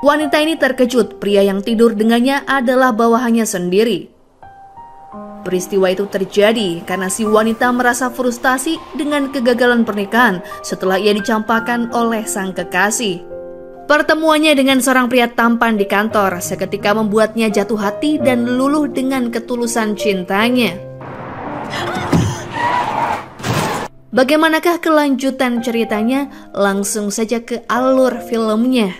Wanita ini terkejut, pria yang tidur dengannya adalah bawahannya sendiri. Peristiwa itu terjadi karena si wanita merasa frustasi dengan kegagalan pernikahan setelah ia dicampakkan oleh sang kekasih. Pertemuannya dengan seorang pria tampan di kantor seketika membuatnya jatuh hati dan luluh dengan ketulusan cintanya. Bagaimanakah kelanjutan ceritanya? Langsung saja ke alur filmnya.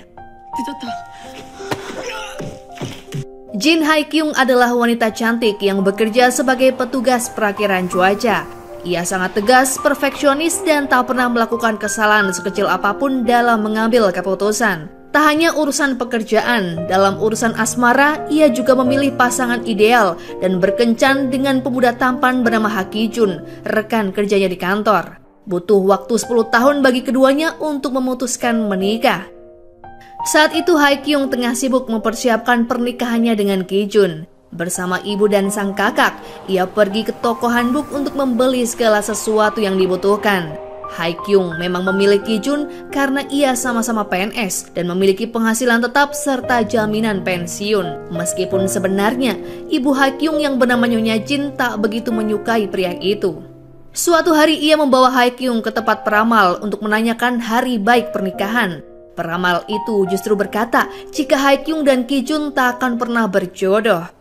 Jin Hae-kyung adalah wanita cantik yang bekerja sebagai petugas perakiran cuaca. Ia sangat tegas, perfeksionis, dan tak pernah melakukan kesalahan sekecil apapun dalam mengambil keputusan. Tak hanya urusan pekerjaan, dalam urusan asmara, ia juga memilih pasangan ideal dan berkencan dengan pemuda tampan bernama Ha Ki-jun, rekan kerjanya di kantor. Butuh waktu 10 tahun bagi keduanya untuk memutuskan menikah. Saat itu Hae-kyung tengah sibuk mempersiapkan pernikahannya dengan Ki-jun. Bersama ibu dan sang kakak, ia pergi ke toko hanbok untuk membeli segala sesuatu yang dibutuhkan. Hae-kyung memang memilih Ki-jun karena ia sama-sama PNS dan memiliki penghasilan tetap serta jaminan pensiun. Meskipun sebenarnya ibu Hae-kyung yang bernama Nyonya Jin tak begitu menyukai pria itu. Suatu hari ia membawa Hae-kyung ke tempat peramal untuk menanyakan hari baik pernikahan. Peramal itu justru berkata jika Hae-kyung dan Ki-jun tak akan pernah berjodoh.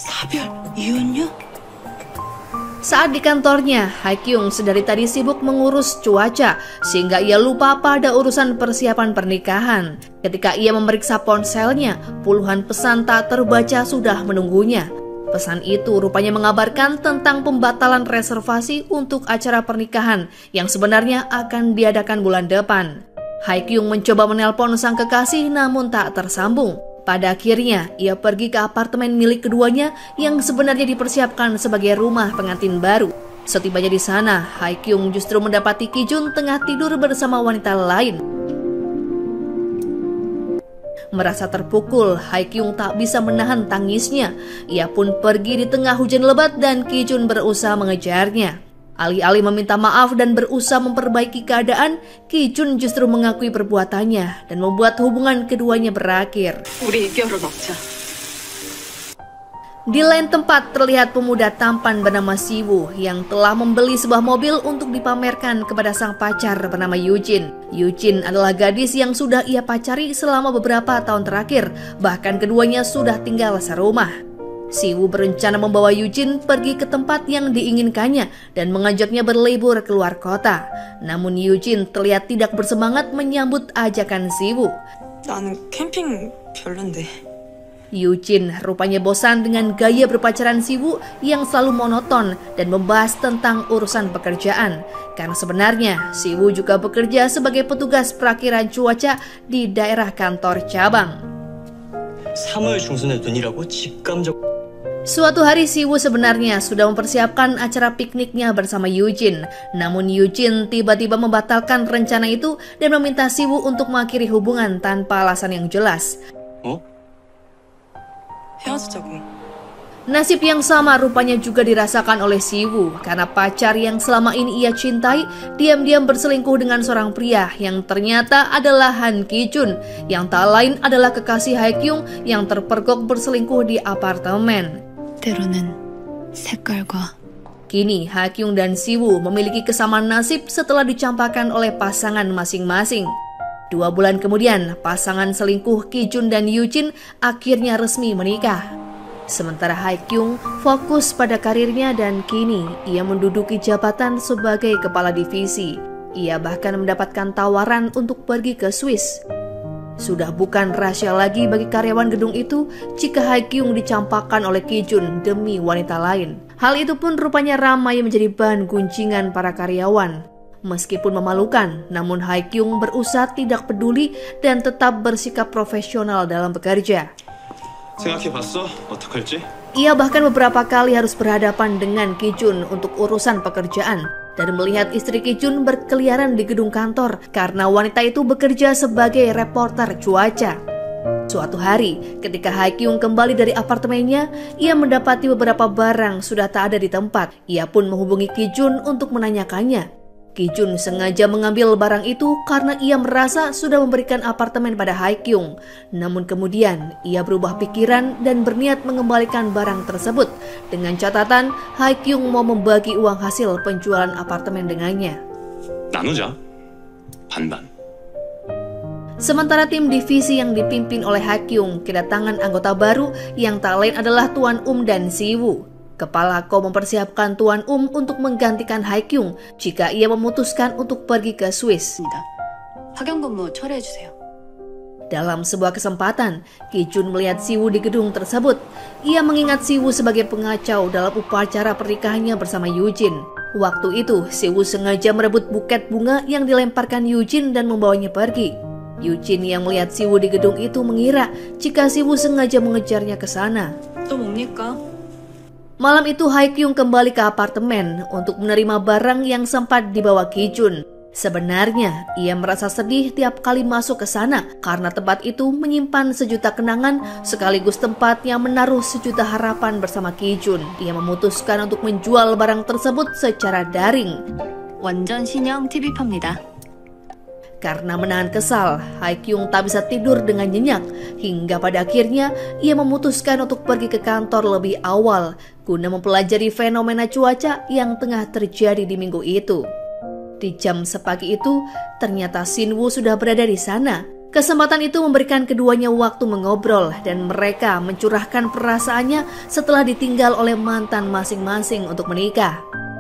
Saat di kantornya, Hae-kyung sedari tadi sibuk mengurus cuaca sehingga ia lupa pada urusan persiapan pernikahan. Ketika ia memeriksa ponselnya, puluhan pesan tak terbaca sudah menunggunya. Pesan itu rupanya mengabarkan tentang pembatalan reservasi untuk acara pernikahan yang sebenarnya akan diadakan bulan depan. Hae-kyung mencoba menelpon sang kekasih namun tak tersambung. Pada akhirnya, ia pergi ke apartemen milik keduanya yang sebenarnya dipersiapkan sebagai rumah pengantin baru. Setibanya di sana, Hae-kyung justru mendapati Ki-jun tengah tidur bersama wanita lain. Merasa terpukul, Hae-kyung tak bisa menahan tangisnya. Ia pun pergi di tengah hujan lebat dan Ki-jun berusaha mengejarnya. Alih-alih meminta maaf dan berusaha memperbaiki keadaan, Ki-jun justru mengakui perbuatannya dan membuat hubungan keduanya berakhir. Di lain tempat terlihat pemuda tampan bernama Siwoo yang telah membeli sebuah mobil untuk dipamerkan kepada sang pacar bernama Yujin. Yujin adalah gadis yang sudah ia pacari selama beberapa tahun terakhir, bahkan keduanya sudah tinggal serumah. Siwoo berencana membawa Yujin pergi ke tempat yang diinginkannya dan mengajaknya berlibur keluar kota. Namun Yujin terlihat tidak bersemangat menyambut ajakan Siwoo. 나는 캠핑 별론데. Yujin rupanya bosan dengan gaya berpacaran Siwoo yang selalu monoton dan membahas tentang urusan pekerjaan. Karena sebenarnya Siwoo juga bekerja sebagai petugas perakiran cuaca di daerah kantor cabang. 3월 중순에 눈이라고 직감적. Suatu hari Siwoo sebenarnya sudah mempersiapkan acara pikniknya bersama Yujin. Namun Yujin tiba-tiba membatalkan rencana itu dan meminta Siwoo untuk mengakhiri hubungan tanpa alasan yang jelas. 헤어지자고. Nasib yang sama rupanya juga dirasakan oleh Siwoo karena pacar yang selama ini ia cintai diam-diam berselingkuh dengan seorang pria yang ternyata adalah Han Ki-jun yang tak lain adalah kekasih Hae-kyung yang terpergok berselingkuh di apartemen. 때로는 색깔과 Kini Hae-kyung dan Siwoo memiliki kesamaan nasib setelah dicampakkan oleh pasangan masing-masing. 2 bulan kemudian, pasangan selingkuh Ki-jun dan Yujin akhirnya resmi menikah. Sementara Hae-kyung fokus pada karirnya dan kini ia menduduki jabatan sebagai kepala divisi. Ia bahkan mendapatkan tawaran untuk pergi ke Swiss. Sudah bukan rahasia lagi bagi karyawan gedung itu jika Hae-kyung dicampakkan oleh Ki-jun demi wanita lain. Hal itu pun rupanya ramai menjadi bahan gunjingan para karyawan. Meskipun memalukan, namun Hae-kyung berusaha tidak peduli dan tetap bersikap profesional dalam bekerja. 생각해봤어? 어떡할지? Ia bahkan beberapa kali harus berhadapan dengan Ki-jun untuk urusan pekerjaan dan melihat istri Ki-jun berkeliaran di gedung kantor karena wanita itu bekerja sebagai reporter cuaca. Suatu hari, ketika Hae-kyung kembali dari apartemennya, ia mendapati beberapa barang sudah tak ada di tempat. Ia pun menghubungi Ki-jun untuk menanyakannya. Ki-jun sengaja mengambil barang itu karena ia merasa sudah memberikan apartemen pada Hae-kyung. Namun kemudian ia berubah pikiran dan berniat mengembalikan barang tersebut dengan catatan Hae-kyung mau membagi uang hasil penjualan apartemen dengannya. 나누자. 반반. Sementara tim divisi yang dipimpin oleh Hae-kyung kedatangan anggota baru yang tak lain adalah Tuan dan Siwoo. Kepala Ko mempersiapkan Tuan untuk menggantikan Hae-kyung jika ia memutuskan untuk pergi ke Swiss. 파견 근무 철회해주세요. Dalam sebuah kesempatan, Ki-jun melihat Siwoo di gedung tersebut. Ia mengingat Siwoo sebagai pengacau dalam upacara pernikahannya bersama Yujin. Waktu itu, Siwoo sengaja merebut buket bunga yang dilemparkan Yujin dan membawanya pergi. Yujin yang melihat Siwoo di gedung itu mengira jika Siwoo sengaja mengejarnya ke sana. 또 뭡니까? Malam itu Hae-kyung kembali ke apartemen untuk menerima barang yang sempat dibawa Ki-jun. Sebenarnya ia merasa sedih tiap kali masuk ke sana karena tempat itu menyimpan sejuta kenangan sekaligus tempat yang menaruh sejuta harapan bersama Ki-jun. Ia memutuskan untuk menjual barang tersebut secara daring. 완전 신형 TV팝니다. Karena menahan kesal, Hae-kyung tak bisa tidur dengan nyenyak. Hingga pada akhirnya, ia memutuskan untuk pergi ke kantor lebih awal guna mempelajari fenomena cuaca yang tengah terjadi di minggu itu. Di jam sepagi itu, ternyata Shin-woo sudah berada di sana. Kesempatan itu memberikan keduanya waktu mengobrol dan mereka mencurahkan perasaannya setelah ditinggal oleh mantan masing-masing untuk menikah.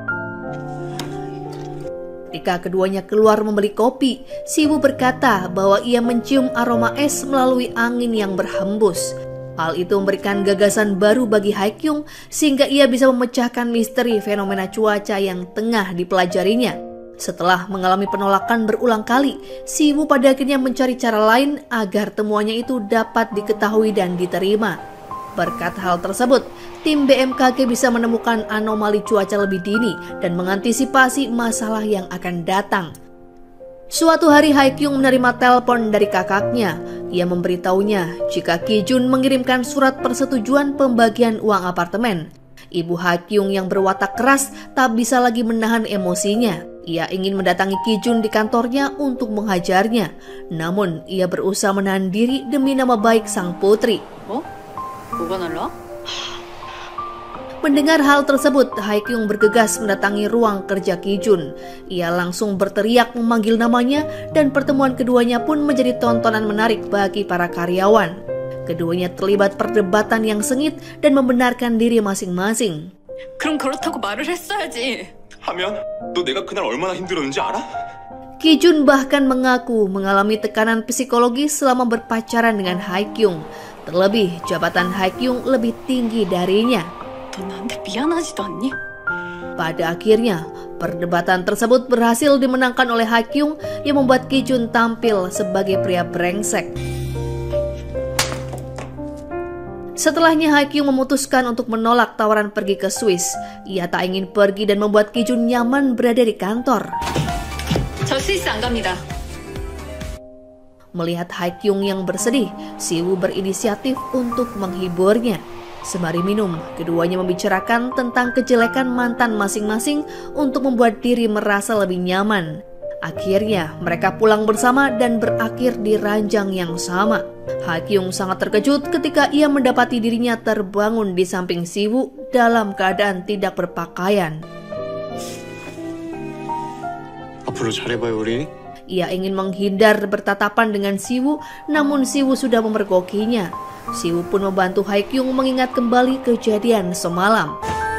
Ketika keduanya keluar membeli kopi, Siwoo berkata bahwa ia mencium aroma es melalui angin yang berhembus. Hal itu memberikan gagasan baru bagi Hae-kyung sehingga ia bisa memecahkan misteri fenomena cuaca yang tengah dipelajarinya. Setelah mengalami penolakan berulang kali, Siwoo pada akhirnya mencari cara lain agar temuannya itu dapat diketahui dan diterima. Berkat hal tersebut, tim BMKG bisa menemukan anomali cuaca lebih dini dan mengantisipasi masalah yang akan datang. Suatu hari Hae-kyung menerima telepon dari kakaknya. Ia memberitahunya jika Ki-jun mengirimkan surat persetujuan pembagian uang apartemen. Ibu Hae-kyung yang berwatak keras tak bisa lagi menahan emosinya. Ia ingin mendatangi Ki-jun di kantornya untuk menghajarnya. Namun ia berusaha menahan diri demi nama baik sang putri. 뭐가 날라? Mendengar hal tersebut, Hae-kyung bergegas mendatangi ruang kerja Ki-jun. Ia langsung berteriak memanggil namanya dan pertemuan keduanya pun menjadi tontonan menarik bagi para karyawan. Keduanya terlibat perdebatan yang sengit dan membenarkan diri masing-masing. 그럼 그렇다고 말을 했어야지. 하면 너 내가 그날 얼마나 힘들었는지 알아? Ki-jun bahkan mengaku mengalami tekanan psikologis selama berpacaran dengan Hae-kyung. Terlebih, jabatan Hae-kyung lebih tinggi darinya. 너 나한테 미안하지도 않니? Pada akhirnya, perdebatan tersebut berhasil dimenangkan oleh Hae-kyung yang membuat Ki-jun tampil sebagai pria brengsek. Setelahnya Hae-kyung memutuskan untuk menolak tawaran pergi ke Swiss. Ia tak ingin pergi dan membuat Ki-jun nyaman berada di kantor. 저 스위스 안 갑니다. Melihat Hae-kyung yang bersedih, Siwoo berinisiatif untuk menghiburnya. Sembari minum, keduanya membicarakan tentang kejelekan mantan masing-masing untuk membuat diri merasa lebih nyaman. Akhirnya, mereka pulang bersama dan berakhir di ranjang yang sama. Hae-kyung sangat terkejut ketika ia mendapati dirinya terbangun di samping Siwoo dalam keadaan tidak berpakaian. 앞으로 잘해봐요 우리. Ia ingin menghindar bertatapan dengan Siwoo, namun Siwoo sudah memergokinya. Siwoo pun membantu Hae-kyung mengingat kembali kejadian semalam.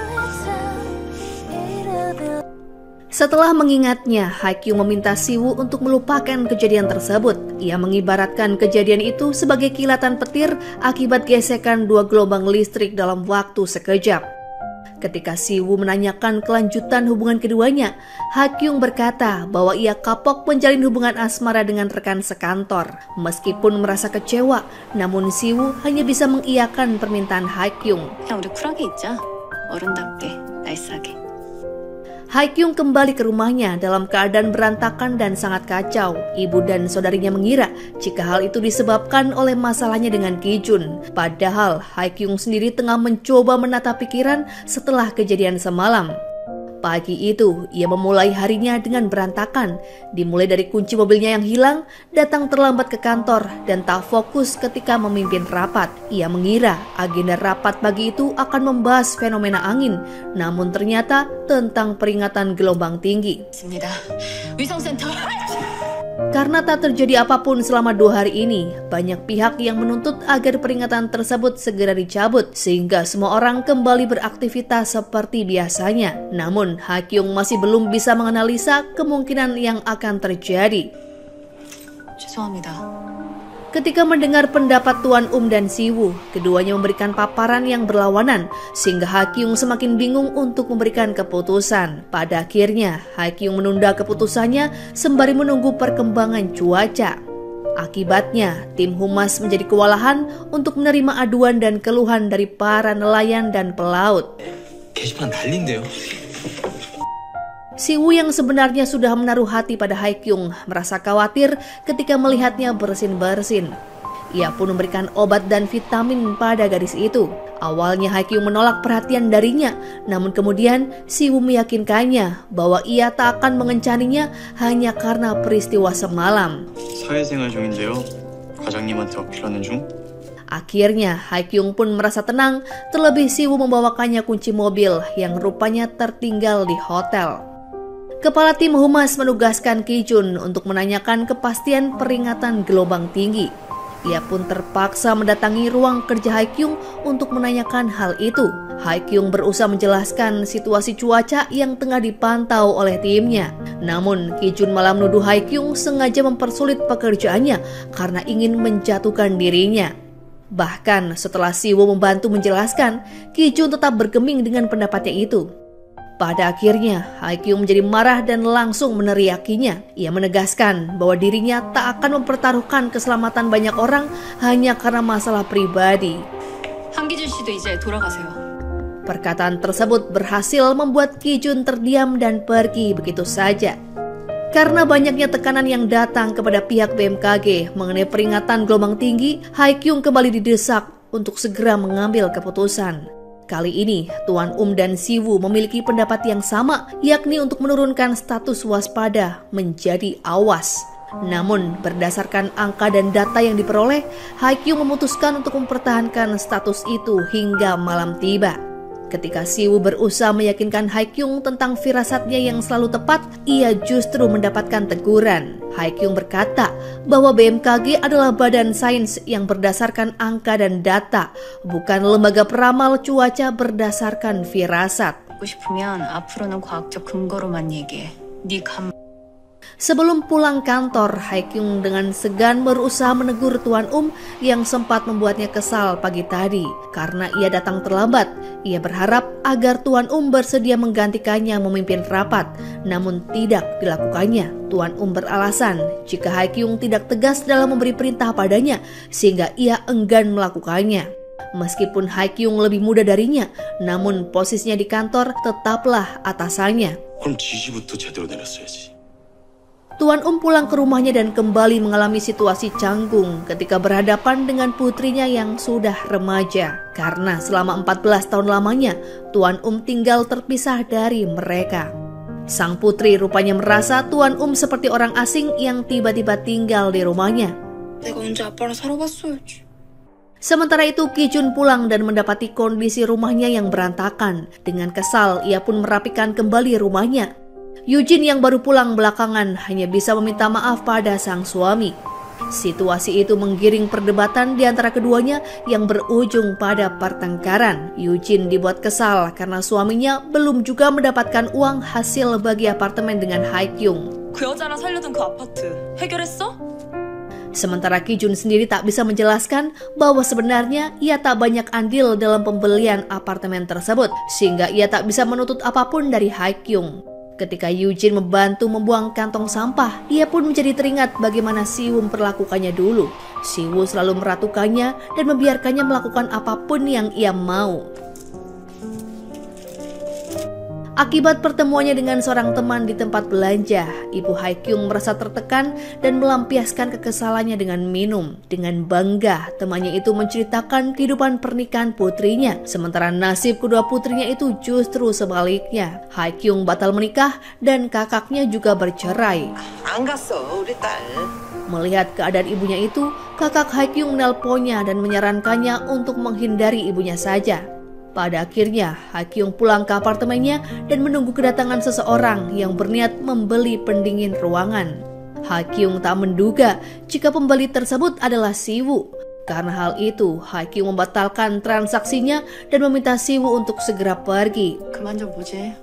Setelah mengingatnya, Hae-kyung meminta Siwoo untuk melupakan kejadian tersebut. Ia mengibaratkan kejadian itu sebagai kilatan petir akibat gesekan dua gelombang listrik dalam waktu sekejap. Ketika Siwoo menanyakan kelanjutan hubungan keduanya, Hae-kyung berkata bahwa ia kapok menjalin hubungan asmara dengan rekan sekantor. Meskipun merasa kecewa, namun Siwoo hanya bisa mengiyakan permintaan Hae-kyung. 그냥 우리 쿨하게 있자. 어른답게, 나이스하게. Hae-kyung kembali ke rumahnya dalam keadaan berantakan dan sangat kacau. Ibu dan saudarinya mengira jika hal itu disebabkan oleh masalahnya dengan Ki-jun. Padahal Hae-kyung sendiri tengah mencoba menata pikiran setelah kejadian semalam. Pagi itu, ia memulai harinya dengan berantakan, dimulai dari kunci mobilnya yang hilang, datang terlambat ke kantor, dan tak fokus ketika memimpin rapat. Ia mengira agenda rapat pagi itu akan membahas fenomena angin, namun ternyata tentang peringatan gelombang tinggi. 있습니다. 위성센터. Karena tak terjadi apapun selama 2 hari ini, banyak pihak yang menuntut agar peringatan tersebut segera dicabut sehingga semua orang kembali beraktivitas seperti biasanya. Namun, Ha-kyung masih belum bisa menganalisa kemungkinan yang akan terjadi. 죄송합니다. Ketika mendengar pendapat Tuan dan Siwoo, keduanya memberikan paparan yang berlawanan sehingga Ha-kyung semakin bingung untuk memberikan keputusan. Pada akhirnya, Ha-kyung menunda keputusannya sembari menunggu perkembangan cuaca. Akibatnya, tim humas menjadi kewalahan untuk menerima aduan dan keluhan dari para nelayan dan pelaut. 게시판 난린데요. Siwoo yang sebenarnya sudah menaruh hati pada Ha-kyung merasa khawatir ketika melihatnya bersin-bersin. Ia pun memberikan obat dan vitamin pada gadis itu. Awalnya Ha-kyung menolak perhatian darinya, namun kemudian Siwoo meyakinkannya bahwa ia tak akan mengencaninya hanya karena peristiwa semalam. 사회생활 중인데요. 과장님한테 어필하는 중. Akhirnya Ha-kyung pun merasa tenang, terlebih Siwoo membawakannya kunci mobil yang rupanya tertinggal di hotel. Kepala tim humas menugaskan Ki-jun untuk menanyakan kepastian peringatan gelombang tinggi. Ia pun terpaksa mendatangi ruang kerja Ha-kyung untuk menanyakan hal itu. Ha-kyung berusaha menjelaskan situasi cuaca yang tengah dipantau oleh timnya. Namun Ki-jun malah menuduh Ha-kyung sengaja mempersulit pekerjaannya karena ingin menjatuhkan dirinya. Bahkan setelah Siwoo membantu menjelaskan, Ki-jun tetap bergeming dengan pendapatnya itu. Pada akhirnya, Ha-kyung menjadi marah dan langsung meneriakinya. Ia menegaskan bahwa dirinya tak akan mempertaruhkan keselamatan banyak orang hanya karena masalah pribadi. 한기준 씨도 이제 돌아가세요. Perkataan tersebut berhasil membuat Ki-jun terdiam dan pergi begitu saja. Karena banyaknya tekanan yang datang kepada pihak BMKG mengenai peringatan gelombang tinggi, Ha-kyung kembali didesak untuk segera mengambil keputusan. Kali ini, Tuan dan Siwoo memiliki pendapat yang sama, yakni untuk menurunkan status waspada menjadi awas. Namun, berdasarkan angka dan data yang diperoleh, Ha-kyung memutuskan untuk mempertahankan status itu hingga malam tiba. Ketika Siwoo berusaha meyakinkan Ha-kyung tentang firasatnya yang selalu tepat, ia justru mendapatkan teguran. Ha-kyung berkata bahwa BMKG adalah badan sains yang berdasarkan angka dan data, bukan lembaga peramal cuaca berdasarkan firasat. 듣고 싶으면 앞으로는 과학적 근거로만 얘기해. 네 감. Sebelum pulang kantor, Ha-kyung dengan segan berusaha menegur Tuan yang sempat membuatnya kesal pagi tadi karena ia datang terlambat. Ia berharap agar Tuan bersedia menggantikannya memimpin rapat, namun tidak dilakukannya. Tuan beralasan jika Ha-kyung tidak tegas dalam memberi perintah padanya sehingga ia enggan melakukannya. Meskipun Ha-kyung lebih muda darinya, namun posisinya di kantor tetaplah atasannya. 그럼 지시부터 제대로 내렸어야지. Tuan pulang ke rumahnya dan kembali mengalami situasi canggung ketika berhadapan dengan putrinya yang sudah remaja. Karena selama 14 tahun lamanya, Tuan tinggal terpisah dari mereka. Sang putri rupanya merasa Tuan seperti orang asing yang tiba-tiba tinggal di rumahnya. 내가 언제 아빠랑 살아봤어야지. Sementara itu Ki-jun pulang dan mendapati kondisi rumahnya yang berantakan. Dengan kesal, ia pun merapikan kembali rumahnya. Eugene yang baru pulang belakangan hanya bisa meminta maaf pada sang suami. Situasi itu menggiring perdebatan di antara keduanya yang berujung pada pertengkaran. Eugene dibuat kesal karena suaminya belum juga mendapatkan uang hasil bagi apartemen dengan Ha-kyung. 그 여자랑 살려던 그 아파트 해결했어? Sementara Ki-jun sendiri tak bisa menjelaskan bahwa sebenarnya ia tak banyak andil dalam pembelian apartemen tersebut, sehingga ia tak bisa menuntut apapun dari Ha-kyung. Ketika Eugene membantu membuang kantong sampah, ia pun menjadi teringat bagaimana Siwoo memperlakukannya dulu. Siwoo selalu meratukannya dan membiarkannya melakukan apapun yang ia mau. Akibat pertemuannya dengan seorang teman di tempat belanja, Ibu Hye-kyung merasa tertekan dan melampiaskan kekesalannya dengan minum. Dengan bangga, temannya itu menceritakan kehidupan pernikahan putrinya, sementara nasib kedua putrinya itu justru sebaliknya. Hye-kyung batal menikah dan kakaknya juga bercerai. 안 갔어, 우리 딸. Melihat keadaan ibunya itu, kakak Hye-kyung menelponnya dan menyarankannya untuk menghindari ibunya saja. Pada akhirnya, Hye-kyung pulang ke apartemennya dan menunggu kedatangan seseorang yang berniat membeli pendingin ruangan. Hye-kyung tak menduga jika pembeli tersebut adalah Siwoo. Karena hal itu, Hye-kyung membatalkan transaksinya dan meminta Siwoo untuk segera pergi. 그만 좀 보지.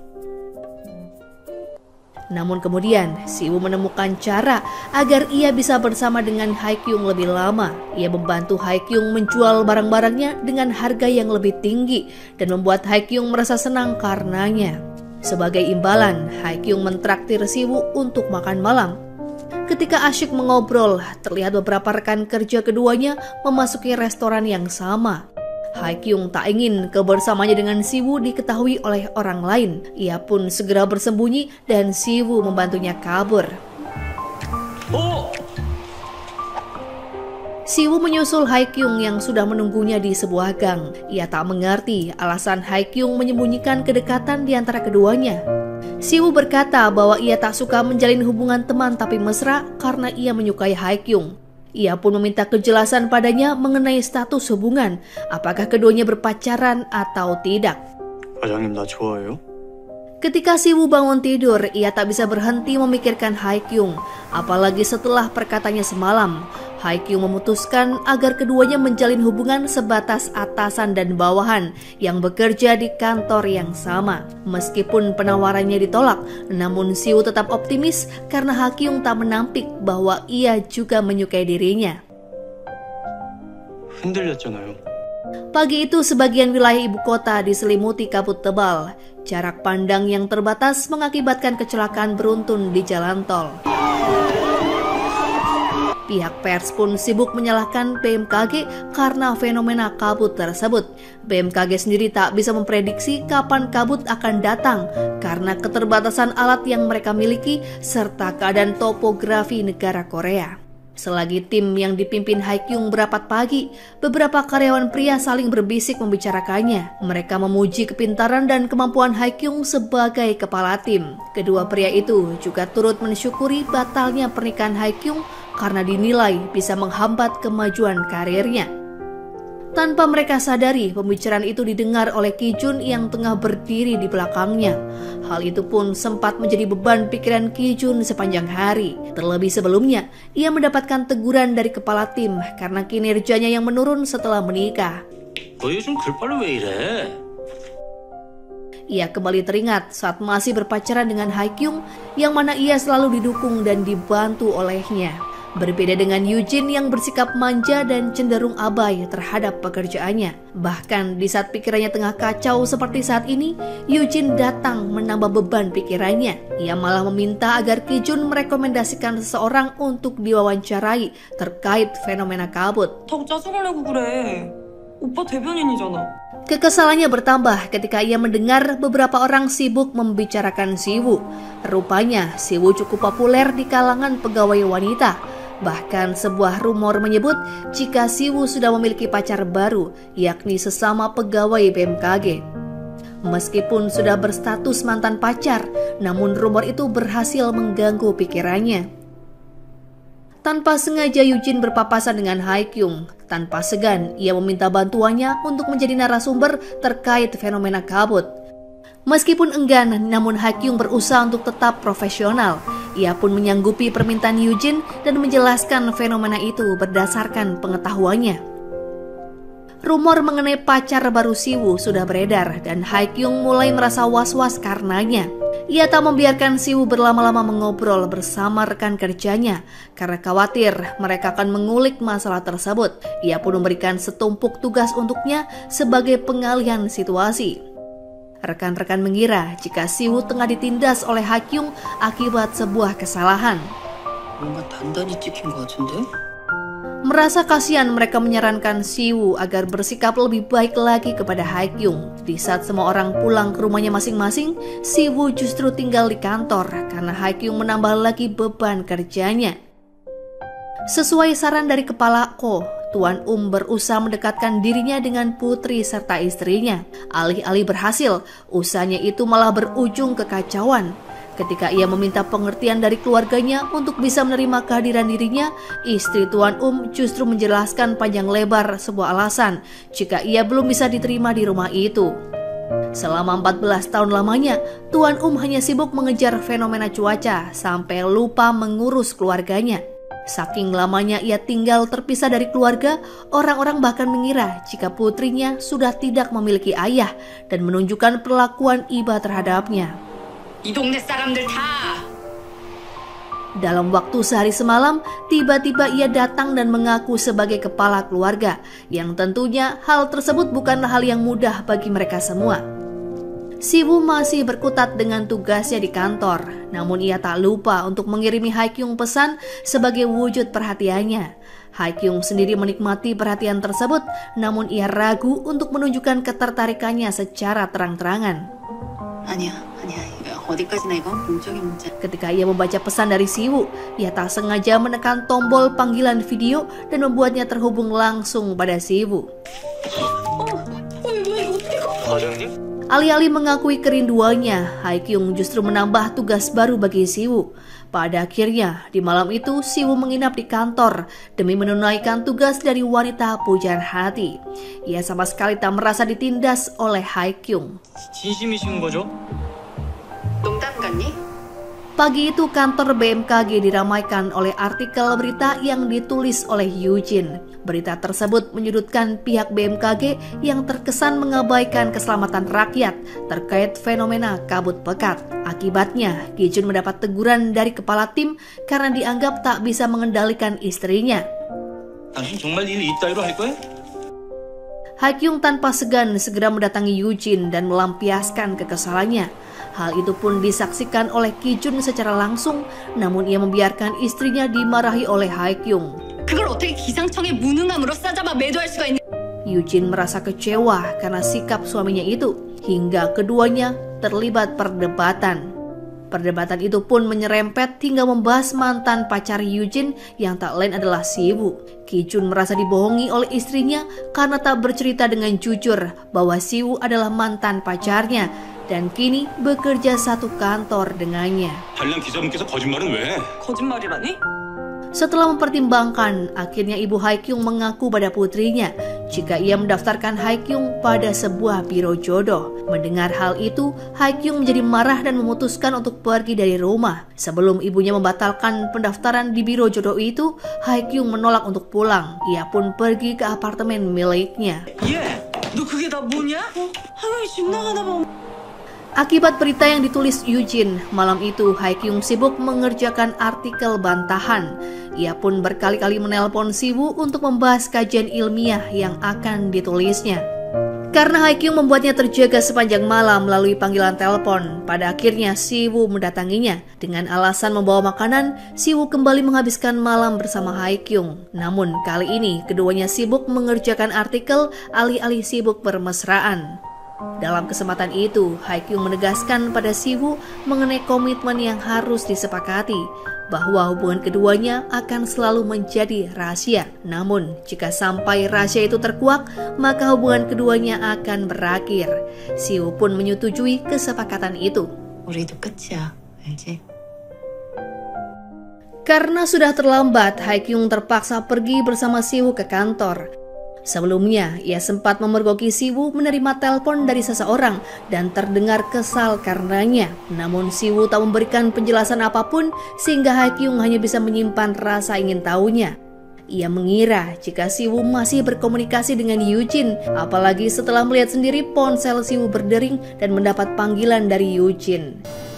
Namun kemudian, Siwoo menemukan cara agar ia bisa bersama dengan Hye-kyung lebih lama. Ia membantu Hye-kyung menjual barang-barangnya dengan harga yang lebih tinggi dan membuat Hye-kyung merasa senang karenanya. Sebagai imbalan, Hye-kyung mentraktir Siwoo untuk makan malam. Ketika asyik mengobrol, terlihat beberapa rekan kerja keduanya memasuki restoran yang sama. Hye-kyung tak ingin kebersamanya dengan Siwoo diketahui oleh orang lain. Ia pun segera bersembunyi dan Siwoo membantunya kabur. Siwoo menyusul Hye-kyung yang sudah menunggunya di sebuah gang. Ia tak mengerti alasan Hye-kyung menyembunyikan kedekatan di antara keduanya. Siwoo berkata bahwa ia tak suka menjalin hubungan teman tapi mesra karena ia menyukai Hye-kyung. Ia pun meminta kejelasan padanya mengenai status hubungan, apakah keduanya berpacaran atau tidak. 과장님 나 좋아해요? Ketika Siwoo bangun tidur, ia tak bisa berhenti memikirkan Hye-kyung, apalagi setelah perkataannya semalam. Hye-kyung memutuskan agar keduanya menjalin hubungan sebatas atasan dan bawahan yang bekerja di kantor yang sama. Meskipun penawarannya ditolak, namun Siwoo tetap optimis karena Hye-kyung tak menampik bahwa ia juga menyukai dirinya. 흔들렸잖아요. Pagi itu sebagian wilayah ibu kota diselimuti kabut tebal. Jarak pandang yang terbatas mengakibatkan kecelakaan beruntun di jalan tol. Pihak pers pun sibuk menyalahkan BMKG karena fenomena kabut tersebut. BMKG sendiri tak bisa memprediksi kapan kabut akan datang karena keterbatasan alat yang mereka miliki serta keadaan topografi negara Korea. Selagi tim yang dipimpin Hye-kyung berapat pagi, beberapa karyawan pria saling berbisik membicarakannya. Mereka memuji kepintaran dan kemampuan Hye-kyung sebagai kepala tim. Kedua pria itu juga turut mensyukuri batalnya pernikahan Hye-kyung karena dinilai bisa menghambat kemajuan karirnya. Tanpa mereka sadari, pembicaraan itu didengar oleh Ki-jun yang tengah berdiri di belakangnya. Hal itu pun sempat menjadi beban pikiran Ki-jun sepanjang hari. Terlebih sebelumnya, ia mendapatkan teguran dari kepala tim karena kinerjanya yang menurun setelah menikah. 너 요즘 글빨로 왜 이래? Ia kembali teringat saat masih berpacaran dengan Hye-kyung, yang mana ia selalu didukung dan dibantu olehnya. Berbeda dengan Yujin yang bersikap manja dan cenderung abai terhadap pekerjaannya. Bahkan di saat pikirannya tengah kacau seperti saat ini, Yujin datang menambah beban pikirannya. Ia malah meminta agar Ki-jun merekomendasikan seseorang untuk diwawancarai terkait fenomena kabut. 자꾸 짜증을 내고 그래. 오빠 대변인이잖아. Kekesalannya bertambah ketika ia mendengar beberapa orang sibuk membicarakan Siwoo. Rupanya Siwoo cukup populer di kalangan pegawai wanita. Bahkan sebuah rumor menyebut jika Siwoo sudah memiliki pacar baru, yakni sesama pegawai BMKG. Meskipun sudah berstatus mantan pacar, namun rumor itu berhasil mengganggu pikirannya. Tanpa sengaja Yujin berpapasan dengan Hye-kyung. Tanpa segan, ia meminta bantuannya untuk menjadi narasumber terkait fenomena kabut. Meskipun enggan, namun Hye-kyung berusaha untuk tetap profesional. Ia pun menyanggupi permintaan Yujin dan menjelaskan fenomena itu berdasarkan pengetahuannya. Rumor mengenai pacar baru Siwoo sudah beredar dan Hye-kyung mulai merasa was-was karenanya. Ia tak membiarkan Siwoo berlama-lama mengobrol bersama rekan kerjanya karena khawatir mereka akan mengulik masalah tersebut. Ia pun memberikan setumpuk tugas untuknya sebagai pengalihan situasi. Rekan-rekan mengira jika Siwoo tengah ditindas oleh Hye-kyung akibat sebuah kesalahan. 뭔가 단단히 찍힌 것 같은데? Merasa kasihan, mereka menyarankan Siwoo agar bersikap lebih baik lagi kepada Hye-kyung. Di saat semua orang pulang ke rumahnya masing-masing, Siwoo justru tinggal di kantor karena Hye-kyung menambah lagi beban kerjanya. Sesuai saran dari kepala Ko, Tuan berusaha mendekatkan dirinya dengan putri serta istrinya. Alih-alih berhasil, usahanya itu malah berujung kekacauan. Ketika ia meminta pengertian dari keluarganya untuk bisa menerima kehadiran dirinya, istri Tuan justru menjelaskan panjang lebar sebuah alasan jika ia belum bisa diterima di rumah itu. Selama 14 tahun lamanya, Tuan hanya sibuk mengejar fenomena cuaca sampai lupa mengurus keluarganya. Saking lamanya ia tinggal terpisah dari keluarga, orang-orang bahkan mengira jika putrinya sudah tidak memiliki ayah dan menunjukkan perlakuan iba terhadapnya. 이 동네 사람들 다 Dalam waktu sehari semalam, tiba-tiba ia datang dan mengaku sebagai kepala keluarga, yang tentunya hal tersebut bukanlah hal yang mudah bagi mereka semua. Siwoo masih berkutat dengan tugasnya di kantor, namun ia tak lupa untuk mengirimi Hye-kyung pesan sebagai wujud perhatiannya. Hye-kyung sendiri menikmati perhatian tersebut, namun ia ragu untuk menunjukkan ketertarikannya secara terang-terangan. 아니야. 어디까지나 이건 공적인 문제. Ketika ia membaca pesan dari Siwoo, ia tak sengaja menekan tombol panggilan video dan membuatnya terhubung langsung pada Siwoo. 과장님? Alih-alih mengakui kerinduannya, Hye-kyung justru menambah tugas baru bagi Siwoo. Pada akhirnya, di malam itu Siwoo menginap di kantor demi menunaikan tugas dari wanita pujaan hati. Ia sama sekali tak merasa ditindas oleh Hye-kyung. 진심이신 거죠? 농담 같니? Pagi itu kantor BMKG diramaikan oleh artikel berita yang ditulis oleh Eugene. Berita tersebut menyudutkan pihak BMKG yang terkesan mengabaikan keselamatan rakyat terkait fenomena kabut pekat. Akibatnya, Gi-jun mendapat teguran dari kepala tim karena dianggap tak bisa mengendalikan istrinya. 당신 정말 일 이따위로 할 거야? Hye-kyung tanpa segan segera mendatangi Eugene dan melampiaskan kekesalannya. Hal itu pun disaksikan oleh Gi-jun secara langsung, namun ia membiarkan istrinya dimarahi oleh Hye-kyung. 그걸 어떻게 기상청의 무능함으로 싸잡아 매도할 수가 있는? Eugene merasa kecewa karena sikap suaminya itu, hingga keduanya terlibat perdebatan. Perdebatan itu pun menyerempet hingga membahas mantan pacar Eugene yang tak lain adalah Siwoo. Gi-jun merasa dibohongi oleh istrinya karena tak bercerita dengan jujur bahwa Siwoo adalah mantan pacarnya dan kini bekerja satu kantor dengannya. 한량 기자분께서 거짓말은 왜? 거짓말이라니? Setelah mempertimbangkan, akhirnya ibu Hye-kyung mengaku pada putrinya jika ia mendaftarkan Hye-kyung pada sebuah biro jodoh. Mendengar hal itu, Hye-kyung menjadi marah dan memutuskan untuk pergi dari rumah. Sebelum ibunya membatalkan pendaftaran di biro jodoh itu, Hye-kyung menolak untuk pulang. Ia pun pergi ke apartemen miliknya. 얘, 너 그게 다 뭐냐? 하영이 집 나가나 봐. Akibat berita yang ditulis Eugene, malam itu Hye-kyung sibuk mengerjakan artikel bantahan. Ia pun berkali-kali menelpon Siwoo untuk membahas kajian ilmiah yang akan ditulisnya. Karena Hye-kyung membuatnya terjaga sepanjang malam melalui panggilan telepon, pada akhirnya Siwoo mendatanginya. Dengan alasan membawa makanan, Siwoo kembali menghabiskan malam bersama Hye-kyung. Namun kali ini keduanya sibuk mengerjakan artikel alih-alih sibuk bermesraan. Dalam kesempatan itu, Hye-kyung menegaskan pada Siwoo mengenai komitmen yang harus disepakati, bahwa hubungan keduanya akan selalu menjadi rahasia. Namun, jika sampai rahasia itu terkuak, maka hubungan keduanya akan berakhir. Siwoo pun menyetujui kesepakatan itu. 우리도 끝이야, 알지? Karena sudah terlambat, Hye-kyung terpaksa pergi bersama Siwoo ke kantor. Sebelumnya, ia sempat memergoki Siwoo menerima telepon dari seseorang dan terdengar kesal karenanya. Namun Siwoo tak memberikan penjelasan apapun sehingga Hye-kyung hanya bisa menyimpan rasa ingin tahunya. Ia mengira jika Siwoo masih berkomunikasi dengan Eugene, apalagi setelah melihat sendiri ponsel Siwoo berdering dan mendapat panggilan dari Eugene.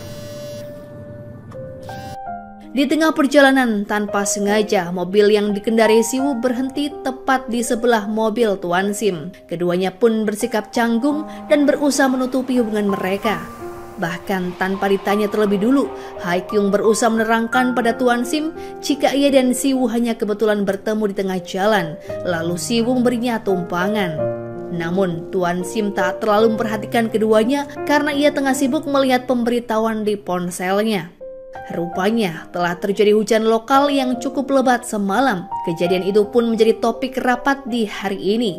Di tengah perjalanan, tanpa sengaja, mobil yang dikendarai Siwoo berhenti tepat di sebelah mobil Tuan Sim. Keduanya pun bersikap canggung dan berusaha menutupi hubungan mereka. Bahkan tanpa ditanya terlebih dulu, Haikyung berusaha menerangkan pada Tuan Sim jika ia dan Siwoo hanya kebetulan bertemu di tengah jalan, lalu Siwoo memberinya tumpangan. Namun Tuan Sim tak terlalu memperhatikan keduanya karena ia tengah sibuk melihat pemberitahuan di ponselnya. Rupanya telah terjadi hujan lokal yang cukup lebat semalam. Kejadian itu pun menjadi topik rapat di hari ini.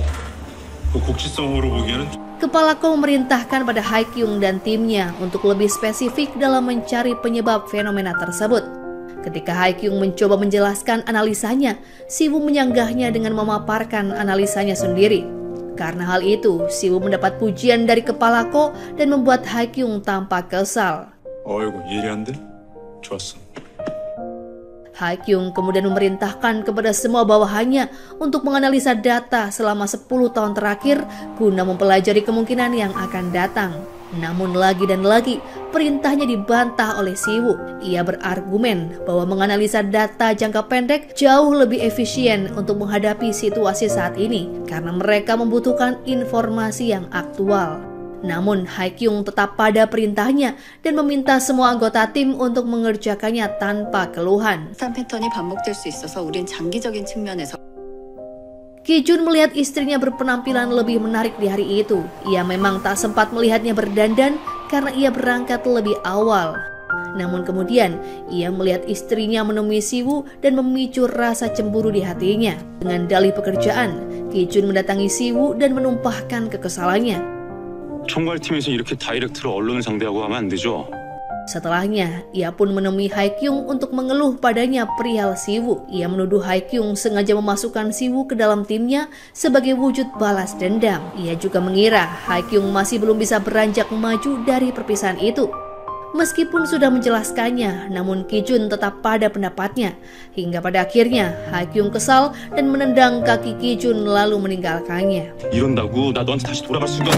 국지성으로 보기에는 Kepala Ko memerintahkan pada Haikyung dan timnya untuk lebih spesifik dalam mencari penyebab fenomena tersebut. Ketika Haikyung mencoba menjelaskan analisanya, Siwoo menyanggahnya dengan memaparkan analisanya sendiri. Karena hal itu, Siwoo mendapat pujian dari Kepala Ko dan membuat Haikyung tampak kesal. 어이구 예리한데? 좋았어. Haikyung kemudian memerintahkan kepada semua bawahannya untuk menganalisa data selama 10 tahun terakhir guna mempelajari kemungkinan yang akan datang. Namun lagi dan lagi perintahnya dibantah oleh Siwoo. Ia berargumen bahwa menganalisa data jangka pendek jauh lebih efisien untuk menghadapi situasi saat ini karena mereka membutuhkan informasi yang aktual. Namun Haikyung tetap pada perintahnya dan meminta semua anggota tim untuk mengerjakannya tanpa keluhan. 비슷한 패턴이 반복될 수 있어서 우린 장기적인 측면에서 Ki-jun melihat istrinya berpenampilan lebih menarik di hari itu. Ia memang tak sempat melihatnya berdandan karena ia berangkat lebih awal. Namun kemudian ia melihat istrinya menemui Siwoo dan memicu rasa cemburu di hatinya. Dengan dalih pekerjaan, Ki-jun mendatangi Siwoo dan menumpahkan kekesalannya. 총괄팀에서 이렇게 다이렉트로 언론을 상대하고 하면 안 되죠. Setelahnya, ia pun menemui Haikyung untuk mengeluh padanya perihal Siwoo. Ia menuduh Haikyung sengaja memasukkan Siwoo ke dalam timnya sebagai wujud balas dendam. Ia juga mengira Haikyung masih belum bisa beranjak maju dari perpisahan itu. Meskipun sudah menjelaskannya, namun Ki-jun tetap pada pendapatnya. Hingga pada akhirnya, Haikyung kesal dan menendang kaki Ki-jun lalu meninggalkannya. 이런다고 나 너한테 다시 돌아갈 수가.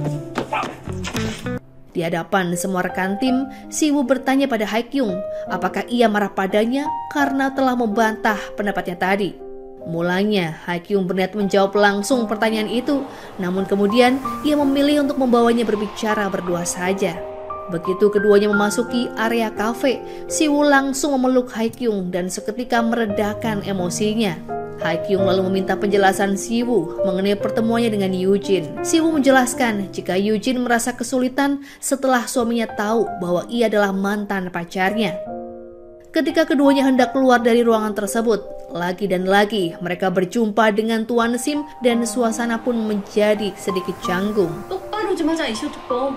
Di hadapan semua rekan tim, Siwoo bertanya pada Haikyung apakah ia marah padanya karena telah membantah pendapatnya tadi. Mulanya, Haikyung berniat menjawab langsung pertanyaan itu, namun kemudian ia memilih untuk membawanya berbicara berdua saja. Begitu keduanya memasuki area kafe, Siwoo langsung memeluk Haikyung dan seketika meredakan emosinya. Haikyung lalu meminta penjelasan Siwoo mengenai pertemuannya dengan Yujin. Siwoo menjelaskan jika Yujin merasa kesulitan setelah suaminya tahu bahwa ia adalah mantan pacarnya. Ketika keduanya hendak keluar dari ruangan tersebut, lagi dan lagi mereka berjumpa dengan Tuan Sim dan suasana pun menjadi sedikit canggung. 똑바로 좀 하자 이쇼트법.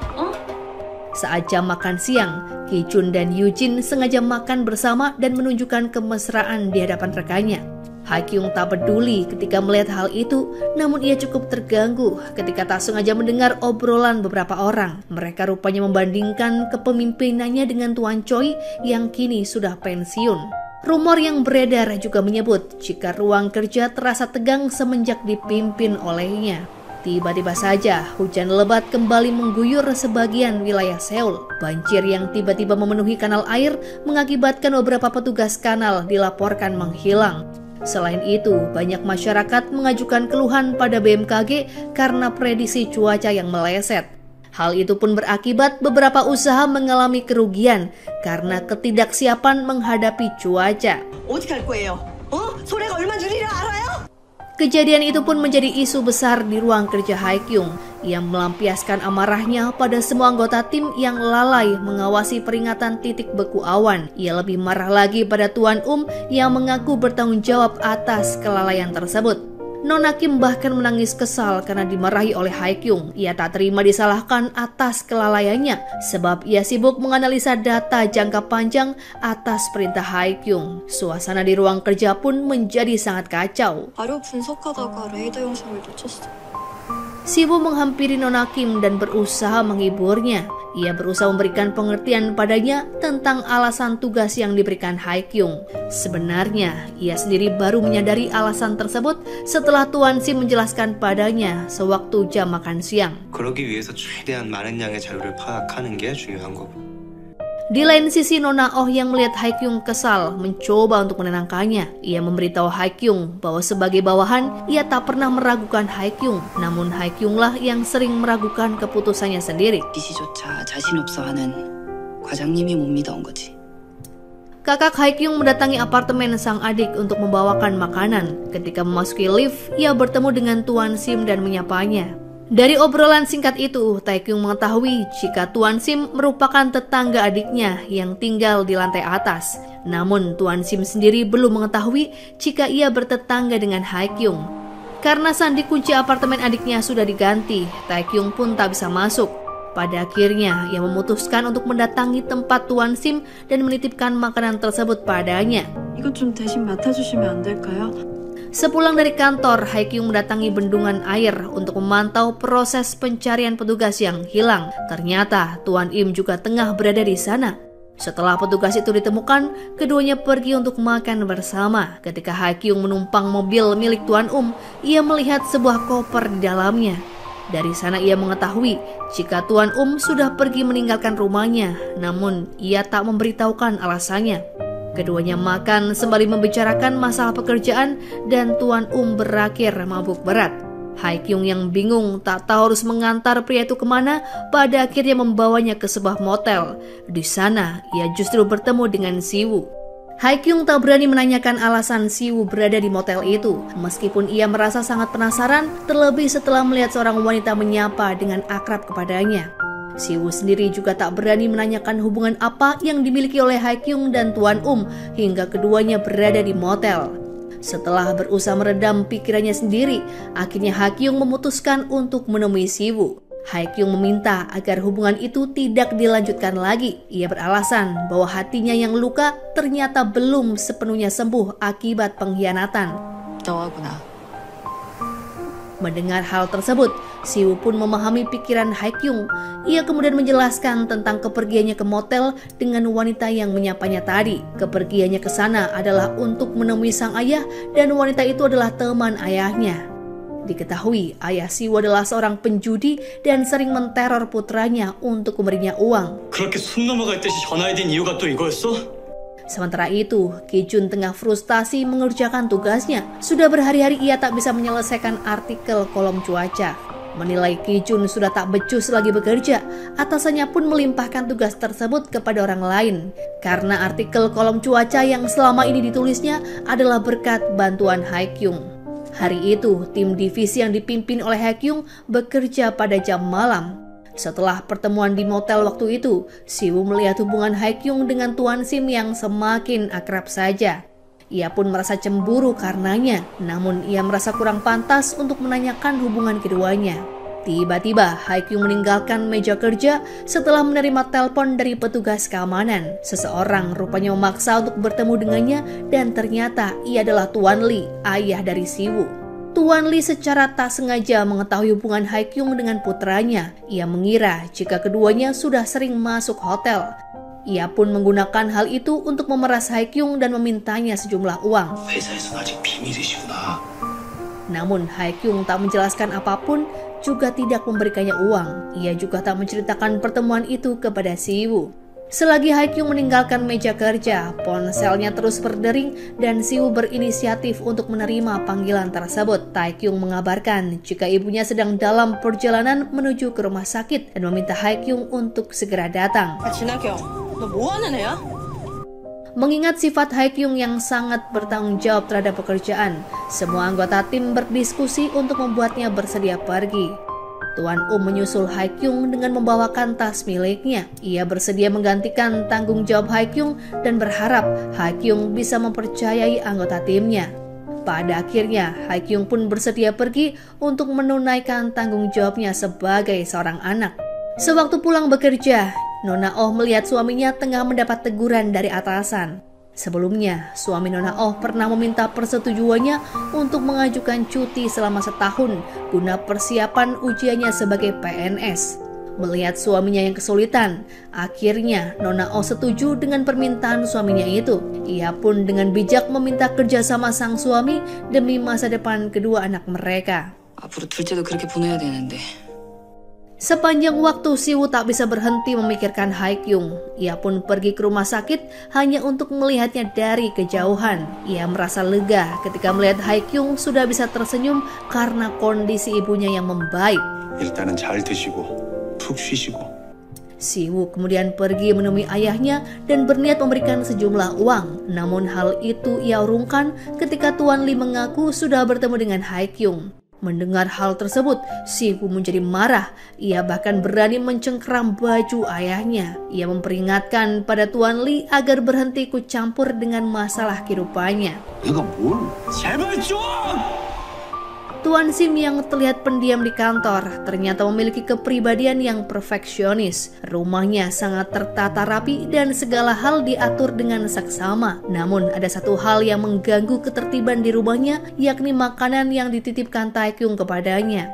Saat jam makan siang, Ki-jun dan Yujin sengaja makan bersama dan menunjukkan kemesraan di hadapan rekannya. Haikyung tak peduli ketika melihat hal itu, namun ia cukup terganggu ketika tak sengaja mendengar obrolan beberapa orang. Mereka rupanya membandingkan kepemimpinannya dengan Tuan Choi yang kini sudah pensiun. Rumor yang beredar juga menyebut jika ruang kerja terasa tegang semenjak dipimpin olehnya. Tiba-tiba saja hujan lebat kembali mengguyur sebagian wilayah Seoul. Banjir yang tiba-tiba memenuhi kanal air mengakibatkan beberapa petugas kanal dilaporkan menghilang. Selain itu, banyak masyarakat mengajukan keluhan pada BMKG karena prediksi cuaca yang meleset. Hal itu pun berakibat beberapa usaha mengalami kerugian karena ketidaksiapan menghadapi cuaca. 어떻게 할 거예요? 소래가 얼마 줄이라 알아요? Kejadian itu pun menjadi isu besar di ruang kerja Haikyung. Ia melampiaskan amarahnya pada semua anggota tim yang lalai mengawasi peringatan titik beku awan. Ia lebih marah lagi pada Tuan yang mengaku bertanggung jawab atas kelalaian tersebut. Nona Kim bahkan menangis kesal karena dimarahi oleh Haikyung. Ia tak terima disalahkan atas kelalaiannya sebab ia sibuk menganalisa data jangka panjang atas perintah Haikyung. Suasana di ruang kerja pun menjadi sangat kacau. 바로 분석하다가 레이더 영상을 놓쳤어. Siwoo menghampiri Nona Kim dan berusaha menghiburnya. Ia berusaha memberikan pengertian padanya tentang alasan tugas yang diberikan Haikyung. Sebenarnya, ia sendiri baru menyadari alasan tersebut setelah Tuan Sim menjelaskan padanya sewaktu jam makan siang. 그러기 위해서 최대한 많은 양의 자료를 파악하는 게 중요한 거고. Di lain sisi, Nona Oh yang melihat Haikyung kesal mencoba untuk menenangkannya. Ia memberitahu Haikyung bahwa sebagai bawahan ia tak pernah meragukan Haikyung, namun Haikyunglah yang sering meragukan keputusannya sendiri. 이시조차 자신 없어 하는 과장님이 못 믿어온 거지. Kakak Haikyung mendatangi apartemen sang adik untuk membawakan makanan. Ketika memasuki lift, ia bertemu dengan Tuan Sim dan menyapanya. Dari obrolan singkat itu, Taekyung mengetahui jika Tuan Sim merupakan tetangga adiknya yang tinggal di lantai atas. Namun Tuan Sim sendiri belum mengetahui jika ia bertetangga dengan Haikyung. Karena sandi kunci apartemen adiknya sudah diganti, Taekyung pun tak bisa masuk. Pada akhirnya, ia memutuskan untuk mendatangi tempat Tuan Sim dan menitipkan makanan tersebut padanya. 이것 좀 대신 맡아주시면 안 될까요? Sepulang dari kantor, Haikyung mendatangi bendungan air untuk memantau proses pencarian petugas yang hilang. Ternyata Tuan Im juga tengah berada di sana. Setelah petugas itu ditemukan, keduanya pergi untuk makan bersama. Ketika Haikyung menumpang mobil milik Tuan ia melihat sebuah koper di dalamnya. Dari sana ia mengetahui jika Tuan sudah pergi meninggalkan rumahnya, namun ia tak memberitahukan alasannya. Keduanya makan sembari membicarakan masalah pekerjaan dan Tuan berakhir mabuk berat. Haikyung yang bingung tak tahu harus mengantar pria itu kemana, pada akhirnya membawanya ke sebuah motel. Di sana ia justru bertemu dengan Siwoo. Haikyung tak berani menanyakan alasan Siwoo berada di motel itu, meskipun ia merasa sangat penasaran, terlebih setelah melihat seorang wanita menyapa dengan akrab kepadanya. Siwoo sendiri juga tak berani menanyakan hubungan apa yang dimiliki oleh Haikyung dan Tuan hingga keduanya berada di motel. Setelah berusaha meredam pikirannya sendiri, akhirnya Haikyung memutuskan untuk menemui Siwoo. Haikyung meminta agar hubungan itu tidak dilanjutkan lagi. Ia beralasan bahwa hatinya yang luka ternyata belum sepenuhnya sembuh akibat pengkhianatan. 너하구나. Mendengar hal tersebut, Siwoo pun memahami pikiran Haikyung. Ia kemudian menjelaskan tentang kepergiannya ke motel dengan wanita yang menyapanya tadi. Kepergiannya ke sana adalah untuk menemui sang ayah dan wanita itu adalah teman ayahnya. Diketahui ayah Siwoo adalah seorang penjudi dan sering menteror putranya untuk memberinya uang. 그렇게 손 넘어갈 듯이 전화해댄 이유가 또 이거였어? Sementara itu, Ki-jun tengah frustasi mengerjakan tugasnya. Sudah berhari-hari ia tak bisa menyelesaikan artikel kolom cuaca. Menilai Ki-jun sudah tak becus lagi bekerja, atasannya pun melimpahkan tugas tersebut kepada orang lain. Karena artikel kolom cuaca yang selama ini ditulisnya adalah berkat bantuan Haikyung. Hari itu, tim divisi yang dipimpin oleh Haikyung bekerja pada jam malam. Setelah pertemuan di motel waktu itu, Siwoo melihat hubungan Haikyung dengan Tuan Sim yang semakin akrab saja. Ia pun merasa cemburu karenanya, namun ia merasa kurang pantas untuk menanyakan hubungan keduanya. Tiba-tiba Haikyung meninggalkan meja kerja setelah menerima telepon dari petugas keamanan. Seseorang rupanya memaksa untuk bertemu dengannya dan ternyata ia adalah Tuan Lee, ayah dari Siwoo. Tuan Lee secara tak sengaja mengetahui hubungan Haikyung dengan putranya. Ia mengira jika keduanya sudah sering masuk hotel. Ia pun menggunakan hal itu untuk memeras Haikyung dan memintanya sejumlah uang. 회사에선 아직 비밀이시구나. Namun Haikyung tak menjelaskan apapun, juga tidak memberikannya uang. Ia juga tak menceritakan pertemuan itu kepada Siwoo. Selagi Haikyung meninggalkan meja kerja, ponselnya terus berdering dan Siwoo berinisiatif untuk menerima panggilan tersebut. Taekyung mengabarkan jika ibunya sedang dalam perjalanan menuju ke rumah sakit dan meminta Haikyung untuk segera datang. 진학경, 너 뭐 하는 애야? Mengingat sifat Haikyung yang sangat bertanggung jawab terhadap pekerjaan, semua anggota tim berdiskusi untuk membuatnya bersedia pergi. Tuan menyusul Haikyung dengan membawakan tas miliknya. Ia bersedia menggantikan tanggung jawab Haikyung dan berharap Haikyung bisa mempercayai anggota timnya. Pada akhirnya, Haikyung pun bersedia pergi untuk menunaikan tanggung jawabnya sebagai seorang anak. Sewaktu pulang bekerja, Nona Oh melihat suaminya tengah mendapat teguran dari atasan. Sebelumnya, suami Nona Oh pernah meminta persetujuannya untuk mengajukan cuti selama setahun guna persiapan ujiannya sebagai PNS. Melihat suaminya yang kesulitan, akhirnya Nona Oh setuju dengan permintaan suaminya itu. Ia pun dengan bijak meminta kerjasama sang suami demi masa depan kedua anak mereka. 앞으로 둘째도 그렇게 보내야 되는데. Sepanjang waktu Siwoo tak bisa berhenti memikirkan Haikyung. Ia pun pergi ke rumah sakit hanya untuk melihatnya dari kejauhan. Ia merasa lega ketika melihat Haikyung sudah bisa tersenyum karena kondisi ibunya yang membaik. 일단은 잘 드시고 푹 쉬시고. Siwoo kemudian pergi menemui ayahnya dan berniat memberikan sejumlah uang. Namun hal itu ia urungkan ketika Tuan Lee mengaku sudah bertemu dengan Haikyung. Mendengar hal tersebut, Siwoo menjadi marah. Ia bahkan berani mencengkeram baju ayahnya. Ia memperingatkan pada Tuan Lee agar berhenti ikut campur dengan masalah kehidupannya. 내가 뭘? 제발 좀! Tuan Sim yang terlihat pendiam di kantor ternyata memiliki kepribadian yang perfeksionis. Rumahnya sangat tertata rapi dan segala hal diatur dengan saksama. Namun ada satu hal yang mengganggu ketertiban di rumahnya, yakni makanan yang dititipkan Taekyung kepadanya.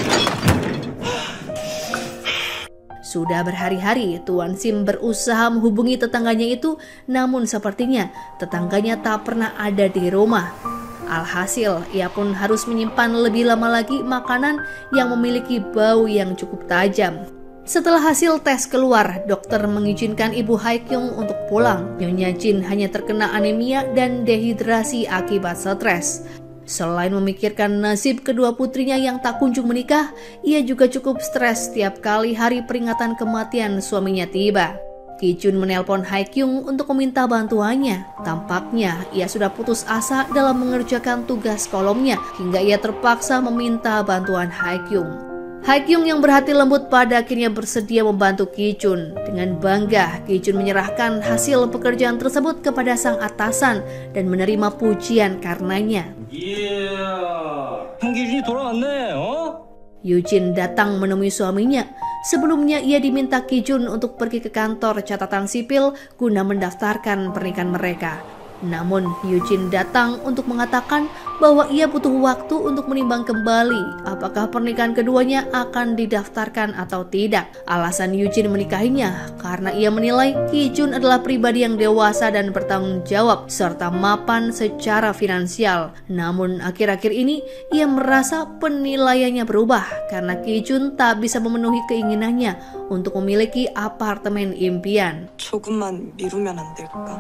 Sudah berhari-hari Tuan Sim berusaha menghubungi tetangganya itu, namun sepertinya tetangganya tak pernah ada di rumah. Alhasil, ia pun harus menyimpan lebih lama lagi makanan yang memiliki bau yang cukup tajam. Setelah hasil tes keluar, dokter mengizinkan ibu Haikyung untuk pulang. Nyonya Jin hanya terkena anemia dan dehidrasi akibat stres. Selain memikirkan nasib kedua putrinya yang tak kunjung menikah, ia juga cukup stres setiap kali hari peringatan kematian suaminya tiba. Ki-jun menelpon Haikyung untuk meminta bantuannya. Tampaknya ia sudah putus asa dalam mengerjakan tugas kolomnya hingga ia terpaksa meminta bantuan Haikyung. Haikyung yang berhati lembut pada akhirnya bersedia membantu Ki-jun. Dengan bangga, Ki-jun menyerahkan hasil pekerjaan tersebut kepada sang atasan dan menerima pujian karenanya. 형기준이 돌아왔네, Yujin datang menemui suaminya. Sebelumnya ia diminta Ki-jun untuk pergi ke kantor catatan sipil guna mendaftarkan pernikahan mereka. Namun Yujin datang untuk mengatakan bahwa ia butuh waktu untuk menimbang kembali apakah pernikahan keduanya akan didaftarkan atau tidak. Alasan Yujin menikahinya karena ia menilai Ki-jun adalah pribadi yang dewasa dan bertanggung jawab serta mapan secara finansial. Namun akhir-akhir ini ia merasa penilaiannya berubah karena Ki-jun tak bisa memenuhi keinginannya untuk memiliki apartemen impian. 조금만 미루면 안 될까?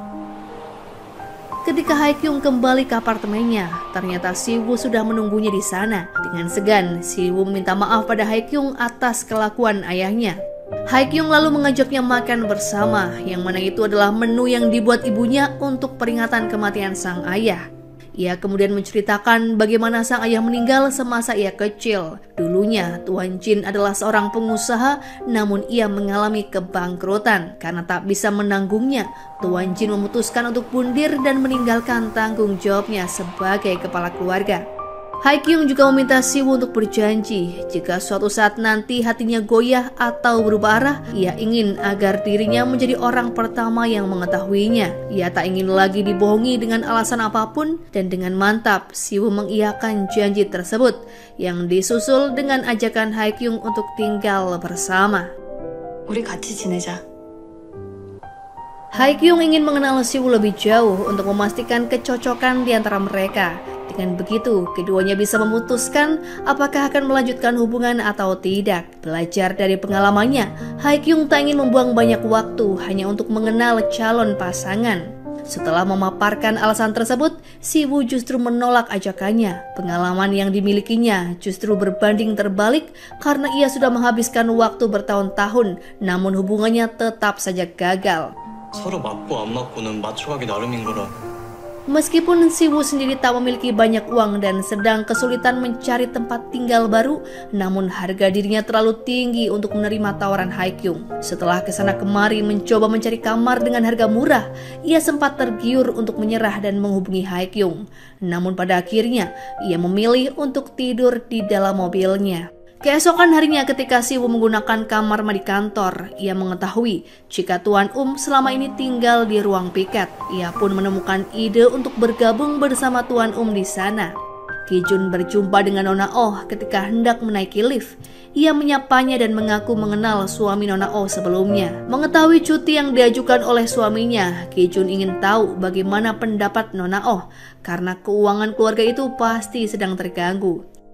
Ketika Haikyung kembali ke apartemennya, ternyata Siwoo sudah menunggunya di sana. Dengan segan, Siwoo meminta maaf pada Haikyung atas kelakuan ayahnya. Haikyung lalu mengajaknya makan bersama, yang mana itu adalah menu yang dibuat ibunya untuk peringatan kematian sang ayah. Ia kemudian menceritakan bagaimana sang ayah meninggal semasa ia kecil. Dulunya, Tuan Jin adalah seorang pengusaha, namun ia mengalami kebangkrutan. Karena tak bisa menanggungnya, Tuan Jin memutuskan untuk bundir dan meninggalkan tanggung jawabnya sebagai kepala keluarga. Haikyung juga meminta Siwoo untuk berjanji jika suatu saat nanti hatinya goyah atau berubah arah, ia ingin agar dirinya menjadi orang pertama yang mengetahuinya. Ia tak ingin lagi dibohongi dengan alasan apapun, dan dengan mantap Siwoo mengiyakan janji tersebut yang disusul dengan ajakan Haikyung untuk tinggal bersama. 우리 같이 지내자. Haikyung ingin mengenal Siwoo lebih jauh untuk memastikan kecocokan di antara mereka. Dengan begitu, keduanya bisa memutuskan apakah akan melanjutkan hubungan atau tidak. Belajar dari pengalamannya, Haikyung tak ingin membuang banyak waktu hanya untuk mengenal calon pasangan. Setelah memaparkan alasan tersebut, Siwoo justru menolak ajakannya. Pengalaman yang dimilikinya justru berbanding terbalik karena ia sudah menghabiskan waktu bertahun-tahun, namun hubungannya tetap saja gagal. 서로 맞고 안 맞고는 맞춰가기 나름인 거라. Meskipun Siwoo sendiri tak memiliki banyak uang dan sedang kesulitan mencari tempat tinggal baru, namun harga dirinya terlalu tinggi untuk menerima tawaran Haikyung. Setelah kesana kemari mencoba mencari kamar dengan harga murah, ia sempat tergiur untuk menyerah dan menghubungi Haikyung. Namun pada akhirnya, ia memilih untuk tidur di dalam mobilnya. Keesokan harinya ketika Siwoo menggunakan kamar mandi kantor, ia mengetahui jika Tuan selama ini tinggal di ruang piket. Ia pun menemukan ide untuk bergabung bersama Tuan di sana. Ki-jun berjumpa dengan Nona Oh ketika hendak menaiki lift. Ia menyapanya dan mengaku mengenal suami Nona Oh sebelumnya. Mengetahui cuti yang diajukan oleh suaminya, Ki-jun ingin tahu bagaimana pendapat Nona Oh karena keuangan keluarga itu pasti sedang terganggu.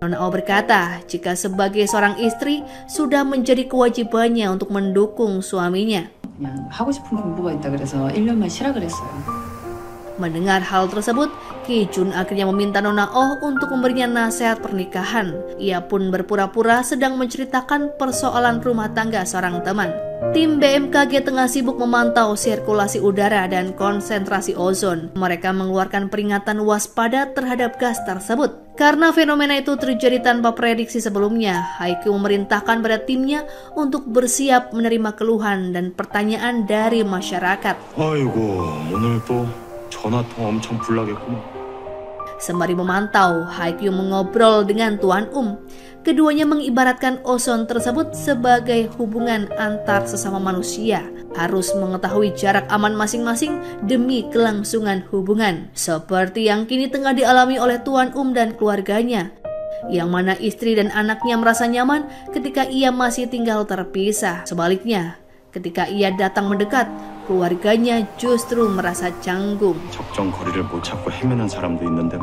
Nona Oh berkata jika sebagai seorang istri sudah menjadi kewajibannya untuk mendukung suaminya. 그냥 하고 싶은 공부가 있다 그래서 1년만 쉬라 그랬어요. Mendengar hal tersebut, Ki Jun akhirnya meminta Nona Oh untuk memberinya nasihat pernikahan. Ia pun berpura-pura sedang menceritakan persoalan rumah tangga seorang teman. Tim BMKG tengah sibuk memantau sirkulasi udara dan konsentrasi ozon. Mereka mengeluarkan peringatan waspada terhadap gas tersebut. Karena fenomena itu terjadi tanpa prediksi sebelumnya, Haikyung memerintahkan pada timnya untuk bersiap menerima keluhan dan pertanyaan dari masyarakat. 아이고 오늘 또 전화 통화 엄청 불나겠구나. Sembari memantau, Haikyung mengobrol dengan Tuan Keduanya mengibaratkan ozon tersebut sebagai hubungan antar sesama manusia. Harus mengetahui jarak aman masing-masing demi kelangsungan hubungan. Seperti yang kini tengah dialami oleh Tuan dan keluarganya. Yang mana istri dan anaknya merasa nyaman ketika ia masih tinggal terpisah. Sebaliknya, ketika ia datang mendekat, keluarganya justru merasa canggung. 적정 거리를 못 찾고 헤매는 사람도 있는데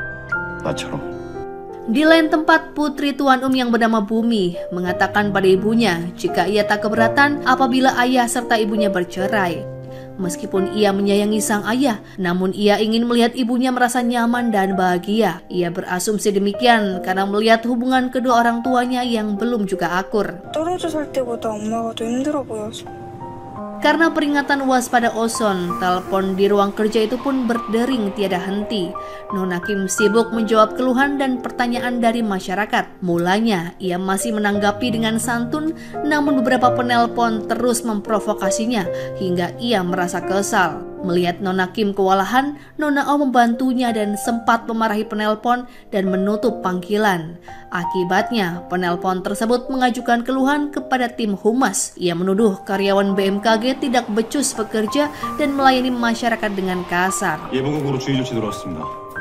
나처럼. Di lain tempat, putri Tuan yang bernama Bumi mengatakan pada ibunya jika ia tak keberatan apabila ayah serta ibunya bercerai. Meskipun ia menyayangi sang ayah, namun ia ingin melihat ibunya merasa nyaman dan bahagia. Ia berasumsi demikian karena melihat hubungan kedua orang tuanya yang belum juga akur. 떨어져 살 때보다 엄마가 더 힘들어 보여서. Karena peringatan waspada ozon, telepon di ruang kerja itu pun berdering tiada henti. Nona Kim sibuk menjawab keluhan dan pertanyaan dari masyarakat. Mulanya, ia masih menanggapi dengan santun, namun beberapa penelpon terus memprovokasinya hingga ia merasa kesal. Melihat Nona Kim kewalahan, Nona Oh membantunya dan sempat memarahi penelpon dan menutup panggilan. Akibatnya, penelpon tersebut mengajukan keluhan kepada tim humas. Ia menuduh karyawan BMKG tidak becus bekerja dan melayani masyarakat dengan kasar. 예보국으로 주의 조치 들어왔습니다.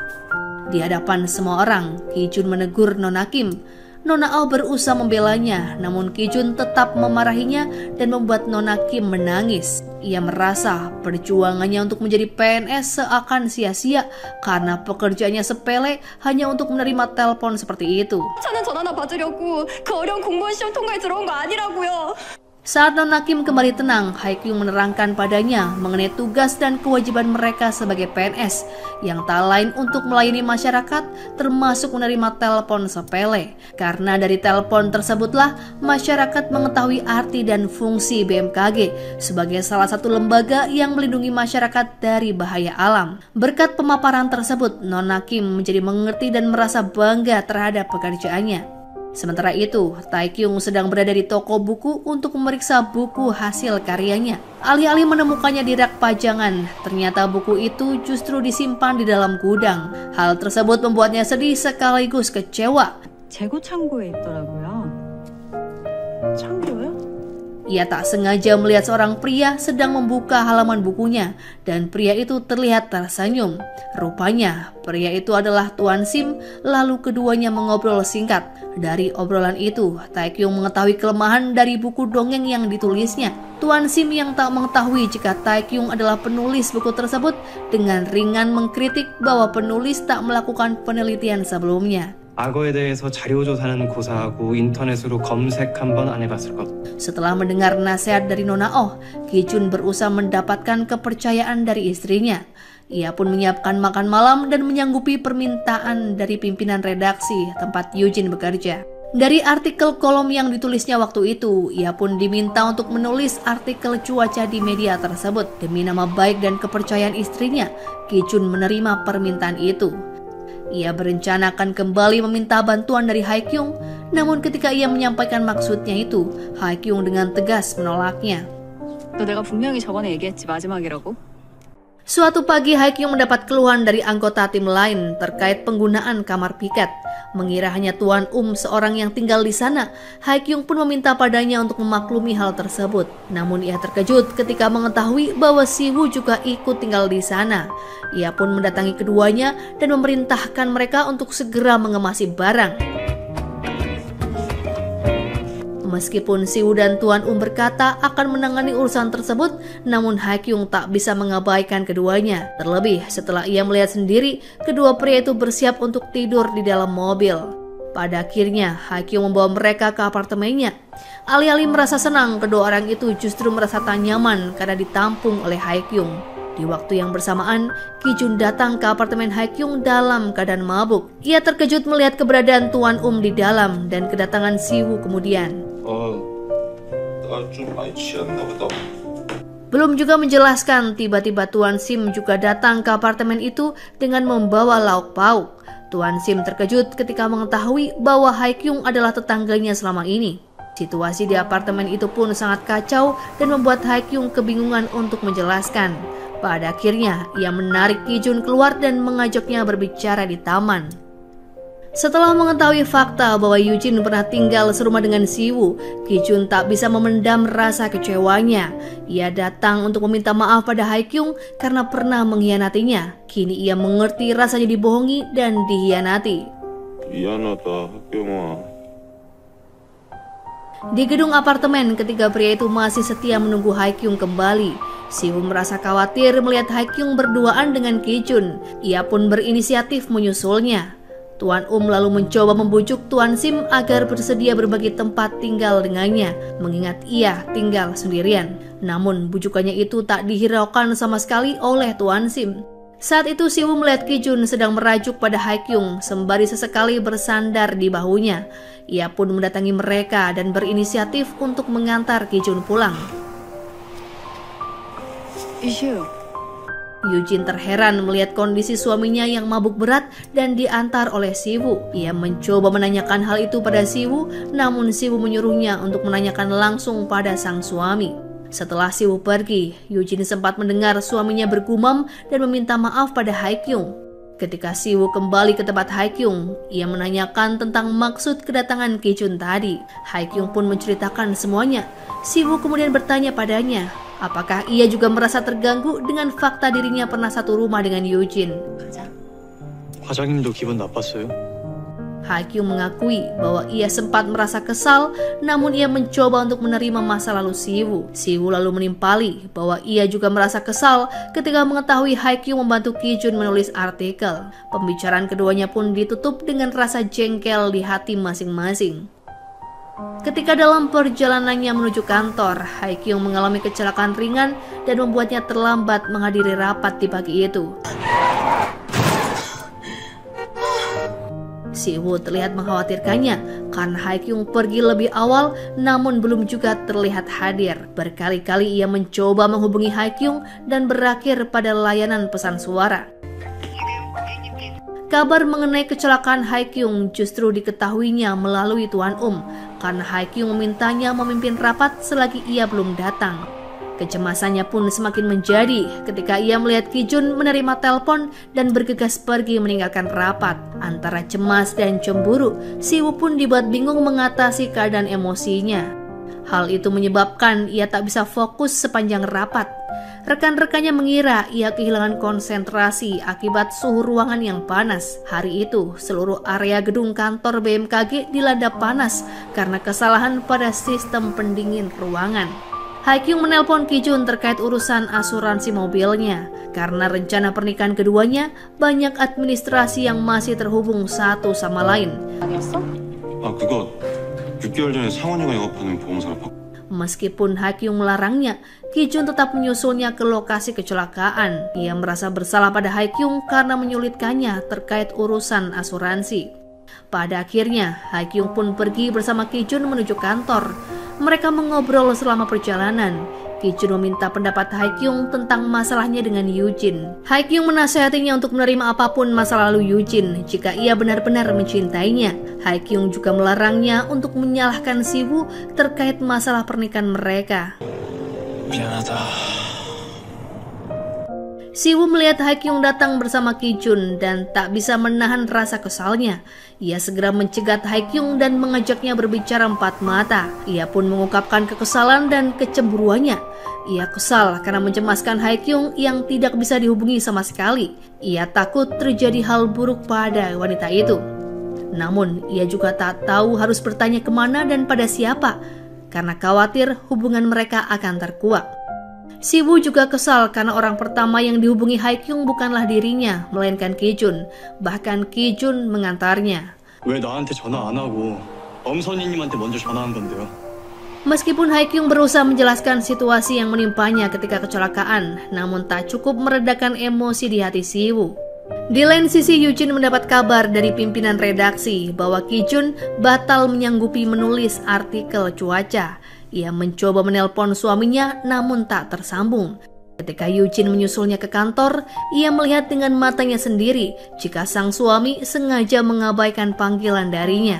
Di hadapan semua orang, Ki Jun menegur Nona Kim. Nona Oh berusaha membelanya, namun Ki Jun tetap memarahinya dan membuat Nona Kim menangis. Ia merasa perjuangannya untuk menjadi PNS seakan sia-sia karena pekerjaannya sepele hanya untuk menerima telepon seperti itu. 저는 전화나 받으려고 그 어려운 공무원 시험 통과에 들어온 거 아니라고요. Saat Nona Kim kembali tenang, Haikyung menerangkan padanya mengenai tugas dan kewajiban mereka sebagai PNS yang tak lain untuk melayani masyarakat termasuk menerima telepon sepele. Karena dari telepon tersebutlah masyarakat mengetahui arti dan fungsi BMKG sebagai salah satu lembaga yang melindungi masyarakat dari bahaya alam. Berkat pemaparan tersebut, Nona Kim menjadi mengerti dan merasa bangga terhadap pekerjaannya. Sementara itu, Taekyung sedang berada di toko buku untuk memeriksa buku hasil karyanya. Alih-alih menemukannya di rak pajangan, ternyata buku itu justru disimpan di dalam gudang. Hal tersebut membuatnya sedih sekaligus kecewa. 재고 창고에 있더라고요. 창고요? Ia tak sengaja melihat seorang pria sedang membuka halaman bukunya dan pria itu terlihat tersenyum. Rupanya pria itu adalah Tuan Sim, lalu keduanya mengobrol singkat. Dari obrolan itu, Taekyung mengetahui kelemahan dari buku dongeng yang ditulisnya. Tuan Sim yang tak mengetahui jika Taekyung adalah penulis buku tersebut dengan ringan mengkritik bahwa penulis tak melakukan penelitian sebelumnya. 악어에 대해서 자료 조사는 고사하고 인터넷으로 검색 한번 안 해봤을 것. Setelah mendengar nasihat dari Nona Oh, Ki Jun berusaha mendapatkan kepercayaan dari istrinya. Ia pun menyiapkan makan malam dan menyanggupi permintaan dari pimpinan redaksi tempat Eugene bekerja. Dari artikel kolom yang ditulisnya waktu itu, ia pun diminta untuk menulis artikel cuaca di media tersebut. Demi nama baik dan kepercayaan istrinya, Ki Jun menerima permintaan itu. Ia berencana akan kembali meminta bantuan dari Haikyung, namun ketika ia menyampaikan maksudnya itu, Haikyung dengan tegas menolaknya. 너 내가 분명히 저번에 얘기했지 마지막이라고? Suatu pagi Haikyung mendapat keluhan dari anggota tim lain terkait penggunaan kamar piket. Mengira hanya Tuan seorang yang tinggal di sana, Haikyung pun meminta padanya untuk memaklumi hal tersebut. Namun ia terkejut ketika mengetahui bahwa Siwoo juga ikut tinggal di sana. Ia pun mendatangi keduanya dan memerintahkan mereka untuk segera mengemasi barang. Meskipun Siwoo dan Tuan berkata akan menangani urusan tersebut, namun Haikyung tak bisa mengabaikan keduanya. Terlebih setelah ia melihat sendiri kedua pria itu bersiap untuk tidur di dalam mobil. Pada akhirnya, Haekyung membawa mereka ke apartemennya. Alih-alih merasa senang, kedua orang itu justru merasa tak nyaman karena ditampung oleh Haekyung. Di waktu yang bersamaan, Ki-jun datang ke apartemen Haekyung dalam keadaan mabuk. Ia terkejut melihat keberadaan Tuan di dalam dan kedatangan Siwoo kemudian. Belum juga menjelaskan, tiba-tiba Tuan Sim juga datang ke apartemen itu dengan membawa lauk pauk. Tuan Sim terkejut ketika mengetahui bahwa Haekyung adalah tetangganya selama ini. Situasi di apartemen itu pun sangat kacau dan membuat Haekyung kebingungan untuk menjelaskan. Pada akhirnya, ia menarik Ki-jun keluar dan mengajaknya berbicara di taman. Setelah mengetahui fakta bahwa Yujin pernah tinggal serumah dengan Siwoo, Ki-jun tak bisa memendam rasa kecewanya. Ia datang untuk meminta maaf pada Haekyung karena pernah mengkhianatinya. Kini ia mengerti rasanya dibohongi dan dikhianati. 미안하다, 하경아. Di gedung apartemen, ketiga pria itu masih setia menunggu Haekyung kembali. Siwoo merasa khawatir melihat Haekyung berduaan dengan Ki-jun. Ia pun berinisiatif menyusulnya. Tuan lalu mencoba membujuk Tuan Sim agar bersedia berbagi tempat tinggal dengannya, mengingat ia tinggal sendirian. Namun bujukannya itu tak dihiraukan sama sekali oleh Tuan Sim. Saat itu Siwoo melihat Ki-jun sedang merajuk pada Haekyung sembari sesekali bersandar di bahunya. Ia pun mendatangi mereka dan berinisiatif untuk mengantar Ki-jun pulang. Yujin terheran melihat kondisi suaminya yang mabuk berat dan diantar oleh Siwoo. Ia mencoba menanyakan hal itu pada Siwoo, namun Siwoo menyuruhnya untuk menanyakan langsung pada sang suami. Setelah Siwoo pergi, Yujin sempat mendengar suaminya bergumam dan meminta maaf pada Haekyung. Ketika Siwoo kembali ke tempat Haekyung, ia menanyakan tentang maksud kedatangan Ki-jun tadi. Haekyung pun menceritakan semuanya. Siwoo kemudian bertanya padanya, apakah ia juga merasa terganggu dengan fakta dirinya pernah satu rumah dengan Yujin. 과장님도 기분 나빴어요? Haekyung mengakui bahwa ia sempat merasa kesal, namun ia mencoba untuk menerima masa lalu Siwoo. Siwoo lalu menimpali bahwa ia juga merasa kesal ketika mengetahui Haekyung membantu Ki-jun menulis artikel. Pembicaraan keduanya pun ditutup dengan rasa jengkel di hati masing-masing. Ketika dalam perjalanannya menuju kantor, Haekyung mengalami kecelakaan ringan dan membuatnya terlambat menghadiri rapat di pagi itu. Siwoo terlihat mengkhawatirkannya karena Haekyung pergi lebih awal namun belum juga terlihat hadir. Berkali-kali ia mencoba menghubungi Haekyung dan berakhir pada layanan pesan suara. Kabar mengenai kecelakaan Haekyung justru diketahuinya melalui Tuan karena Haekyung memintanya memimpin rapat selagi ia belum datang. Kecemasannya pun semakin menjadi ketika ia melihat Ki-jun menerima telepon dan bergegas pergi meninggalkan rapat. Antara cemas dan cemburu, Siwoo pun dibuat bingung mengatasi keadaan emosinya. Hal itu menyebabkan ia tak bisa fokus sepanjang rapat. Rekan-rekannya mengira ia kehilangan konsentrasi akibat suhu ruangan yang panas. Hari itu, seluruh area gedung kantor BMKG dilanda panas karena kesalahan pada sistem pendingin ruangan. Haekyung menelpon Ki-jun terkait urusan asuransi mobilnya. Karena rencana pernikahan keduanya, banyak administrasi yang masih terhubung satu sama lain. 그거 6개월 전에 상원이가 영업하는 보험사로 Meskipun Haekyung melarangnya, Ki-jun tetap menyusulnya ke lokasi kecelakaan. Ia merasa bersalah pada Haekyung karena menyulitkannya terkait urusan asuransi. Pada akhirnya, Haekyung pun pergi bersama Ki-jun menuju kantor. Mereka mengobrol selama perjalanan. Ki-jun meminta pendapat Haekyung tentang masalahnya dengan Yujin. Haekyung menasihatinya untuk menerima apapun masa lalu Yujin jika ia benar-benar mencintainya. Haekyung juga melarangnya untuk menyalahkan Siwoo terkait masalah pernikahan mereka. 미안하다. Siwoo melihat Haekyung datang bersama Ki-jun dan tak bisa menahan rasa kesalnya. Ia segera mencegat Haekyung dan mengajaknya berbicara empat mata. Ia pun mengungkapkan kekesalan dan kecemburuannya. Ia kesal karena mencemaskan Haekyung yang tidak bisa dihubungi sama sekali. Ia takut terjadi hal buruk pada wanita itu. Namun, ia juga tak tahu harus bertanya kemana dan pada siapa, karena khawatir hubungan mereka akan terkuak. Siwoo juga kesal karena orang pertama yang dihubungi Haekyung bukanlah dirinya, melainkan Ki-jun. Bahkan Ki-jun mengantarnya. 왜 나한테 전화 안 하고 엄선이님한테 먼저 전화한 건데요? Meskipun Haikyung berusaha menjelaskan situasi yang menimpanya ketika kecelakaan, namun tak cukup meredakan emosi di hati Siwoo. Di lain sisi, Yujin mendapat kabar dari pimpinan redaksi bahwa Kijun batal menyanggupi menulis artikel cuaca. Ia mencoba menelpon suaminya namun tak tersambung. Ketika Yujin menyusulnya ke kantor, ia melihat dengan matanya sendiri jika sang suami sengaja mengabaikan panggilan darinya.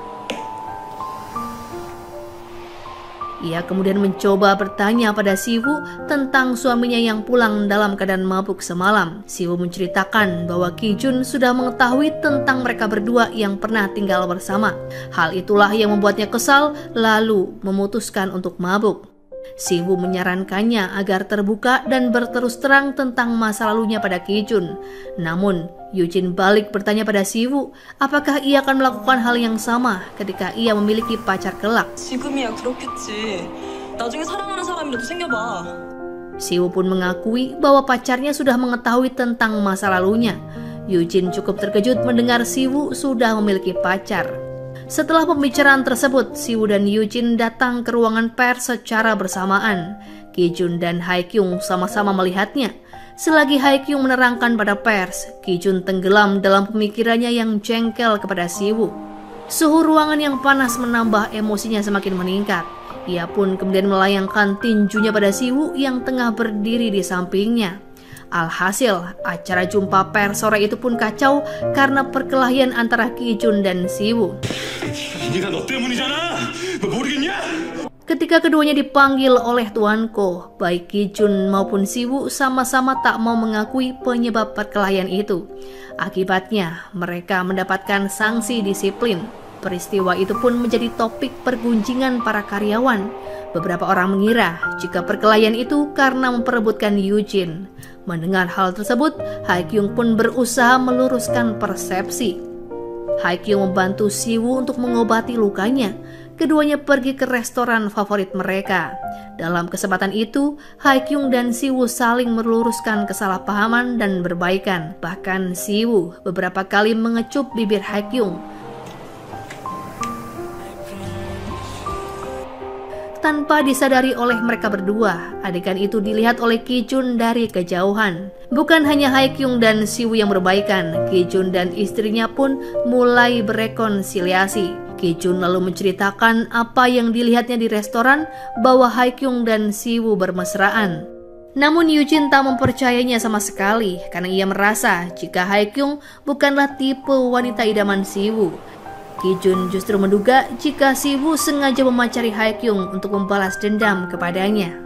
Ia kemudian mencoba bertanya pada Siwoo tentang suaminya yang pulang dalam keadaan mabuk semalam. Siwoo menceritakan bahwa Kijun sudah mengetahui tentang mereka berdua yang pernah tinggal bersama. Hal itulah yang membuatnya kesal, lalu memutuskan untuk mabuk. Siwoo menyarankannya agar terbuka dan berterus terang tentang masa lalunya pada Kijun. Namun, Yujin balik bertanya pada Siwoo, apakah ia akan melakukan hal yang sama ketika ia memiliki pacar kelak. 지금이야 그렇겠지. 나중에 사랑하는 사람이라도 생겨봐. Siwoo pun mengakui bahwa pacarnya sudah mengetahui tentang masa lalunya. Yujin cukup terkejut mendengar Siwoo sudah memiliki pacar. Setelah pembicaraan tersebut, Siwoo dan Yujin datang ke ruangan pers secara bersamaan. Kijun dan Haikyung sama-sama melihatnya. Selagi Haikyung menerangkan pada pers, Kijun tenggelam dalam pemikirannya yang jengkel kepada Siwoo. Suhu ruangan yang panas menambah emosinya semakin meningkat. Ia pun kemudian melayangkan tinjunya pada Siwoo yang tengah berdiri di sampingnya. Alhasil, acara jumpa pers sore itu pun kacau karena perkelahian antara Kijun dan Siwoo. 네가 너 때문이잖아. 너 모르겠냐? Ketika keduanya dipanggil oleh Tuan Ko, baik Kijun maupun Siwoo sama-sama tak mau mengakui penyebab perkelahian itu. Akibatnya, mereka mendapatkan sanksi disiplin. Peristiwa itu pun menjadi topik pergunjingan para karyawan. Beberapa orang mengira jika perkelahian itu karena memperebutkan Yujin. Mendengar hal tersebut, Haikyung pun berusaha meluruskan persepsi. Haikyung membantu Siwoo untuk mengobati lukanya. Keduanya pergi ke restoran favorit mereka. Dalam kesempatan itu, Haikyung dan Siwoo saling meluruskan kesalahpahaman dan berbaikan. Bahkan Siwoo beberapa kali mengecup bibir Haikyung. Tanpa disadari oleh mereka berdua, adegan itu dilihat oleh Kijun dari kejauhan. Bukan hanya Haikyung dan Siwoo yang berbaikan, Kijun dan istrinya pun mulai berekonsiliasi. Kijun lalu menceritakan apa yang dilihatnya di restoran, bahwa Haikyung dan Siwoo bermesraan. Namun Yujin tak mempercayainya sama sekali karena ia merasa jika Haikyung bukanlah tipe wanita idaman Siwoo. Kijun justru menduga jika Siwoo sengaja memacari Haikyung untuk membalas dendam kepadanya.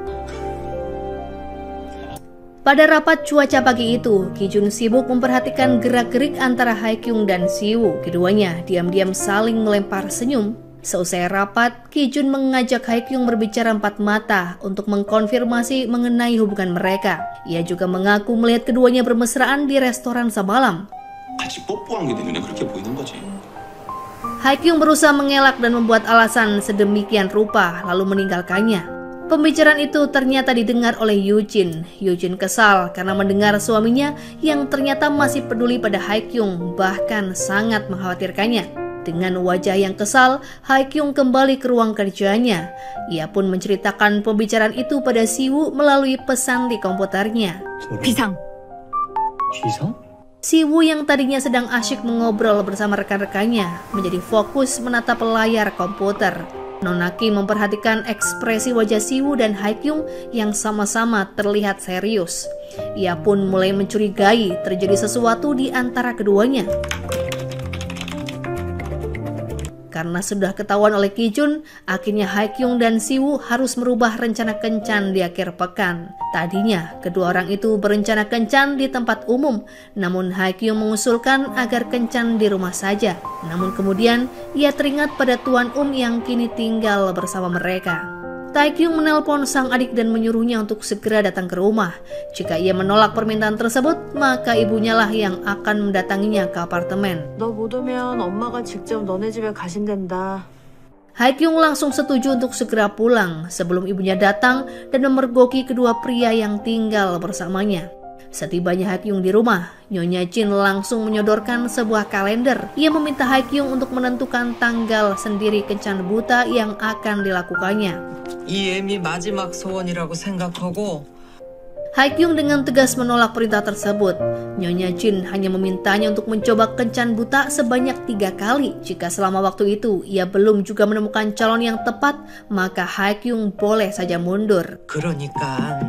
Pada rapat cuaca pagi itu, Kijun sibuk memperhatikan gerak-gerik antara Haikyung dan Siwoo. Keduanya diam-diam saling melempar senyum. Seusai rapat, Kijun mengajak Haikyung berbicara empat mata untuk mengkonfirmasi mengenai hubungan mereka. Ia juga mengaku melihat keduanya bermesraan di restoran semalam. 같이 뽀뽀한 게 내 눈에 그렇게 보이는 거지. Haikyung berusaha mengelak dan membuat alasan sedemikian rupa, lalu meninggalkannya. Pembicaraan itu ternyata didengar oleh Yujin. Yujin kesal karena mendengar suaminya yang ternyata masih peduli pada Haikyung, bahkan sangat mengkhawatirkannya. Dengan wajah yang kesal, Haikyung kembali ke ruang kerjanya. Ia pun menceritakan pembicaraan itu pada Siwoo melalui pesan di komputernya. 비상. 귀성? Siwoo yang tadinya sedang asyik mengobrol bersama rekan-rekannya menjadi fokus menatap layar komputer. Nonaki memperhatikan ekspresi wajah Siwoo dan Haikyung yang sama-sama terlihat serius. Ia pun mulai mencurigai terjadi sesuatu di antara keduanya. Karena sudah ketahuan oleh Kijun, akhirnya Haikyung dan Siwoo harus merubah rencana kencan di akhir pekan. Tadinya, kedua orang itu berencana kencan di tempat umum, namun Haikyung mengusulkan agar kencan di rumah saja. Namun kemudian, ia teringat pada Tuan yang kini tinggal bersama mereka. Taekyung menelpon sang adik dan menyuruhnya untuk segera datang ke rumah. Jika ia menolak permintaan tersebut, maka ibunya lah yang akan mendatanginya ke apartemen. 너 못 오면 엄마가 직접 너네 집에 가신댄다. Haikyung langsung setuju untuk segera pulang sebelum ibunya datang dan memergoki kedua pria yang tinggal bersamanya. Setibanya Haekyung di rumah, Nyonya Jin langsung menyodorkan sebuah kalender. Ia meminta Haekyung untuk menentukan tanggal sendiri kencan buta yang akan dilakukannya. 이 애미 마지막 소원이라고 생각하고 Haekyung dengan tegas menolak perintah tersebut. Nyonya Jin hanya memintanya untuk mencoba kencan buta sebanyak 3 kali. Jika selama waktu itu ia belum juga menemukan calon yang tepat, maka Haekyung boleh saja mundur. 그러니까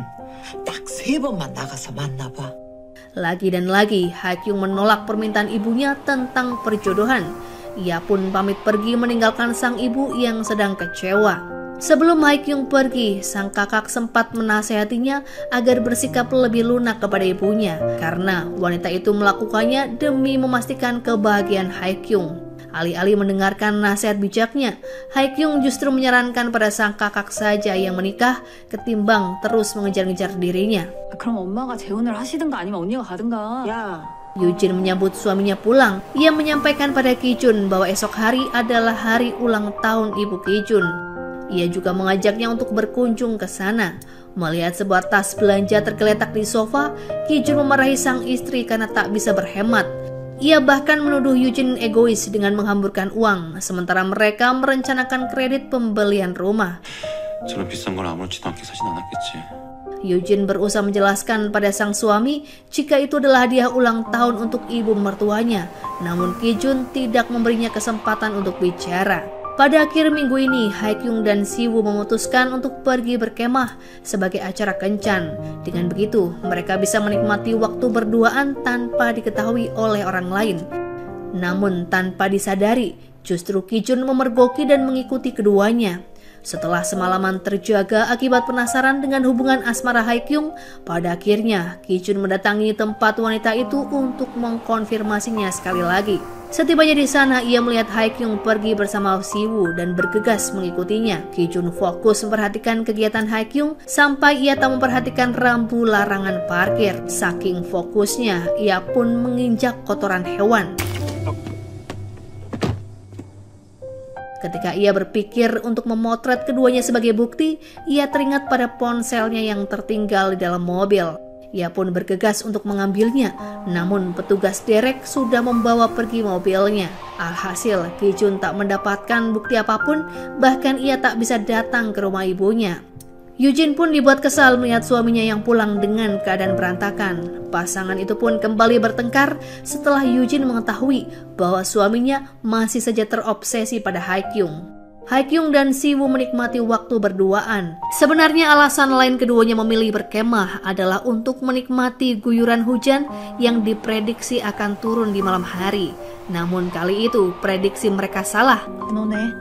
딱 3번만 나가서 만나봐. Lagi dan lagi, Haekyung menolak permintaan ibunya tentang perjodohan. Ia pun pamit pergi meninggalkan sang ibu yang sedang kecewa. Sebelum Haekyung pergi, sang kakak sempat menasehatinya agar bersikap lebih lunak kepada ibunya karena wanita itu melakukannya demi memastikan kebahagiaan Haekyung. Alih-alih mendengarkan nasihat bijaknya, Haekyung justru menyarankan pada sang kakak saja yang menikah ketimbang terus mengejar-ngejar dirinya. 그럼 엄마가 재혼을 하시든가 아니면 언니가 가든가. 야, Yujin menyambut suaminya pulang. Ia menyampaikan pada Kijun bahwa esok hari adalah hari ulang tahun ibu Kijun. Ia juga mengajaknya untuk berkunjung ke sana. Melihat sebuah tas belanja tergeletak di sofa, Kijun memarahi sang istri karena tak bisa berhemat. Ia bahkan menuduh Yujin egois dengan menghamburkan uang, sementara mereka merencanakan kredit pembelian rumah. 저런 비싼 걸 아무렇지도 않게 사진 않았겠지. Yujin berusaha menjelaskan pada sang suami jika itu adalah hadiah ulang tahun untuk ibu mertuanya. Namun Kijun tidak memberinya kesempatan untuk bicara. Pada akhir minggu ini, Haekyung dan Siwoo memutuskan untuk pergi berkemah sebagai acara kencan. Dengan begitu, mereka bisa menikmati waktu berduaan tanpa diketahui oleh orang lain. Namun tanpa disadari, justru Kijun memergoki dan mengikuti keduanya. Setelah semalaman terjaga akibat penasaran dengan hubungan asmara Haekyung, pada akhirnya Kijun mendatangi tempat wanita itu untuk mengkonfirmasinya sekali lagi. Setibanya di sana, ia melihat Haekyung pergi bersama Siwoo dan bergegas mengikutinya. Kijun fokus memperhatikan kegiatan Haekyung sampai ia tak memperhatikan rambu larangan parkir. Saking fokusnya, ia pun menginjak kotoran hewan. Ketika ia berpikir untuk memotret keduanya sebagai bukti, ia teringat pada ponselnya yang tertinggal di dalam mobil. Ia pun bergegas untuk mengambilnya, namun petugas derek sudah membawa pergi mobilnya. Alhasil, Kijun tak mendapatkan bukti apapun, bahkan ia tak bisa datang ke rumah ibunya. Yujin pun dibuat kesal melihat suaminya yang pulang dengan keadaan berantakan. Pasangan itu pun kembali bertengkar setelah Yujin mengetahui bahwa suaminya masih saja terobsesi pada Haekyung. Haekyung dan Siwoo menikmati waktu berduaan. Sebenarnya alasan lain keduanya memilih berkemah adalah untuk menikmati guyuran hujan yang diprediksi akan turun di malam hari. Namun kali itu prediksi mereka salah. 너네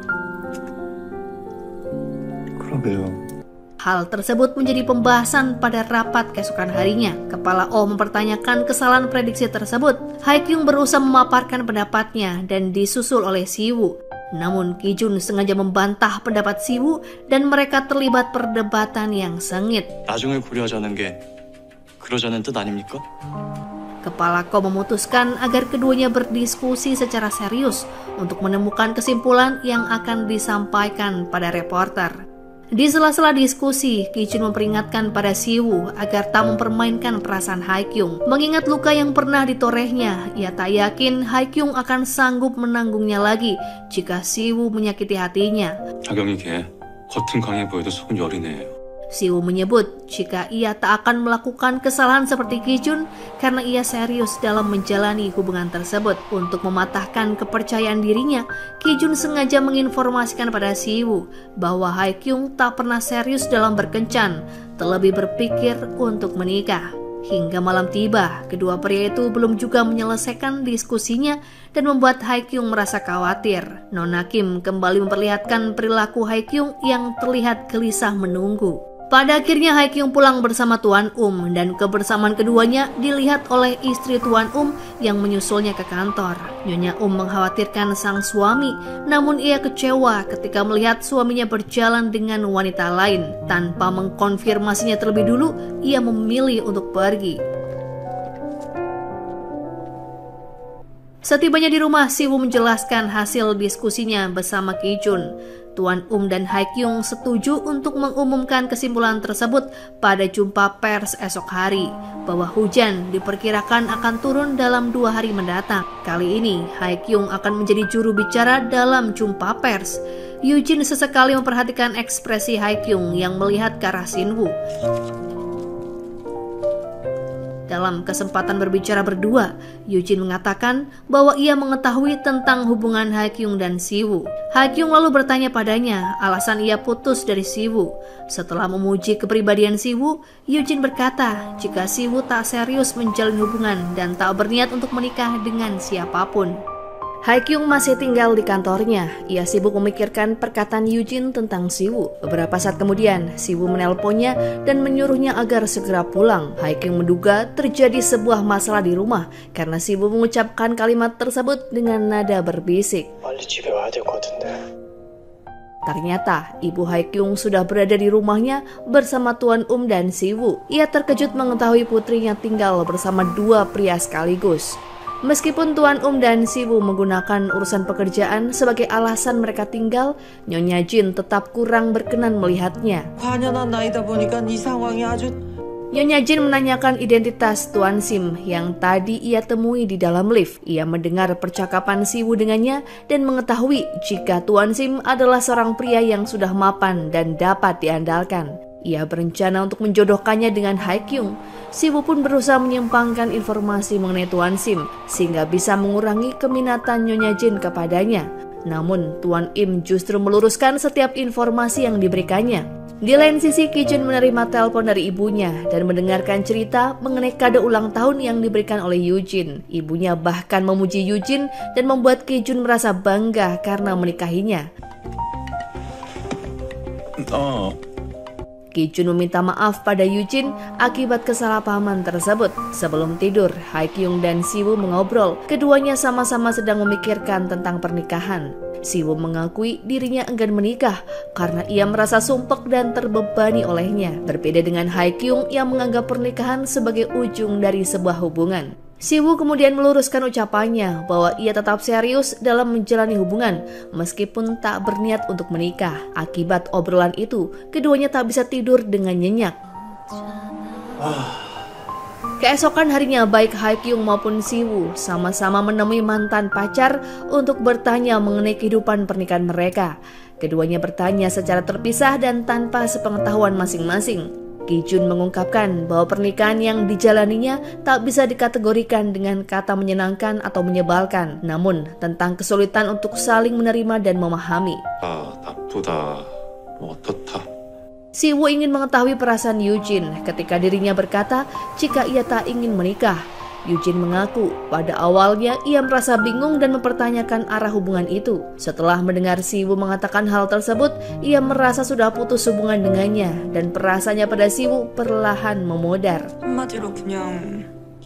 그러게요. Hal tersebut menjadi pembahasan pada rapat keesokan harinya. Kepala O mempertanyakan kesalahan prediksi tersebut. Haekyung berusaha memaparkan pendapatnya dan disusul oleh Siwoo. Namun Kijun sengaja membantah pendapat Siwoo dan mereka terlibat perdebatan yang sengit. 나중을 고려하자는 게 그러자는 뜻 아닙니까? Kepala Ko memutuskan agar keduanya berdiskusi secara serius untuk menemukan kesimpulan yang akan disampaikan pada reporter. Di sela-sela diskusi, Kijun memperingatkan pada Siwoo agar tak mempermainkan perasaan Haekyung. Mengingat luka yang pernah ditorehnya, ia tak yakin Haekyung akan sanggup menanggungnya lagi jika Siwoo menyakiti hatinya. 하경이 걔 겉은 강해 보여도 속은 여리네. Siwoo menyebut jika ia tak akan melakukan kesalahan seperti Kijun karena ia serius dalam menjalani hubungan tersebut. Untuk mematahkan kepercayaan dirinya, Kijun sengaja menginformasikan pada Siwoo bahwa Haekyung tak pernah serius dalam berkencan, terlebih berpikir untuk menikah. Hingga malam tiba, kedua pria itu belum juga menyelesaikan diskusinya dan membuat Haekyung merasa khawatir. Nona Kim kembali memperlihatkan perilaku Haekyung yang terlihat gelisah menunggu. Pada akhirnya Haekyung pulang bersama Tuan dan kebersamaan keduanya dilihat oleh istri Tuan yang menyusulnya ke kantor. Nyonya mengkhawatirkan sang suami, namun ia kecewa ketika melihat suaminya berjalan dengan wanita lain. Tanpa mengkonfirmasinya terlebih dulu, ia memilih untuk pergi. Setibanya di rumah, Siwoo menjelaskan hasil diskusinya bersama Kijun. Tuan dan Hye-kyung setuju untuk mengumumkan kesimpulan tersebut pada jumpa pers esok hari, bahwa hujan diperkirakan akan turun dalam 2 hari mendatang. Kali ini, Hye-kyung akan menjadi juru bicara dalam jumpa pers. Yujin sesekali memperhatikan ekspresi Hye-kyung yang melihat ke arah Shin-woo. Dalam kesempatan berbicara berdua, Yujin mengatakan bahwa ia mengetahui tentang hubungan Hye-kyung dan Siwoo. Hye-kyung lalu bertanya padanya alasan ia putus dari Siwoo. Setelah memuji kepribadian Siwoo, Yujin berkata jika Siwoo tak serius menjalin hubungan dan tak berniat untuk menikah dengan siapapun. Hye-kyung masih tinggal di kantornya. Ia sibuk memikirkan perkataan Yujin tentang Siwoo. Beberapa saat kemudian, Siwoo menelponnya dan menyuruhnya agar segera pulang. Hye-kyung menduga terjadi sebuah masalah di rumah karena Siwoo mengucapkan kalimat tersebut dengan nada berbisik. Ternyata, ibu Hye-kyung sudah berada di rumahnya bersama Tuan dan Siwoo. Ia terkejut mengetahui putrinya tinggal bersama 2 pria sekaligus. Meskipun Tuan dan Siwoo menggunakan urusan pekerjaan sebagai alasan mereka tinggal, Nyonya Jin tetap kurang berkenan melihatnya. 관연한 나이다 보니까 이 상황이 아주 Nyonya Jin menanyakan identitas Tuan Sim yang tadi ia temui di dalam lift. Ia mendengar percakapan Siwoo dengannya dan mengetahui jika Tuan Sim adalah seorang pria yang sudah mapan dan dapat diandalkan. Ia berencana untuk menjodohkannya dengan Hye-kyung. Siwoo pun berusaha menyimpangkan informasi mengenai Tuan Sim sehingga bisa mengurangi keminatan Nyonya Jin kepadanya. Namun Tuan Im justru meluruskan setiap informasi yang diberikannya. Di lain sisi, Ki-jun menerima telepon dari ibunya dan mendengarkan cerita mengenai kado ulang tahun yang diberikan oleh Yujin. Ibunya bahkan memuji Yujin dan membuat Ki-jun merasa bangga karena menikahinya. Ki-jun meminta maaf pada Yujin akibat kesalahpahaman tersebut. Sebelum tidur, Hye-kyung dan Siwoo mengobrol. Keduanya sama-sama sedang memikirkan tentang pernikahan. Siwoo mengakui dirinya enggan menikah karena ia merasa sumpek dan terbebani olehnya. Berbeda dengan Hye-kyung yang menganggap pernikahan sebagai ujung dari sebuah hubungan. Siwoo kemudian meluruskan ucapannya bahwa ia tetap serius dalam menjalani hubungan meskipun tak berniat untuk menikah. Akibat obrolan itu, keduanya tak bisa tidur dengan nyenyak. Keesokan harinya, baik Hye-kyung maupun Siwoo sama-sama menemui mantan pacar untuk bertanya mengenai kehidupan pernikahan mereka. Keduanya bertanya secara terpisah dan tanpa sepengetahuan masing-masing. Ki-jun mengungkapkan bahwa pernikahan yang dijalaninya tak bisa dikategorikan dengan kata menyenangkan atau menyebalkan, namun tentang kesulitan untuk saling menerima dan memahami. 나쁘다, 어떻다. Siwoo ingin mengetahui perasaan Yujin ketika dirinya berkata jika ia tak ingin menikah. Yujin mengaku pada awalnya ia merasa bingung dan mempertanyakan arah hubungan itu. Setelah mendengar Siwoo mengatakan hal tersebut, ia merasa sudah putus hubungan dengannya dan perasaannya pada Siwoo perlahan memudar. 한마디로 그냥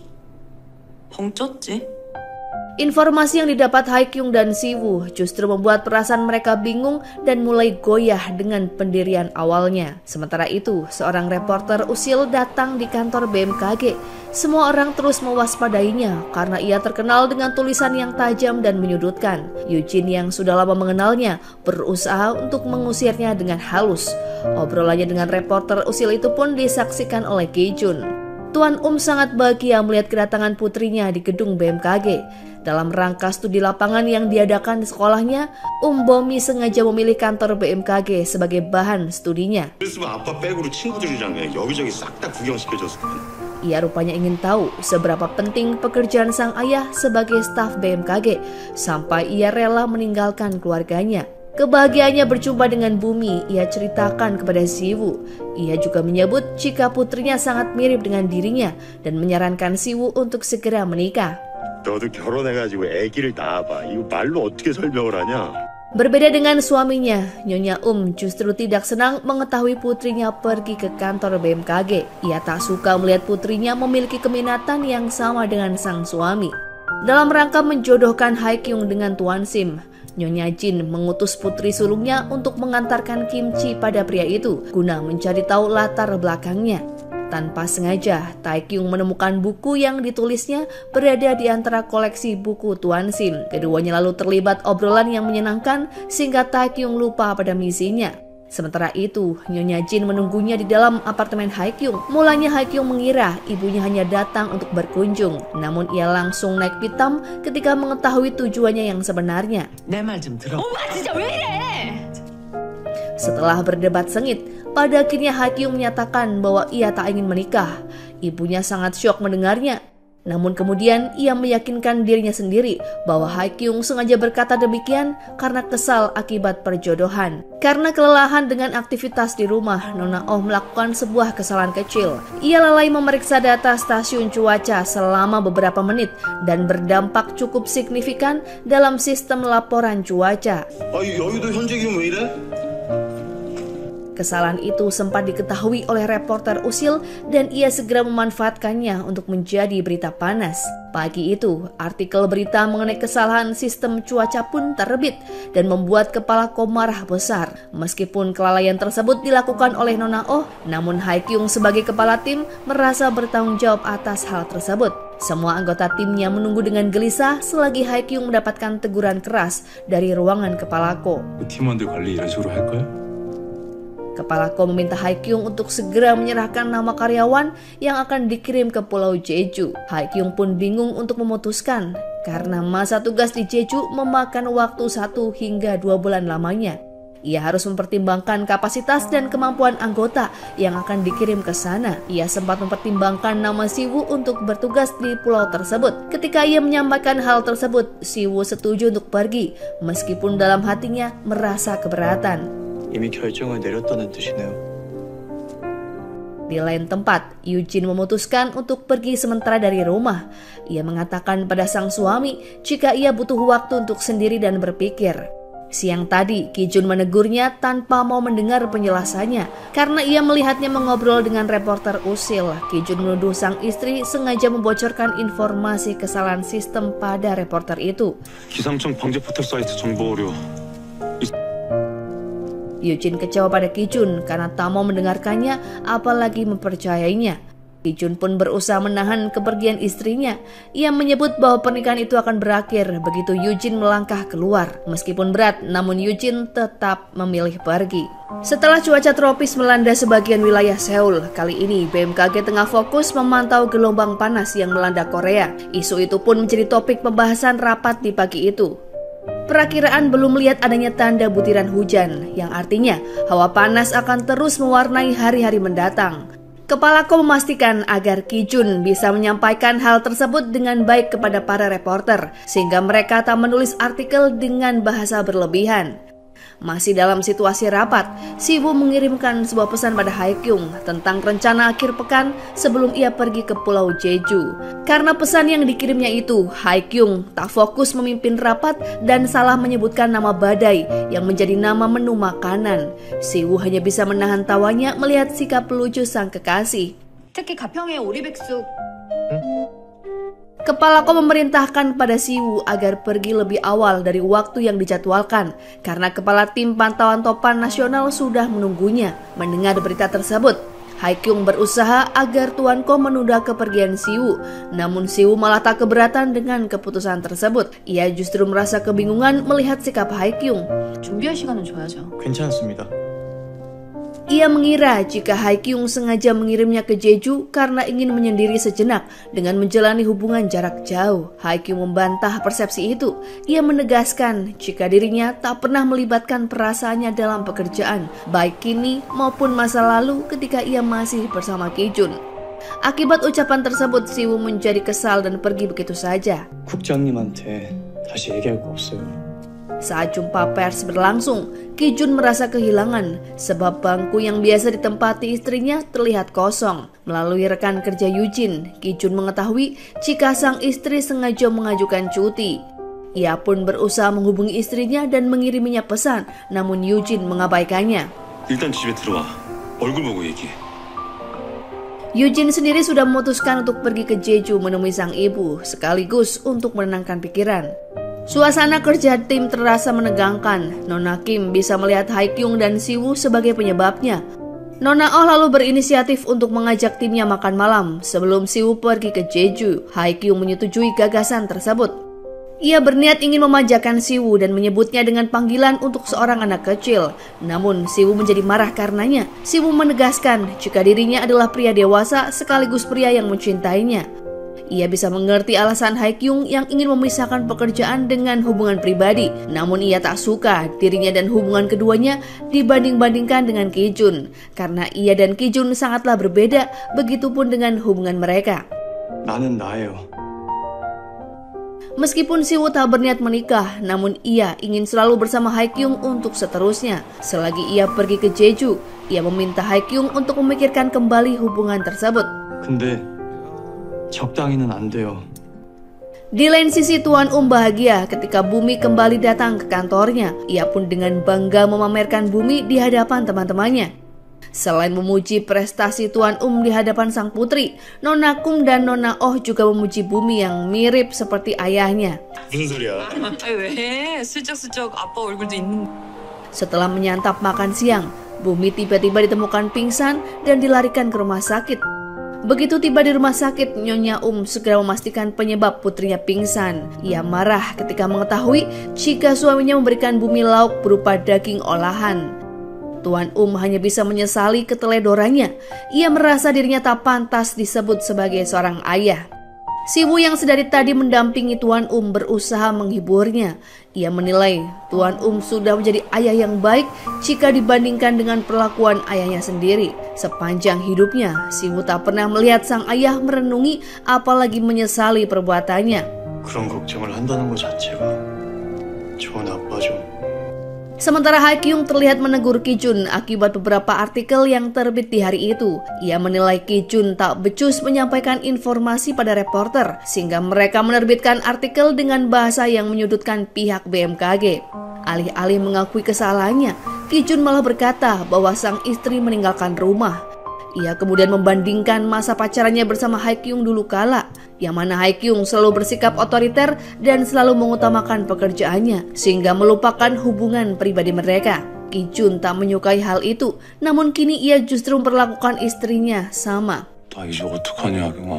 벙쪘지. Informasi yang didapat Hye-kyung dan Siwoo justru membuat perasaan mereka bingung dan mulai goyah dengan pendirian awalnya. Sementara itu, seorang reporter usil datang di kantor BMKG. Semua orang terus mewaspadainya karena ia terkenal dengan tulisan yang tajam dan menyudutkan. Yujin yang sudah lama mengenalnya berusaha untuk mengusirnya dengan halus. Obrolannya dengan reporter usil itu pun disaksikan oleh Ki-jun. Tuan sangat bahagia melihat kedatangan putrinya di gedung BMKG. Dalam rangka studi lapangan yang diadakan di sekolahnya, Bomi sengaja memilih kantor BMKG sebagai bahan studinya. 그랬으면 아빠 백으로 친구들이랑 여기저기 싹 다 구경시켜줬을 텐데. Ia rupanya ingin tahu seberapa penting pekerjaan sang ayah sebagai staf BMKG sampai ia rela meninggalkan keluarganya. Kebahagiaannya berjumpa dengan Bumi, ia ceritakan kepada Siwoo. Ia juga menyebut jika putrinya sangat mirip dengan dirinya dan menyarankan Siwoo untuk segera menikah. 너도 결혼해가지고 아기를 낳아봐. 이거 말로 어떻게 설명을 하냐? Berbeda dengan suaminya, Nyonya justru tidak senang mengetahui putrinya pergi ke kantor BMKG. Ia tak suka melihat putrinya memiliki keminatan yang sama dengan sang suami. Dalam rangka menjodohkan Hye-kyung dengan Tuan Sim, Nyonya Jin mengutus putri sulungnya untuk mengantarkan kimchi pada pria itu guna mencari tahu latar belakangnya. Tanpa sengaja, Taekyung menemukan buku yang ditulisnya berada di antara koleksi buku Tuan Sim. Keduanya lalu terlibat obrolan yang menyenangkan sehingga Taekyung lupa pada misinya. Sementara itu, Nyonya Jin menunggunya di dalam apartemen Haekyung. Mulanya Haekyung mengira ibunya hanya datang untuk berkunjung, namun ia langsung naik pitam ketika mengetahui tujuannya yang sebenarnya. 내 말 좀 들어. 엄마 진짜 왜 이래? Setelah berdebat sengit, pada akhirnya Haekyung menyatakan bahwa ia tak ingin menikah. Ibunya sangat syok mendengarnya. Namun kemudian ia meyakinkan dirinya sendiri bahwa Haekyung sengaja berkata demikian karena kesal akibat perjodohan. Karena kelelahan dengan aktivitas di rumah, Nona Oh melakukan sebuah kesalahan kecil. Ia lalai memeriksa data stasiun cuaca selama beberapa menit dan berdampak cukup signifikan dalam sistem laporan cuaca. 여의도 현재 기온 왜 이래? Kesalahan itu sempat diketahui oleh reporter usil dan ia segera memanfaatkannya untuk menjadi berita panas. Pagi itu, artikel berita mengenai kesalahan sistem cuaca pun terbit dan membuat kepala Ko marah besar. Meskipun kelalaian tersebut dilakukan oleh Nona Oh, namun Haekyung sebagai kepala tim merasa bertanggung jawab atas hal tersebut. Semua anggota timnya menunggu dengan gelisah selagi Haekyung mendapatkan teguran keras dari ruangan kepala Ko. 팀원들 관리 이런 식으로 할 거야? Kepala Ko meminta Haekyung untuk segera menyerahkan nama karyawan yang akan dikirim ke Pulau Jeju. Haekyung pun bingung untuk memutuskan karena masa tugas di Jeju memakan waktu 1 hingga 2 bulan lamanya. Ia harus mempertimbangkan kapasitas dan kemampuan anggota yang akan dikirim ke sana. Ia sempat mempertimbangkan nama Siwoo untuk bertugas di pulau tersebut. Ketika ia menyampaikan hal tersebut, Siwoo setuju untuk pergi meskipun dalam hatinya merasa keberatan. 이미 결정을 내렸다는 뜻이네요. Di lain tempat, Eugene memutuskan untuk pergi sementara dari rumah. Ia mengatakan pada sang suami jika ia butuh waktu untuk sendiri dan berpikir. Siang tadi, Ki-jun menegurnya tanpa mau mendengar penjelasannya. Karena ia melihatnya mengobrol dengan reporter usil, Ki-jun menuduh sang istri sengaja membocorkan informasi kesalahan sistem pada reporter itu. 기상청 방제 포털 사이트 정보 오류. Eugene kecewa pada Ki-jun karena tak mau mendengarkannya apalagi mempercayainya. Ki-jun pun berusaha menahan kepergian istrinya. Ia menyebut bahwa pernikahan itu akan berakhir begitu Eugene melangkah keluar. Meskipun berat, namun Eugene tetap memilih pergi. Setelah cuaca tropis melanda sebagian wilayah Seoul, kali ini BMKG tengah fokus memantau gelombang panas yang melanda Korea. Isu itu pun menjadi topik pembahasan rapat di pagi itu. Perakiraan belum melihat adanya tanda butiran hujan, yang artinya hawa panas akan terus mewarnai hari-hari mendatang. Kepala Ko memastikan agar Ki-jun bisa menyampaikan hal tersebut dengan baik kepada para reporter, sehingga mereka tak menulis artikel dengan bahasa berlebihan. Masih dalam situasi rapat, Siwoo mengirimkan sebuah pesan pada Haekyung tentang rencana akhir pekan sebelum ia pergi ke Pulau Jeju. Karena pesan yang dikirimnya itu, Haekyung tak fokus memimpin rapat dan salah menyebutkan nama badai yang menjadi nama menu makanan. Siwoo hanya bisa menahan tawanya melihat sikap lucu sang kekasih. 특히 가평의 오리백숙. Kepala Ko memerintahkan pada Siwoo agar pergi lebih awal dari waktu yang dijadwalkan karena kepala tim pantauan topan nasional sudah menunggunya. Mendengar berita tersebut, Haekyung berusaha agar Tuan Ko menunda kepergian Siwoo. Namun Siwoo malah tak keberatan dengan keputusan tersebut. Ia justru merasa kebingungan melihat sikap Haekyung. 준비할 시간은 줘야죠. 괜찮습니다. Ia mengira jika Haekyung sengaja mengirimnya ke Jeju karena ingin menyendiri sejenak dengan menjalani hubungan jarak jauh. Haekyung membantah persepsi itu. Ia menegaskan jika dirinya tak pernah melibatkan perasaannya dalam pekerjaan, baik kini maupun masa lalu ketika ia masih bersama Ki-jun. Akibat ucapan tersebut, Siwoo menjadi kesal dan pergi begitu saja. 국장님한테 다시 얘기할 거 없어요. Saat jumpa pers berlangsung, Ki-jun merasa kehilangan sebab bangku yang biasa ditempati istrinya terlihat kosong. Melalui rekan kerja Eugene, Ki-jun mengetahui jika sang istri sengaja mengajukan cuti. Ia pun berusaha menghubungi istrinya dan mengiriminya pesan, namun Eugene mengabaikannya. 일단 집에 들어와. 얼굴 보고 얘기해. Eugene sendiri sudah memutuskan untuk pergi ke Jeju menemui sang ibu, sekaligus untuk menenangkan pikiran. Suasana kerja tim terasa menegangkan. Nona Kim bisa melihat Haekyung dan Siwoo sebagai penyebabnya. Nona Oh lalu berinisiatif untuk mengajak timnya makan malam sebelum Siwoo pergi ke Jeju. Hye-kyung menyetujui gagasan tersebut. Ia berniat ingin memanjakan Siwoo dan menyebutnya dengan panggilan untuk seorang anak kecil. Namun Siwoo menjadi marah karenanya. Siwoo menegaskan jika dirinya adalah pria dewasa sekaligus pria yang mencintainya. Ia bisa mengerti alasan Hye-kyung yang ingin memisahkan pekerjaan dengan hubungan pribadi. Namun ia tak suka dirinya dan hubungan keduanya dibanding-bandingkan dengan Ki-jun. Karena ia dan Ki-jun sangatlah berbeda, begitupun dengan hubungan mereka. 나는 나예요. Meskipun Siwoo tak berniat menikah, namun ia ingin selalu bersama Hye-kyung untuk seterusnya. Selagi ia pergi ke Jeju, ia meminta Hye-kyung untuk memikirkan kembali hubungan tersebut. 근데 적당히는 안 돼요. Di lain sisi, Tuan bahagia ketika Bumi kembali datang ke kantornya. Ia pun dengan bangga memamerkan Bumi di hadapan teman-temannya. Selain memuji prestasi Tuan di hadapan sang putri, Nona Kum dan Nona Oh juga memuji Bumi yang mirip seperti ayahnya. 무슨 소리야? 아니 왜? 슬쩍슬쩍 아빠 얼굴도 있는. Setelah menyantap makan siang, Bumi tiba-tiba ditemukan pingsan dan dilarikan ke rumah sakit. Begitu tiba di rumah sakit, Nyonya segera memastikan penyebab putrinya pingsan. Ia marah ketika mengetahui jika suaminya memberikan Bumi lauk berupa daging olahan. Tuan hanya bisa menyesali keteledorannya. Ia merasa dirinya tak pantas disebut sebagai seorang ayah. Siwoo yang sedari tadi mendampingi Tuan berusaha menghiburnya. Ia menilai Tuan sudah menjadi ayah yang baik jika dibandingkan dengan perlakuan ayahnya sendiri. Sepanjang hidupnya, Siwoo tak pernah melihat sang ayah merenungi apalagi menyesali perbuatannya. 그런 걱정을 한다는 것 자체가 좋은 아빠죠. Sementara Hye-kyung terlihat menegur Ki-jun akibat beberapa artikel yang terbit di hari itu. Ia menilai Ki-jun tak becus menyampaikan informasi pada reporter, sehingga mereka menerbitkan artikel dengan bahasa yang menyudutkan pihak BMKG. Alih-alih mengakui kesalahannya, Ki-jun malah berkata bahwa sang istri meninggalkan rumah. Ia kemudian membandingkan masa pacarannya bersama Hye-kyung dulu kala, yang mana Hye-kyung selalu bersikap otoriter dan selalu mengutamakan pekerjaannya, sehingga melupakan hubungan pribadi mereka. Ki-jun tak menyukai hal itu, namun kini ia justru memperlakukan istrinya sama. 나 이제 어떡하냐, 경아.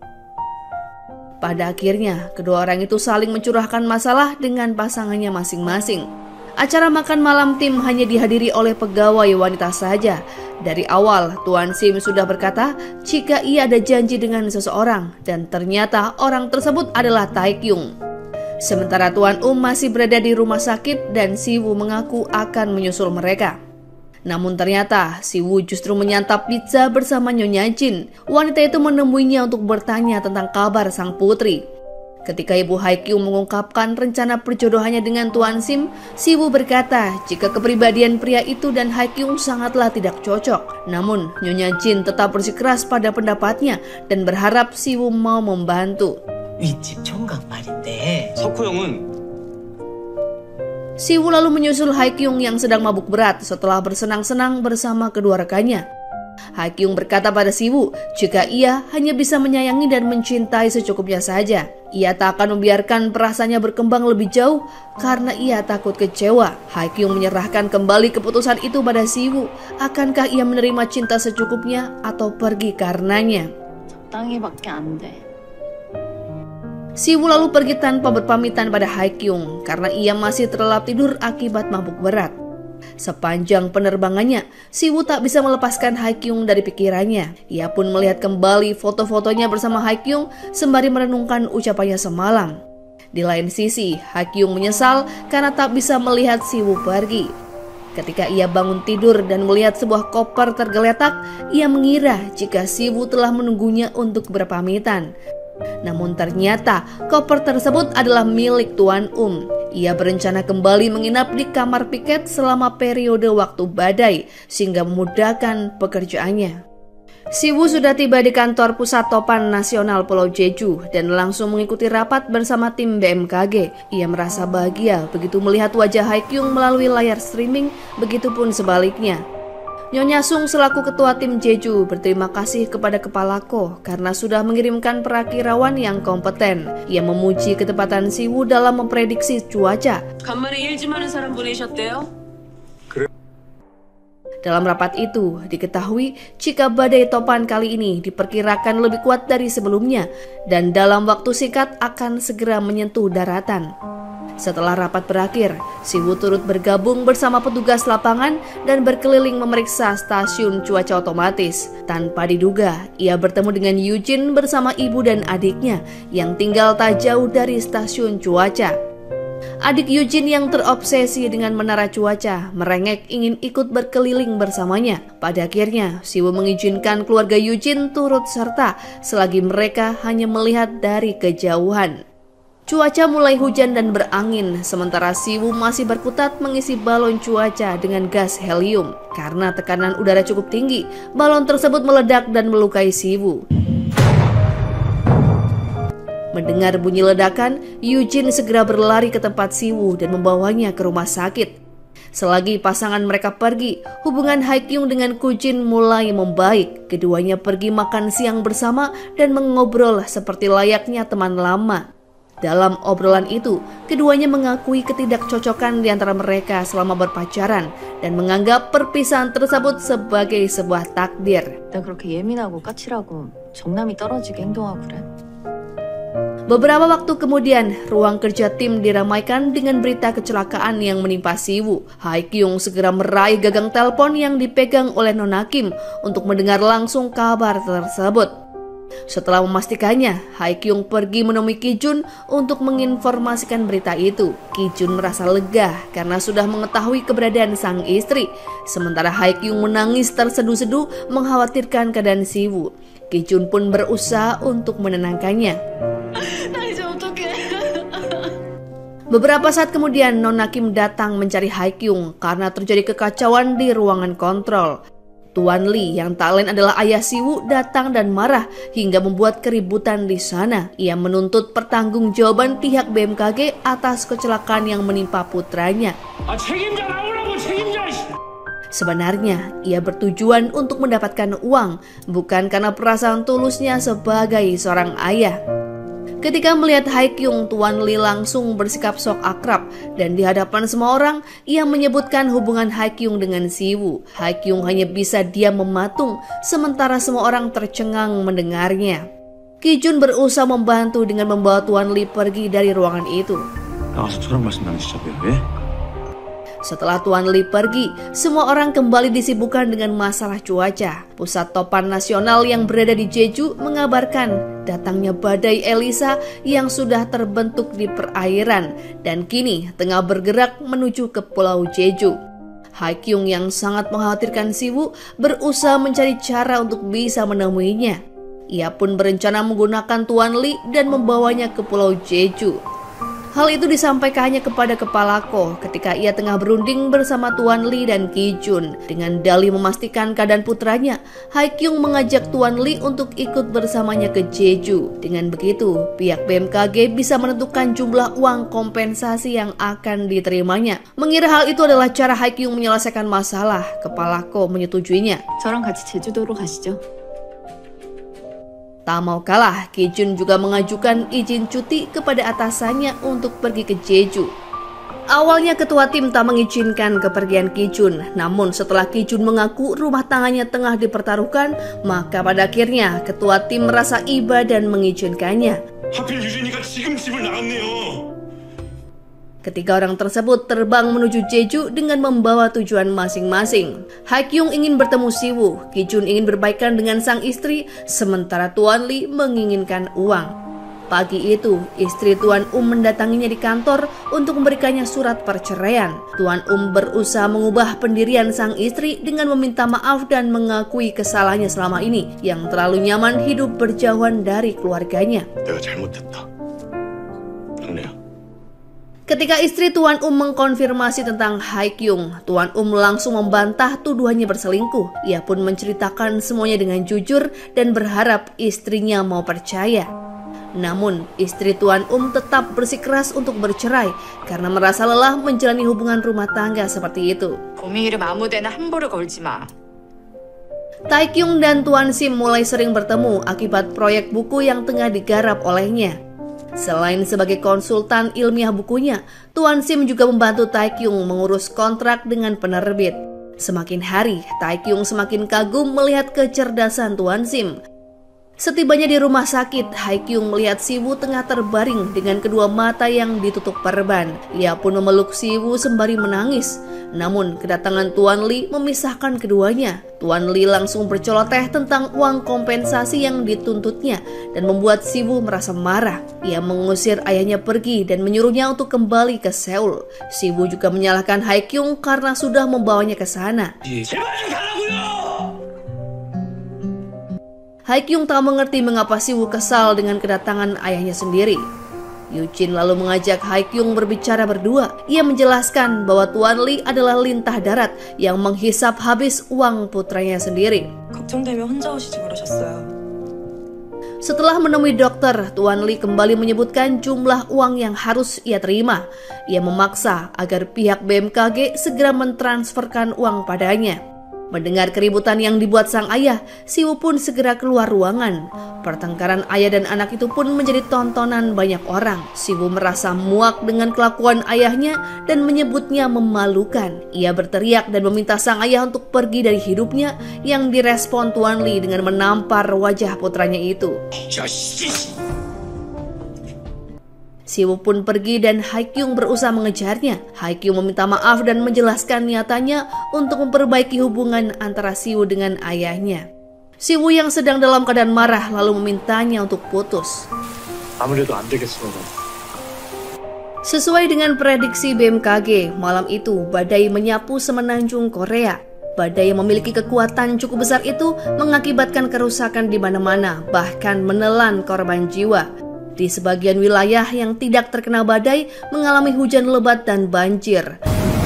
Pada akhirnya, kedua orang itu saling mencurahkan masalah dengan pasangannya masing-masing. Acara makan malam tim hanya dihadiri oleh pegawai wanita saja. Dari awal, Tuan Sim sudah berkata jika ia ada janji dengan seseorang, dan ternyata orang tersebut adalah Tae-kyung. Sementara Tuan masih berada di rumah sakit dan Siwoo mengaku akan menyusul mereka. Namun ternyata Siwoo justru menyantap pizza bersama Nyonya Jin. Wanita itu menemuinya untuk bertanya tentang kabar sang putri. Ketika Ibu Hye-kyung mengungkapkan rencana perjodohannya dengan Tuan Sim, Siwoo berkata jika kepribadian pria itu dan Hye-kyung sangatlah tidak cocok. Namun Nyonya Jin tetap bersikeras pada pendapatnya dan berharap Siwoo mau membantu. 윗집 총각 말인데. 석호 형은 Siwoo lalu menyusul Hye-kyung yang sedang mabuk berat setelah bersenang-senang bersama kedua rekannya. Hye-kyung berkata pada Siwoo jika ia hanya bisa menyayangi dan mencintai secukupnya saja. Ia tak akan membiarkan perasaannya berkembang lebih jauh karena ia takut kecewa. Hye-kyung menyerahkan kembali keputusan itu pada Siwoo. Akankah ia menerima cinta secukupnya atau pergi karenanya? 적당히밖에 안 돼. Siwoo lalu pergi tanpa berpamitan pada Hye-kyung karena ia masih terlelap tidur akibat mabuk berat. Sepanjang penerbangannya, Siwoo tak bisa melepaskan Hye-kyung dari pikirannya. Ia pun melihat kembali foto-fotonya bersama Hye-kyung sembari merenungkan ucapannya semalam. Di lain sisi, Hye-kyung menyesal karena tak bisa melihat Siwoo pergi. Ketika ia bangun tidur dan melihat sebuah koper tergeletak, ia mengira jika Siwoo telah menunggunya untuk berpamitan. Namun ternyata koper tersebut adalah milik Tuan Ia berencana kembali menginap di kamar piket selama periode waktu badai sehingga memudahkan pekerjaannya. Siwoo sudah tiba di kantor pusat topan nasional Pulau Jeju dan langsung mengikuti rapat bersama tim BMKG. Ia merasa bahagia begitu melihat wajah Hye-kyung melalui layar streaming, begitupun sebaliknya. Nyonya Sung selaku ketua tim Jeju berterima kasih kepada Kepala Ko karena sudah mengirimkan perakirawan yang kompeten. Ia memuji ketepatan Siwoo dalam memprediksi cuaca. 간만에 일 좀 하는 사람 보내셨대요? Dalam rapat itu, diketahui jika badai topan kali ini diperkirakan lebih kuat dari sebelumnya dan dalam waktu singkat akan segera menyentuh daratan. Setelah rapat berakhir, Siwoo turut bergabung bersama petugas lapangan dan berkeliling memeriksa stasiun cuaca otomatis. Tanpa diduga, ia bertemu dengan Eugene bersama ibu dan adiknya yang tinggal tak jauh dari stasiun cuaca. Adik Eugene yang terobsesi dengan menara cuaca merengek ingin ikut berkeliling bersamanya. Pada akhirnya, Siwoo mengizinkan keluarga Eugene turut serta selagi mereka hanya melihat dari kejauhan. Cuaca mulai hujan dan berangin, sementara Siwoo masih berkutat mengisi balon cuaca dengan gas helium. Karena tekanan udara cukup tinggi, balon tersebut meledak dan melukai Siwoo. Mendengar bunyi ledakan, Eugene segera berlari ke tempat Siwoo dan membawanya ke rumah sakit. Selagi pasangan mereka pergi, hubungan Haekyung dengan Kujin mulai membaik. Keduanya pergi makan siang bersama dan mengobrol seperti layaknya teman lama. Dalam obrolan itu, keduanya mengakui ketidakcocokan di antara mereka selama berpacaran dan menganggap perpisahan tersebut sebagai sebuah takdir. 나 그렇게 예민하고 까칠하고 정남이 떨어지게 행동하고 그래. Beberapa waktu kemudian, ruang kerja tim diramaikan dengan berita kecelakaan yang menimpa Siwoo. Haekyung segera meraih gagang telepon yang dipegang oleh Nona Kim untuk mendengar langsung kabar tersebut. Setelah memastikannya, Haekyung pergi menemui Kijun untuk menginformasikan berita itu. Kijun merasa lega karena sudah mengetahui keberadaan sang istri. Sementara Haekyung menangis terseduh-seduh mengkhawatirkan keadaan Siwoo. Kijun pun berusaha untuk menenangkannya. Beberapa saat kemudian, Nona Kim datang mencari Haekyung karena terjadi kekacauan di ruangan kontrol. Tuan Lee yang tak lain adalah ayah Siwoo datang dan marah hingga membuat keributan di sana. Ia menuntut pertanggungjawaban pihak BMKG atas kecelakaan yang menimpa putranya. Sebenarnya, ia bertujuan untuk mendapatkan uang, bukan karena perasaan tulusnya sebagai seorang ayah. Ketika melihat Haekyung, Tuan Lee langsung bersikap sok akrab dan di hadapan semua orang, ia menyebutkan hubungan Haekyung dengan Siwoo. Haekyung hanya bisa diam mematung, sementara semua orang tercengang mendengarnya. Kijun berusaha membantu dengan membawa Tuan Lee pergi dari ruangan itu. 나가서 저런 말씀 나누시죠, 왜? Setelah Tuan Lee pergi, semua orang kembali disibukkan dengan masalah cuaca. Pusat Topan Nasional yang berada di Jeju mengabarkan datangnya badai Elisa yang sudah terbentuk di perairan dan kini tengah bergerak menuju ke Pulau Jeju. Haekyung yang sangat mengkhawatirkan Siwoo berusaha mencari cara untuk bisa menemuinya. Ia pun berencana menggunakan Tuan Lee dan membawanya ke Pulau Jeju. Hal itu disampaikannya kepada Kepala Ko ketika ia tengah berunding bersama Tuan Lee dan Kijun. Dengan dalih memastikan keadaan putranya, Haekyung mengajak Tuan Lee untuk ikut bersamanya ke Jeju. Dengan begitu, pihak BMKG bisa menentukan jumlah uang kompensasi yang akan diterimanya. Mengira hal itu adalah cara Haekyung menyelesaikan masalah, Kepala Ko menyetujuinya. 저랑 같이 제주도로 가시죠. Tak mau kalah, Kijun juga mengajukan izin cuti kepada atasannya untuk pergi ke Jeju. Awalnya ketua tim tak mengizinkan kepergian Kijun, namun setelah Kijun mengaku rumah tangannya tengah dipertaruhkan, maka pada akhirnya ketua tim merasa iba dan mengizinkannya. 하필 유진이가 지금 집을 나갔네요. Ketiga orang tersebut terbang menuju Jeju dengan membawa tujuan masing-masing. Haekyung ingin bertemu Siwoo, Kijun ingin berbaikan dengan sang istri, sementara Tuan Lee menginginkan uang. Pagi itu, istri Tuan mendatanginya di kantor untuk memberikannya surat perceraian. Tuan berusaha mengubah pendirian sang istri dengan meminta maaf dan mengakui kesalahannya selama ini yang terlalu nyaman hidup berjauhan dari keluarganya. 내가 잘못했다. 막내야. Ketika istri Tuan mengkonfirmasi tentang Haekyung, Tuan langsung membantah tuduhannya berselingkuh. Ia pun menceritakan semuanya dengan jujur dan berharap istrinya mau percaya. Namun, istri Tuan tetap bersikeras untuk bercerai karena merasa lelah menjalani hubungan rumah tangga seperti itu. 봄이 이름 아무데나 함부로 걸지 마. Taekyung dan Tuan Sim mulai sering bertemu akibat proyek buku yang tengah digarap olehnya. Selain sebagai konsultan ilmiah bukunya, Tuan Sim juga membantu Taekyung mengurus kontrak dengan penerbit. Semakin hari, Taekyung semakin kagum melihat kecerdasan Tuan Sim. Setibanya di rumah sakit, Haekyung melihat Siwoo tengah terbaring dengan kedua mata yang ditutup perban. Ia pun memeluk Siwoo sembari menangis. Namun kedatangan Tuan Lee memisahkan keduanya. Tuan Lee langsung berceloteh tentang uang kompensasi yang dituntutnya dan membuat Siwoo merasa marah. Ia mengusir ayahnya pergi dan menyuruhnya untuk kembali ke Seoul. Siwoo juga menyalahkan Haekyung karena sudah membawanya ke sana. Haekyung tak mengerti mengapa Siwoo kesal dengan kedatangan ayahnya sendiri. Yuchin lalu mengajak Haekyung berbicara berdua. Ia menjelaskan bahwa Tuan Lee adalah lintah darat yang menghisap habis uang putranya sendiri. 걱정되면 혼자 오시지 그러셨어요. Setelah menemui dokter, Tuan Lee kembali menyebutkan jumlah uang yang harus ia terima. Ia memaksa agar pihak BMKG segera mentransferkan uang padanya. Mendengar keributan yang dibuat sang ayah, Siwoo pun segera keluar ruangan. Pertengkaran ayah dan anak itu pun menjadi tontonan banyak orang. Siwoo merasa muak dengan kelakuan ayahnya dan menyebutnya memalukan. Ia berteriak dan meminta sang ayah untuk pergi dari hidupnya, yang direspon Tuan Lee dengan menampar wajah putranya itu. Siwoo pun pergi dan Haekyung berusaha mengejarnya. Haekyung meminta maaf dan menjelaskan niatannya untuk memperbaiki hubungan antara Siwoo dengan ayahnya. Siwoo yang sedang dalam keadaan marah lalu memintanya untuk putus. 아무래도 안 되겠습니다. Sesuai dengan prediksi BMKG, malam itu badai menyapu semenanjung Korea. Badai yang memiliki kekuatan cukup besar itu mengakibatkan kerusakan di mana-mana, bahkan menelan korban jiwa. Di sebagian wilayah yang tidak terkena badai mengalami hujan lebat dan banjir.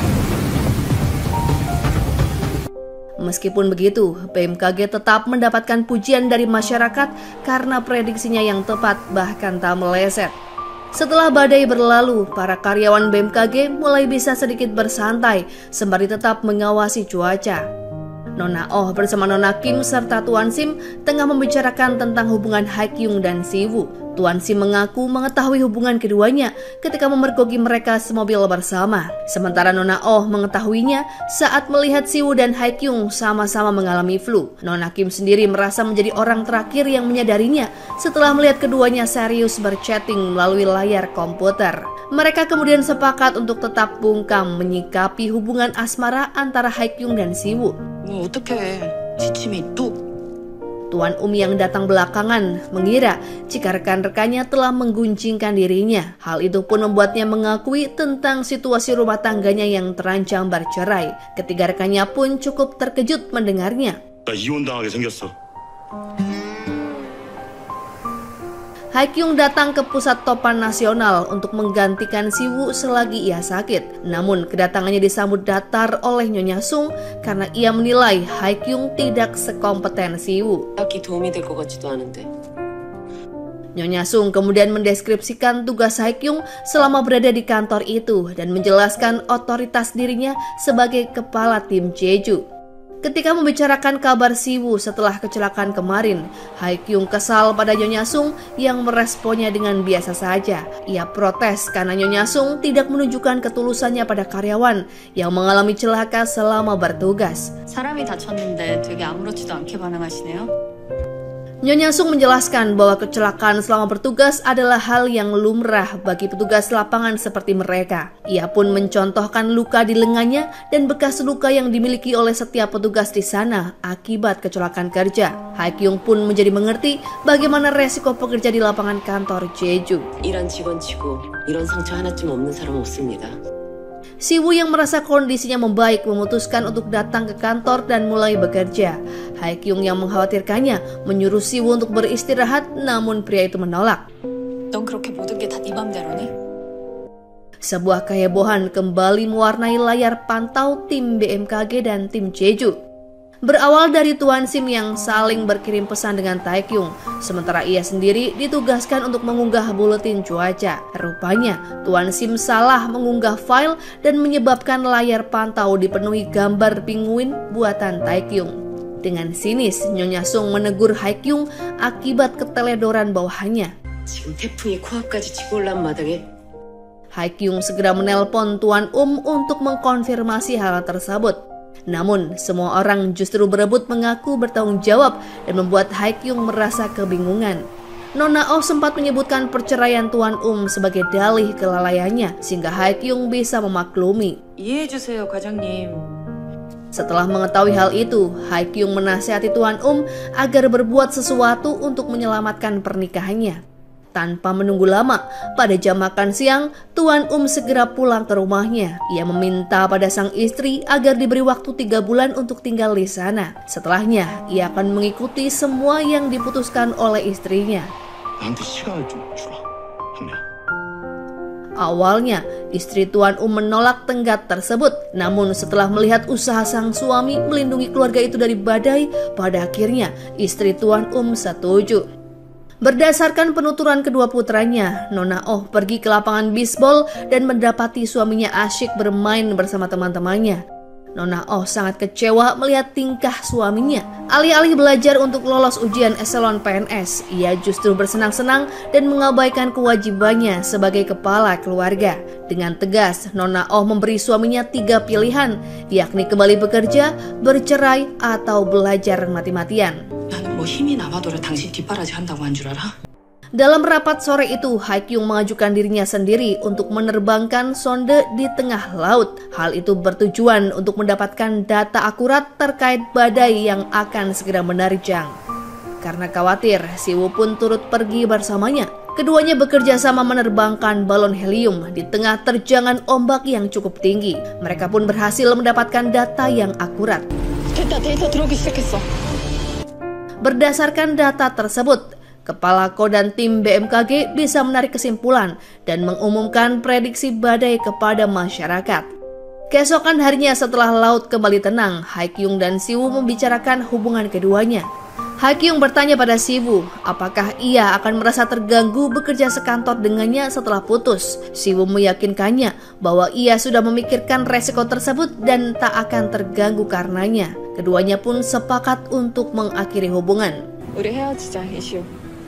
Meskipun begitu, BMKG tetap mendapatkan pujian dari masyarakat karena prediksinya yang tepat bahkan tak meleset. Setelah badai berlalu, para karyawan BMKG mulai bisa sedikit bersantai sembari tetap mengawasi cuaca. Nona Oh bersama Nona Kim serta Tuan Sim tengah membicarakan tentang hubungan Haekyung dan Siwoo. Tuan Sim mengaku mengetahui hubungan keduanya ketika memergoki mereka semobil bersama. Sementara Nona Oh mengetahuinya saat melihat Siwoo dan Haekyung sama-sama mengalami flu. Nona Kim sendiri merasa menjadi orang terakhir yang menyadarinya setelah melihat keduanya serius berchatting melalui layar komputer. Mereka kemudian sepakat untuk tetap bungkam menyikapi hubungan asmara antara Haekyung dan Siwoo. 뭐 어떡해. 지침이 뚝. Tuan yang datang belakangan mengira jika rekan-rekannya telah menggunjingkan dirinya. Hal itu pun membuatnya mengakui tentang situasi rumah tangganya yang terancam bercerai. Ketiga rekannya pun cukup terkejut mendengarnya. 나 이혼당하게 생겼어. Haekyung datang ke pusat topan nasional untuk menggantikan Siwoo selagi ia sakit. Namun kedatangannya disambut datar oleh Nyonya Sung karena ia menilai Haekyung tidak sekompeten Siwoo. 딱히 도움이 될 것 같지도 않은데. Nyonya Sung kemudian mendeskripsikan tugas Haekyung selama berada di kantor itu dan menjelaskan otoritas dirinya sebagai kepala tim Jeju. Ketika membicarakan kabar Siwoo setelah kecelakaan kemarin, Haekyung kesal pada Nyonya Sung yang meresponnya dengan biasa saja. Ia protes karena Nyonya Sung tidak menunjukkan ketulusannya pada karyawan yang mengalami celaka selama bertugas. 사람이 다쳤는데 되게 아무렇지도 않게 반응하시네요. Nyonya Sung menjelaskan bahwa kecelakaan selama bertugas adalah hal yang lumrah bagi petugas lapangan seperti mereka. Ia pun mencontohkan luka di lengannya dan bekas luka yang dimiliki oleh setiap petugas di sana akibat kecelakaan kerja. Haekyung pun menjadi mengerti bagaimana resiko pekerja di lapangan kantor Jeju. 일한 직원치고 이런 상처 하나쯤 없는 사람 없습니다. Siwoo yang merasa kondisinya membaik memutuskan untuk datang ke kantor dan mulai bekerja. Haekyung yang mengkhawatirkannya menyuruh Siwoo untuk beristirahat, namun pria itu menolak. 넌 그렇게 모든 게 다 네 맘대로니? Sebuah kehebohan kembali mewarnai layar pantau tim BMKG dan tim Jeju. Berawal dari Tuan Sim yang saling berkirim pesan dengan Taekyung, sementara ia sendiri ditugaskan untuk mengunggah buletin cuaca. Rupanya, Tuan Sim salah mengunggah file dan menyebabkan layar pantau dipenuhi gambar penguin buatan Taekyung. Dengan sinis, Nyonya Sung menegur Haekyung akibat keteledoran bawahannya. 지금 태풍이 코앞까지 치고 올라온 마당에 Haekyung segera menelpon Tuan untuk mengkonfirmasi hal tersebut. Namun, semua orang justru berebut mengaku bertanggung jawab dan membuat Hye-kyung merasa kebingungan. Nona Oh sempat menyebutkan perceraian Tuan sebagai dalih kelalaiannya sehingga Hye-kyung bisa memaklumi. 이해해주세요, 과장님. Setelah mengetahui hal itu, Hye-kyung menasihati Tuan agar berbuat sesuatu untuk menyelamatkan pernikahannya. Tanpa menunggu lama, pada jam makan siang, Tuan segera pulang ke rumahnya. Ia meminta pada sang istri agar diberi waktu 3 bulan untuk tinggal di sana. Setelahnya, ia akan mengikuti semua yang diputuskan oleh istrinya. 나한테 시간을 좀 주라, 형님. Awalnya, istri Tuan menolak tenggat tersebut. Namun setelah melihat usaha sang suami melindungi keluarga itu dari badai, pada akhirnya istri Tuan setuju. Berdasarkan penuturan kedua putranya, Nona Oh pergi ke lapangan bisbol dan mendapati suaminya asyik bermain bersama teman-temannya. Nona Oh sangat kecewa melihat tingkah suaminya. Alih-alih belajar untuk lolos ujian eselon PNS, ia justru bersenang-senang dan mengabaikan kewajibannya sebagai kepala keluarga. Dengan tegas, Nona Oh memberi suaminya 3 pilihan, yakni kembali bekerja, bercerai, atau belajar mati-matian. 나는 뭐 힘이 남아도록 당신 뒷바라지 한다고 한 줄 알아? Dalam rapat sore itu, Hye-kyung mengajukan dirinya sendiri untuk menerbangkan sonde di tengah laut. Hal itu bertujuan untuk mendapatkan data akurat terkait badai yang akan segera menerjang. Karena khawatir, Siwoo pun turut pergi bersamanya. Keduanya bekerja sama menerbangkan balon helium di tengah terjangan ombak yang cukup tinggi. Mereka pun berhasil mendapatkan data yang akurat. 됐다, 데이터 들어오기 시작했어. Berdasarkan data tersebut, Kepala Kodan tim BMKG bisa menarik kesimpulan dan mengumumkan prediksi badai kepada masyarakat. Keesokan harinya setelah laut kembali tenang, Hye-kyung dan Siwoo membicarakan hubungan keduanya. Hye-kyung bertanya pada Siwoo apakah ia akan merasa terganggu bekerja sekantor dengannya setelah putus. Siwoo meyakinkannya bahwa ia sudah memikirkan resiko tersebut dan tak akan terganggu karenanya. Keduanya pun sepakat untuk mengakhiri hubungan. 우리 헤어지자, 이시오.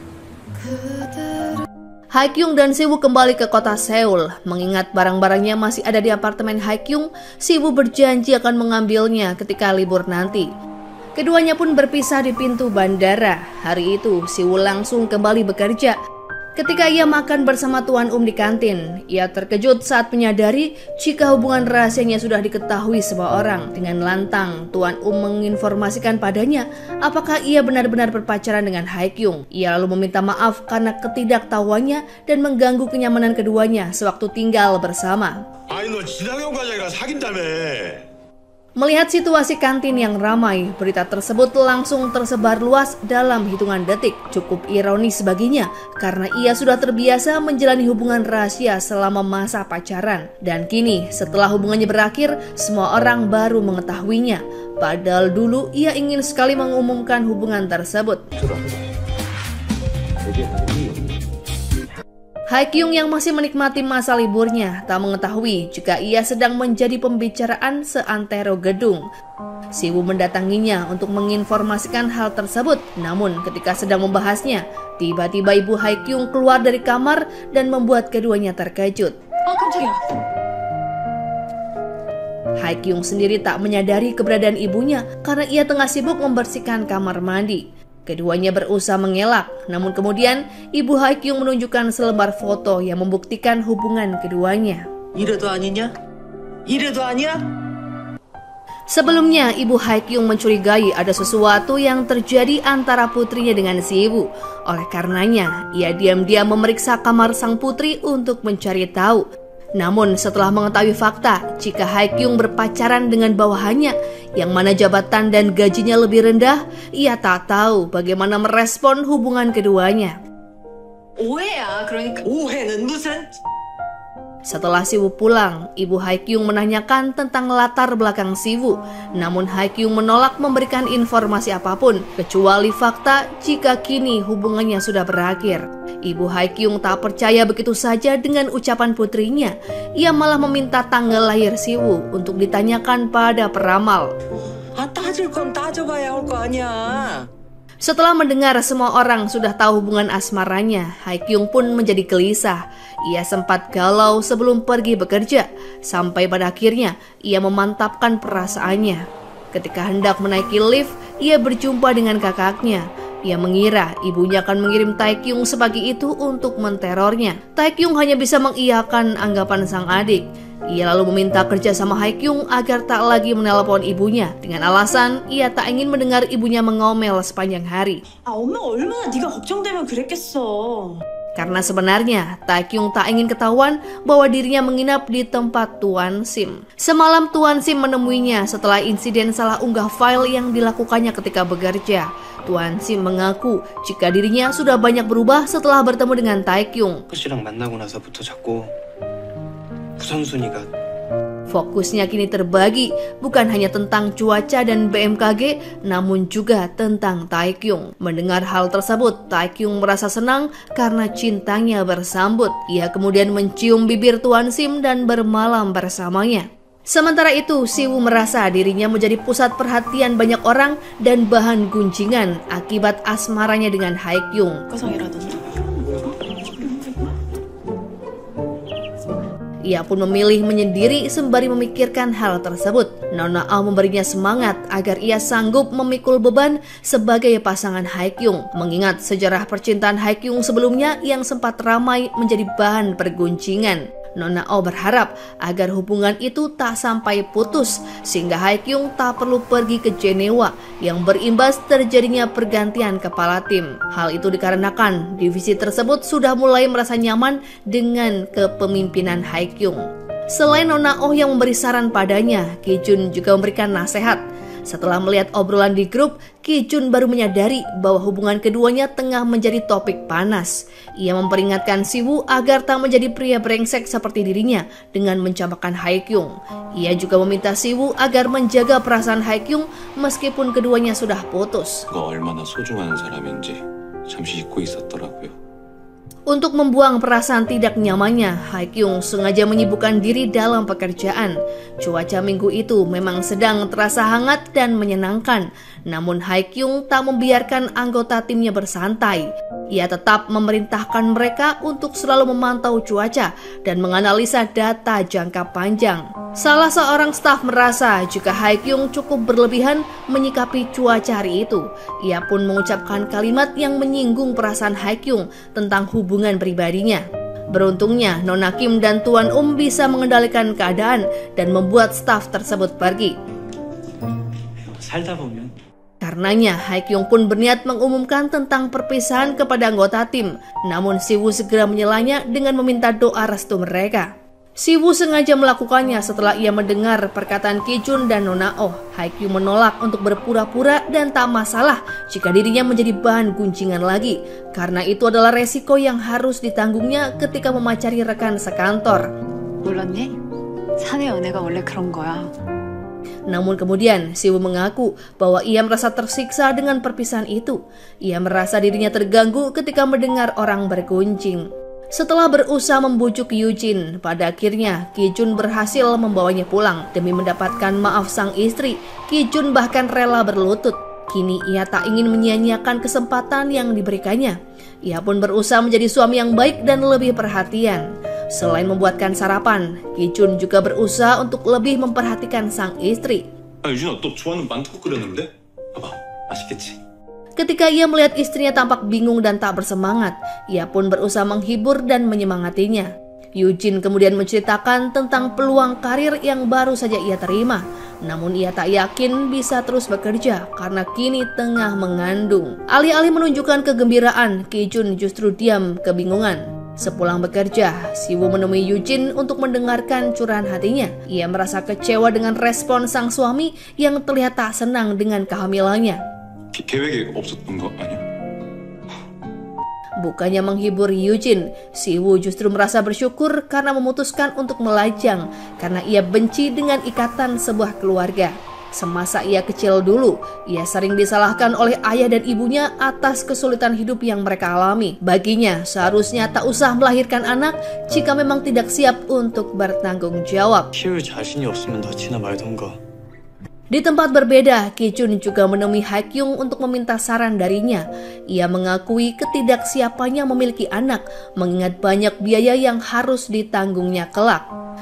Hye-kyung dan Siwoo kembali ke kota Seoul. Mengingat barang-barangnya masih ada di apartemen Hye-kyung, Siwoo berjanji akan mengambilnya ketika libur nanti. Keduanya pun berpisah di pintu bandara. Hari itu, Siwoo langsung kembali bekerja. Ketika ia makan bersama Tuan di kantin, ia terkejut saat menyadari jika hubungan rahasianya sudah diketahui semua orang. Dengan lantang, Tuan menginformasikan padanya apakah ia benar-benar berpacaran dengan Hye-kyung. Ia lalu meminta maaf karena ketidaktahuannya dan mengganggu kenyamanan keduanya sewaktu tinggal bersama. 아니 너 지나경 과장이랑 사귄다며. Melihat situasi kantin yang ramai, berita tersebut langsung tersebar luas dalam hitungan detik. Cukup ironis baginya, karena ia sudah terbiasa menjalani hubungan rahasia selama masa pacaran. Dan kini, setelah hubungannya berakhir, semua orang baru mengetahuinya. Padahal dulu ia ingin sekali mengumumkan hubungan tersebut. Hye-kyung yang masih menikmati masa liburnya tak mengetahui jika ia sedang menjadi pembicaraan seantero gedung. Siwoo mendatanginya untuk menginformasikan hal tersebut. Namun ketika sedang membahasnya, tiba-tiba ibu Hye-kyung keluar dari kamar dan membuat keduanya terkejut. 깜짝이야. Hye-kyung sendiri tak menyadari keberadaan ibunya karena ia tengah sibuk membersihkan kamar mandi. Keduanya berusaha mengelak, namun kemudian ibu Hye-kyung menunjukkan selembar foto yang membuktikan hubungan keduanya. 이래도 아니냐? 이래도 아니야? Sebelumnya, ibu Hye-kyung mencurigai ada sesuatu yang terjadi antara putrinya dengan Siwoo. Oleh karenanya, ia diam-diam memeriksa kamar sang putri untuk mencari tahu. Namun setelah mengetahui fakta jika Hye-kyung berpacaran dengan bawahannya yang mana jabatan dan gajinya lebih rendah, ia tak tahu bagaimana merespon hubungan keduanya. 오해야. 그러니까 오해는 무슨? Setelah Siwoo pulang, ibu Hye-kyung menanyakan tentang latar belakang Siwoo. Namun Hye-kyung menolak memberikan informasi apapun kecuali fakta jika kini hubungannya sudah berakhir. Ibu Hye-kyung tak percaya begitu saja dengan ucapan putrinya. Ia malah meminta tanggal lahir Siwoo untuk ditanyakan pada peramal. 아, 따질 건 따져봐야 할 거 아니야. Setelah mendengar semua orang sudah tahu hubungan asmaranya, Hye-kyung pun menjadi gelisah. Ia sempat galau sebelum pergi bekerja, sampai pada akhirnya ia memantapkan perasaannya. Ketika hendak menaiki lift, ia berjumpa dengan kakaknya. Ia mengira ibunya akan mengirim Taekyung sepagi itu untuk menterornya. Taekyung hanya bisa mengiyakan anggapan sang adik. Ia lalu meminta kerja sama Haekyung agar tak lagi menelpon ibunya dengan alasan ia tak ingin mendengar ibunya mengomel sepanjang hari. 엄마가 얼마나 네가 걱정되면 그랬겠어. Karena sebenarnya Taekyung tak ingin ketahuan bahwa dirinya menginap di tempat Tuan Sim. Semalam Tuan Sim menemuinya setelah insiden salah unggah file yang dilakukannya ketika bekerja. Tuan Sim mengaku jika dirinya sudah banyak berubah setelah bertemu dengan Taekyung. 씨랑 만나고 나서부터 자꾸 우선순위가 Fokusnya kini terbagi bukan hanya tentang cuaca dan BMKG, namun juga tentang Taekyung. Mendengar hal tersebut, Taekyung merasa senang karena cintanya bersambut. Ia kemudian mencium bibir Tuan Sim dan bermalam bersamanya. Sementara itu, Siwoo merasa dirinya menjadi pusat perhatian banyak orang dan bahan gunjingan akibat asmaranya dengan Haekyung. 꺼성이라던데. Ia pun memilih menyendiri sembari memikirkan hal tersebut. Nona Oh memberinya semangat agar ia sanggup memikul beban sebagai pasangan Haekyung. Mengingat sejarah percintaan Haekyung sebelumnya yang sempat ramai menjadi bahan perguncingan. Nona Oh berharap agar hubungan itu tak sampai putus sehingga Haekyung tak perlu pergi ke Jenewa yang berimbas terjadinya pergantian kepala tim. Hal itu dikarenakan divisi tersebut sudah mulai merasa nyaman dengan kepemimpinan Haekyung. Selain Nona Oh yang memberi saran padanya, Ki Jun juga memberikan nasihat. Setelah melihat obrolan di grup, Ki Jun baru menyadari bahwa hubungan keduanya tengah menjadi topik panas. Ia memperingatkan Siwoo agar tak menjadi pria brengsek seperti dirinya dengan mencampakkan Haekyung. Ia juga meminta Siwoo agar menjaga perasaan Haekyung meskipun keduanya sudah putus. 그가 얼마나 소중한 사람인지 잠시 잊고 있었더라고요. Untuk membuang perasaan tidak nyamannya, Haekyung sengaja menyibukkan diri dalam pekerjaan. Cuaca minggu itu memang sedang terasa hangat dan menyenangkan. Namun Haekyung tak membiarkan anggota timnya bersantai. Ia tetap memerintahkan mereka untuk selalu memantau cuaca dan menganalisa data jangka panjang. Salah seorang staf merasa jika Haekyung cukup berlebihan menyikapi cuaca hari itu. Ia pun mengucapkan kalimat yang menyinggung perasaan Haekyung tentang hubungan pribadinya. Beruntungnya, Nona Kim dan Tuan bisa mengendalikan keadaan dan membuat staf tersebut pergi. 살다 보면 Karenanya, Haekyung pun berniat mengumumkan tentang perpisahan kepada anggota tim. Namun Siwoo segera menyelanya dengan meminta doa restu mereka. Siwoo sengaja melakukannya setelah ia mendengar perkataan Ki Jun dan Nona Oh. Haekyung menolak untuk berpura-pura dan tak masalah jika dirinya menjadi bahan guncingan lagi. Karena itu adalah resiko yang harus ditanggungnya ketika memacari rekan sekantor. 몰랐니? 사내 연애가 원래 그런 거야. Namun kemudian Siwoo mengaku bahwa ia merasa tersiksa dengan perpisahan itu. Ia merasa dirinya terganggu ketika mendengar orang bergunjing. Setelah berusaha membujuk Yujin, pada akhirnya Ki Jun berhasil membawanya pulang. Demi mendapatkan maaf sang istri, Ki Jun bahkan rela berlutut. Kini ia tak ingin menyia-nyiakan kesempatan yang diberikannya. Ia pun berusaha menjadi suami yang baik dan lebih perhatian. Selain membuatkan sarapan, Ki Jun juga berusaha untuk lebih memperhatikan sang istri. 유진아, 너 좋아하는 만두국 끓였는데? 봐봐, 맛있겠지? Ketika ia melihat istrinya tampak bingung dan tak bersemangat, ia pun berusaha menghibur dan menyemangatinya. Yujin kemudian menceritakan tentang peluang karir yang baru saja ia terima. Namun ia tak yakin bisa terus bekerja karena kini tengah mengandung. Alih-alih menunjukkan kegembiraan, Ki Jun justru diam kebingungan. Sepulang bekerja, Siwoo menemui Yujin untuk mendengarkan curahan hatinya. Ia merasa kecewa dengan respon sang suami yang terlihat tak senang dengan kehamilannya. 계획이 없었던 거 아니야? Bukannya menghibur Yujin, Siwoo justru merasa bersyukur karena memutuskan untuk melajang karena ia benci dengan ikatan sebuah keluarga. Semasa ia kecil dulu, ia sering disalahkan oleh ayah dan ibunya atas kesulitan hidup yang mereka alami. Baginya, seharusnya tak usah melahirkan anak jika memang tidak siap untuk bertanggung jawab. 키울 자신이 없으면 낳지나 말던가. Di tempat berbeda, Ki Jun juga menemui Haekyung untuk meminta saran darinya. Ia mengakui ketidaksiapannya memiliki anak, mengingat banyak biaya yang harus ditanggungnya kelak.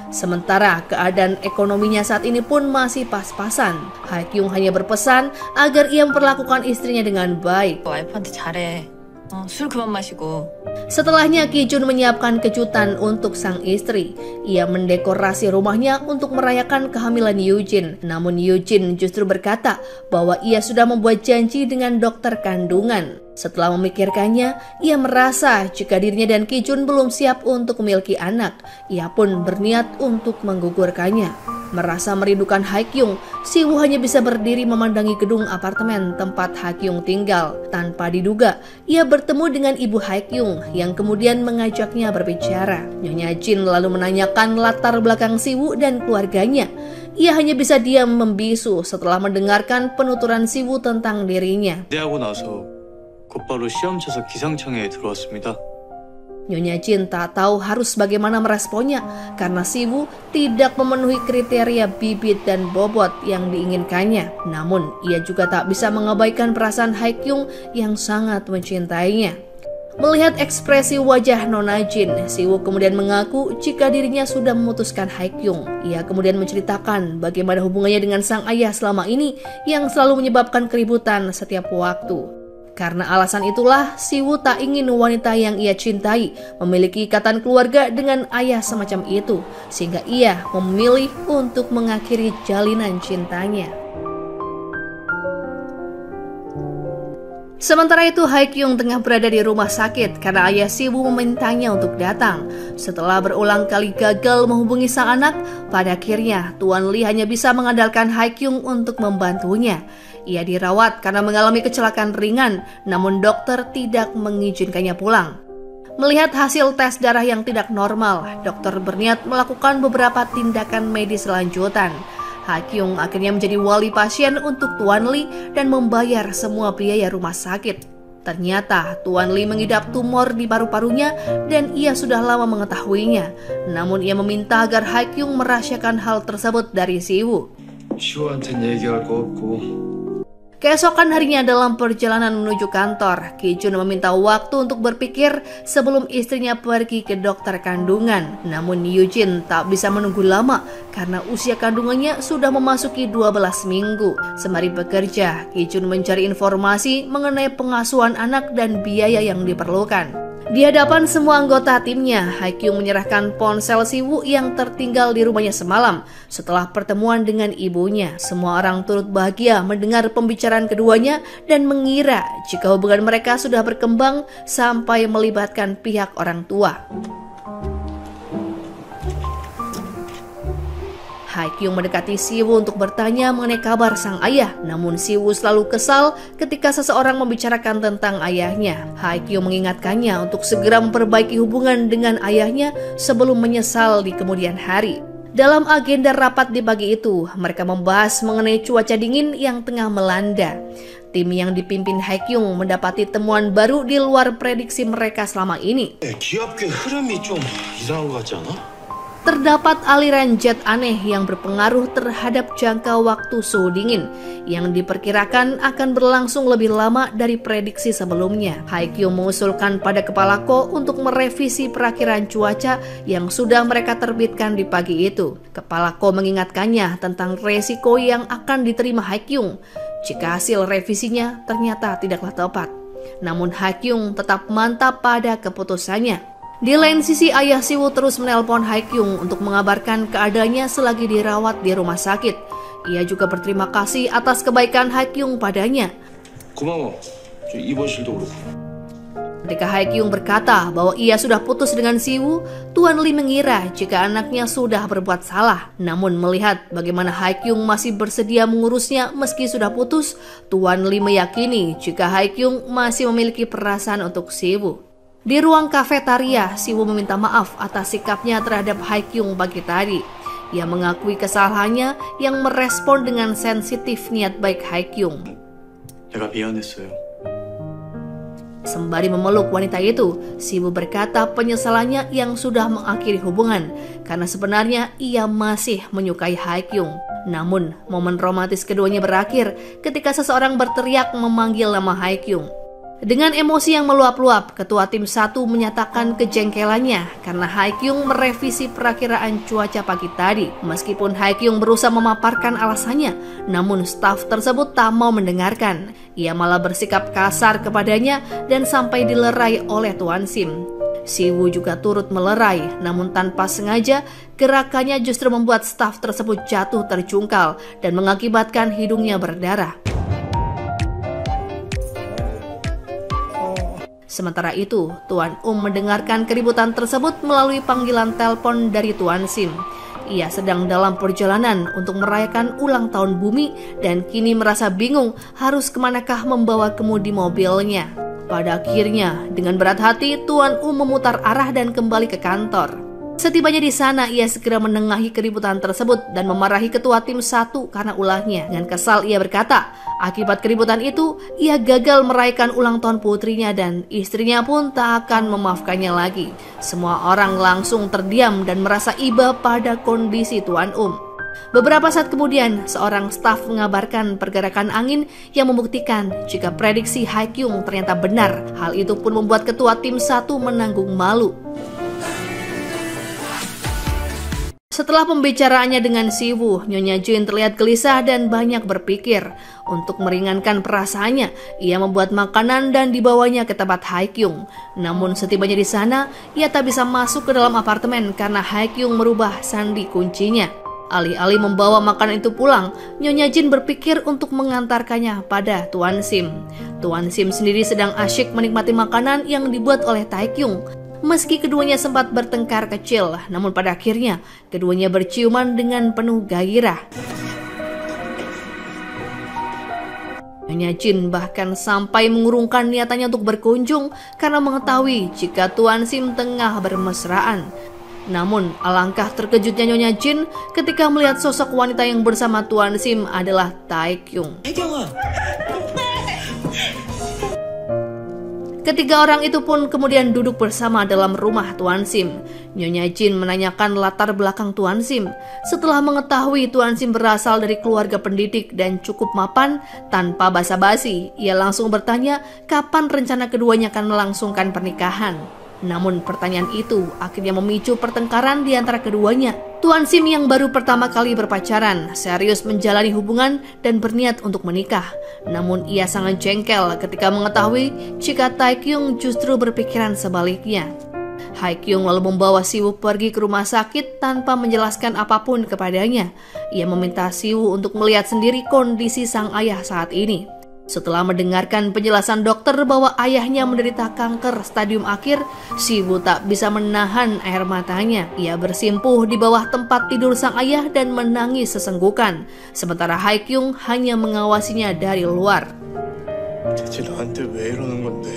Sementara keadaan ekonominya saat ini pun masih pas-pasan. Hye-kyung hanya berpesan agar ia memperlakukan istrinya dengan baik. 와이프한테 잘해. 술 그만 마시고. Setelahnya Ki-jun menyiapkan kejutan untuk sang istri. Ia mendekorasi rumahnya untuk merayakan kehamilan Yoo-jin. Namun Yoo-jin justru berkata bahwa ia sudah membuat janji dengan dokter kandungan. Setelah memikirkannya, ia merasa jika dirinya dan Ki-jun belum siap untuk memiliki anak, ia pun berniat untuk menggugurkannya. Merasa merindukan Hye-kyung, Siwoo hanya bisa berdiri memandangi gedung apartemen tempat Hye-kyung tinggal. Tanpa diduga, ia bertemu dengan ibu Hye-kyung yang kemudian mengajaknya berbicara. Nyonya Jin lalu menanyakan latar belakang Siwoo dan keluarganya. Ia hanya bisa diam membisu setelah mendengarkan penuturan Siwoo tentang dirinya. 기대하고 나서 곧바로 시험 쳐서 기상청에 들어왔습니다. Nyonya Jin tak tahu harus bagaimana meresponnya karena Siwoo tidak memenuhi kriteria bibit dan bobot yang diinginkannya. Namun, ia juga tak bisa mengabaikan perasaan Hye-kyung yang sangat mencintainya. Melihat ekspresi wajah Nona Jin, Siwoo kemudian mengaku jika dirinya sudah memutuskan Hye-kyung. Ia kemudian menceritakan bagaimana hubungannya dengan sang ayah selama ini yang selalu menyebabkan keributan setiap waktu. Karena alasan itulah, Siwoo tak ingin wanita yang ia cintai memiliki ikatan keluarga dengan ayah semacam itu, sehingga ia memilih untuk mengakhiri jalinan cintanya. Sementara itu, Hye-kyung tengah berada di rumah sakit karena ayah Siwoo memintanya untuk datang. Setelah berulang kali gagal menghubungi sang anak, pada akhirnya Tuan Lee hanya bisa mengandalkan Hye-kyung untuk membantunya. Ia dirawat karena mengalami kecelakaan ringan, namun dokter tidak mengizinkannya pulang. Melihat hasil tes darah yang tidak normal, dokter berniat melakukan beberapa tindakan medis lanjutan. Hye-kyung akhirnya menjadi wali pasien untuk Tuan Lee dan membayar semua biaya rumah sakit. Ternyata Tuan Lee mengidap tumor di paru-parunya dan ia sudah lama mengetahuinya. Namun ia meminta agar Hye-kyung merahasiakan hal tersebut dari Siwoo. 시호한텐 얘기할 거 없고. Keesokan harinya dalam perjalanan menuju kantor, Ki-jun meminta waktu untuk berpikir sebelum istrinya pergi ke dokter kandungan. Namun Yoo-jin tak bisa menunggu lama karena usia kandungannya sudah memasuki 12 minggu. Sembari bekerja, Ki-jun mencari informasi mengenai pengasuhan anak dan biaya yang diperlukan. Di hadapan semua anggota timnya, Hye-kyung menyerahkan ponsel Siwoo yang tertinggal di rumahnya semalam setelah pertemuan dengan ibunya. Semua orang turut bahagia mendengar pembicaraan keduanya dan mengira jika hubungan mereka sudah berkembang sampai melibatkan pihak orang tua. Hye-kyung mendekati Siwoo untuk bertanya mengenai kabar sang ayah. Namun Siwoo selalu kesal ketika seseorang membicarakan tentang ayahnya. Hye-kyung mengingatkannya untuk segera memperbaiki hubungan dengan ayahnya sebelum menyesal di kemudian hari. Dalam agenda rapat di pagi itu, mereka membahas mengenai cuaca dingin yang tengah melanda. Tim yang dipimpin Hye-kyung mendapati temuan baru di luar prediksi mereka selama ini. 기압계 흐름이 좀 이상한 것 같지 않아? Terdapat aliran jet aneh yang berpengaruh terhadap jangka waktu suhu dingin yang diperkirakan akan berlangsung lebih lama dari prediksi sebelumnya. Hye-kyung mengusulkan pada Kepala Ko untuk merevisi perakiraan cuaca yang sudah mereka terbitkan di pagi itu. Kepala Ko mengingatkannya tentang resiko yang akan diterima Hye-kyung jika hasil revisinya ternyata tidaklah tepat. Namun Hye-kyung tetap mantap pada keputusannya. Di lain sisi, ayah Siwoo terus menelpon Hye-kyung untuk mengabarkan keadaannya selagi dirawat di rumah sakit. Ia juga berterima kasih atas kebaikan Hye-kyung padanya. 고마워. 입원실도 그렇고. Ketika Hye-kyung berkata bahwa ia sudah putus dengan Siwoo, Tuan Lee mengira jika anaknya sudah berbuat salah. Namun melihat bagaimana Hye-kyung masih bersedia mengurusnya meski sudah putus, Tuan Lee meyakini jika Hye-kyung masih memiliki perasaan untuk Siwoo. Di ruang kafetaria, Siwoo meminta maaf atas sikapnya terhadap Hye-kyung pagi tadi. Ia mengakui kesalahannya yang merespon dengan sensitif niat baik Hye-kyung. 내가 미안했어요. Sembari memeluk wanita itu, Siwoo berkata penyesalannya yang sudah mengakhiri hubungan karena sebenarnya ia masih menyukai Hye-kyung. Namun, momen romantis keduanya berakhir ketika seseorang berteriak memanggil nama Hye-kyung. Dengan emosi yang meluap-luap, Ketua Tim 1 menyatakan kejengkelannya karena Haekyung merevisi perakiraan cuaca pagi tadi. Meskipun Haekyung berusaha memaparkan alasannya, namun staf tersebut tak mau mendengarkan. Ia malah bersikap kasar kepadanya dan sampai dilerai oleh Tuan Sim. Siwoo juga turut melerai, namun tanpa sengaja gerakannya justru membuat staf tersebut jatuh terjungkal dan mengakibatkan hidungnya berdarah. Sementara itu, Tuan mendengarkan keributan tersebut melalui panggilan telepon dari Tuan Sim. Ia sedang dalam perjalanan untuk merayakan ulang tahun bumi dan kini merasa bingung harus kemanakah membawa kemudi mobilnya. Pada akhirnya, dengan berat hati, Tuan memutar arah dan kembali ke kantor. Setibanya di sana, ia segera menengahi keributan tersebut dan memarahi Ketua Tim 1 karena ulahnya. Dengan kesal ia berkata, akibat keributan itu, ia gagal merayakan ulang tahun putrinya dan istrinya pun tak akan memaafkannya lagi. Semua orang langsung terdiam dan merasa iba pada kondisi Tuan Beberapa saat kemudian, seorang staf mengabarkan pergerakan angin yang membuktikan jika prediksi Haekyung ternyata benar. Hal itu pun membuat Ketua Tim 1 menanggung malu. Setelah pembicaraannya dengan Siwoo, Nyonya Jin terlihat gelisah dan banyak berpikir. Untuk meringankan perasaannya, ia membuat makanan dan dibawanya ke tempat Haekyung. Namun setibanya di sana, ia tak bisa masuk ke dalam apartemen karena Haekyung merubah sandi kuncinya. Alih-alih membawa makanan itu pulang, Nyonya Jin berpikir untuk mengantarkannya pada Tuan Sim. Tuan Sim sendiri sedang asyik menikmati makanan yang dibuat oleh Taekyung. Meski keduanya sempat bertengkar kecil, namun pada akhirnya keduanya berciuman dengan penuh gairah. Nyonya Jin bahkan sampai mengurungkan niatannya untuk berkunjung karena mengetahui jika Tuan Sim tengah bermesraan. Namun alangkah terkejutnya Nyonya Jin ketika melihat sosok wanita yang bersama Tuan Sim adalah Taekyung. Ketiga orang itu pun kemudian duduk bersama dalam rumah Tuan Sim. Nyonya Jin menanyakan latar belakang Tuan Sim. Setelah mengetahui Tuan Sim berasal dari keluarga pendidik dan cukup mapan, tanpa basa-basi, ia langsung bertanya kapan rencana keduanya akan melangsungkan pernikahan. Namun pertanyaan itu akhirnya memicu pertengkaran di antara keduanya. Tuan Sim yang baru pertama kali berpacaran serius menjalani hubungan dan berniat untuk menikah. Namun ia sangat jengkel ketika mengetahui jika Taekyung justru berpikiran sebaliknya. Haekyung lalu membawa Siwoo pergi ke rumah sakit tanpa menjelaskan apapun kepadanya. Ia meminta Siwoo untuk melihat sendiri kondisi sang ayah saat ini. Setelah mendengarkan penjelasan dokter bahwa ayahnya menderita kanker stadium akhir, Siwoo tak bisa menahan air matanya. Ia bersimpuh di bawah tempat tidur sang ayah dan menangis sesenggukan. Sementara Haekyung hanya mengawasinya dari luar. 대체 나한테 왜 이러는 건데?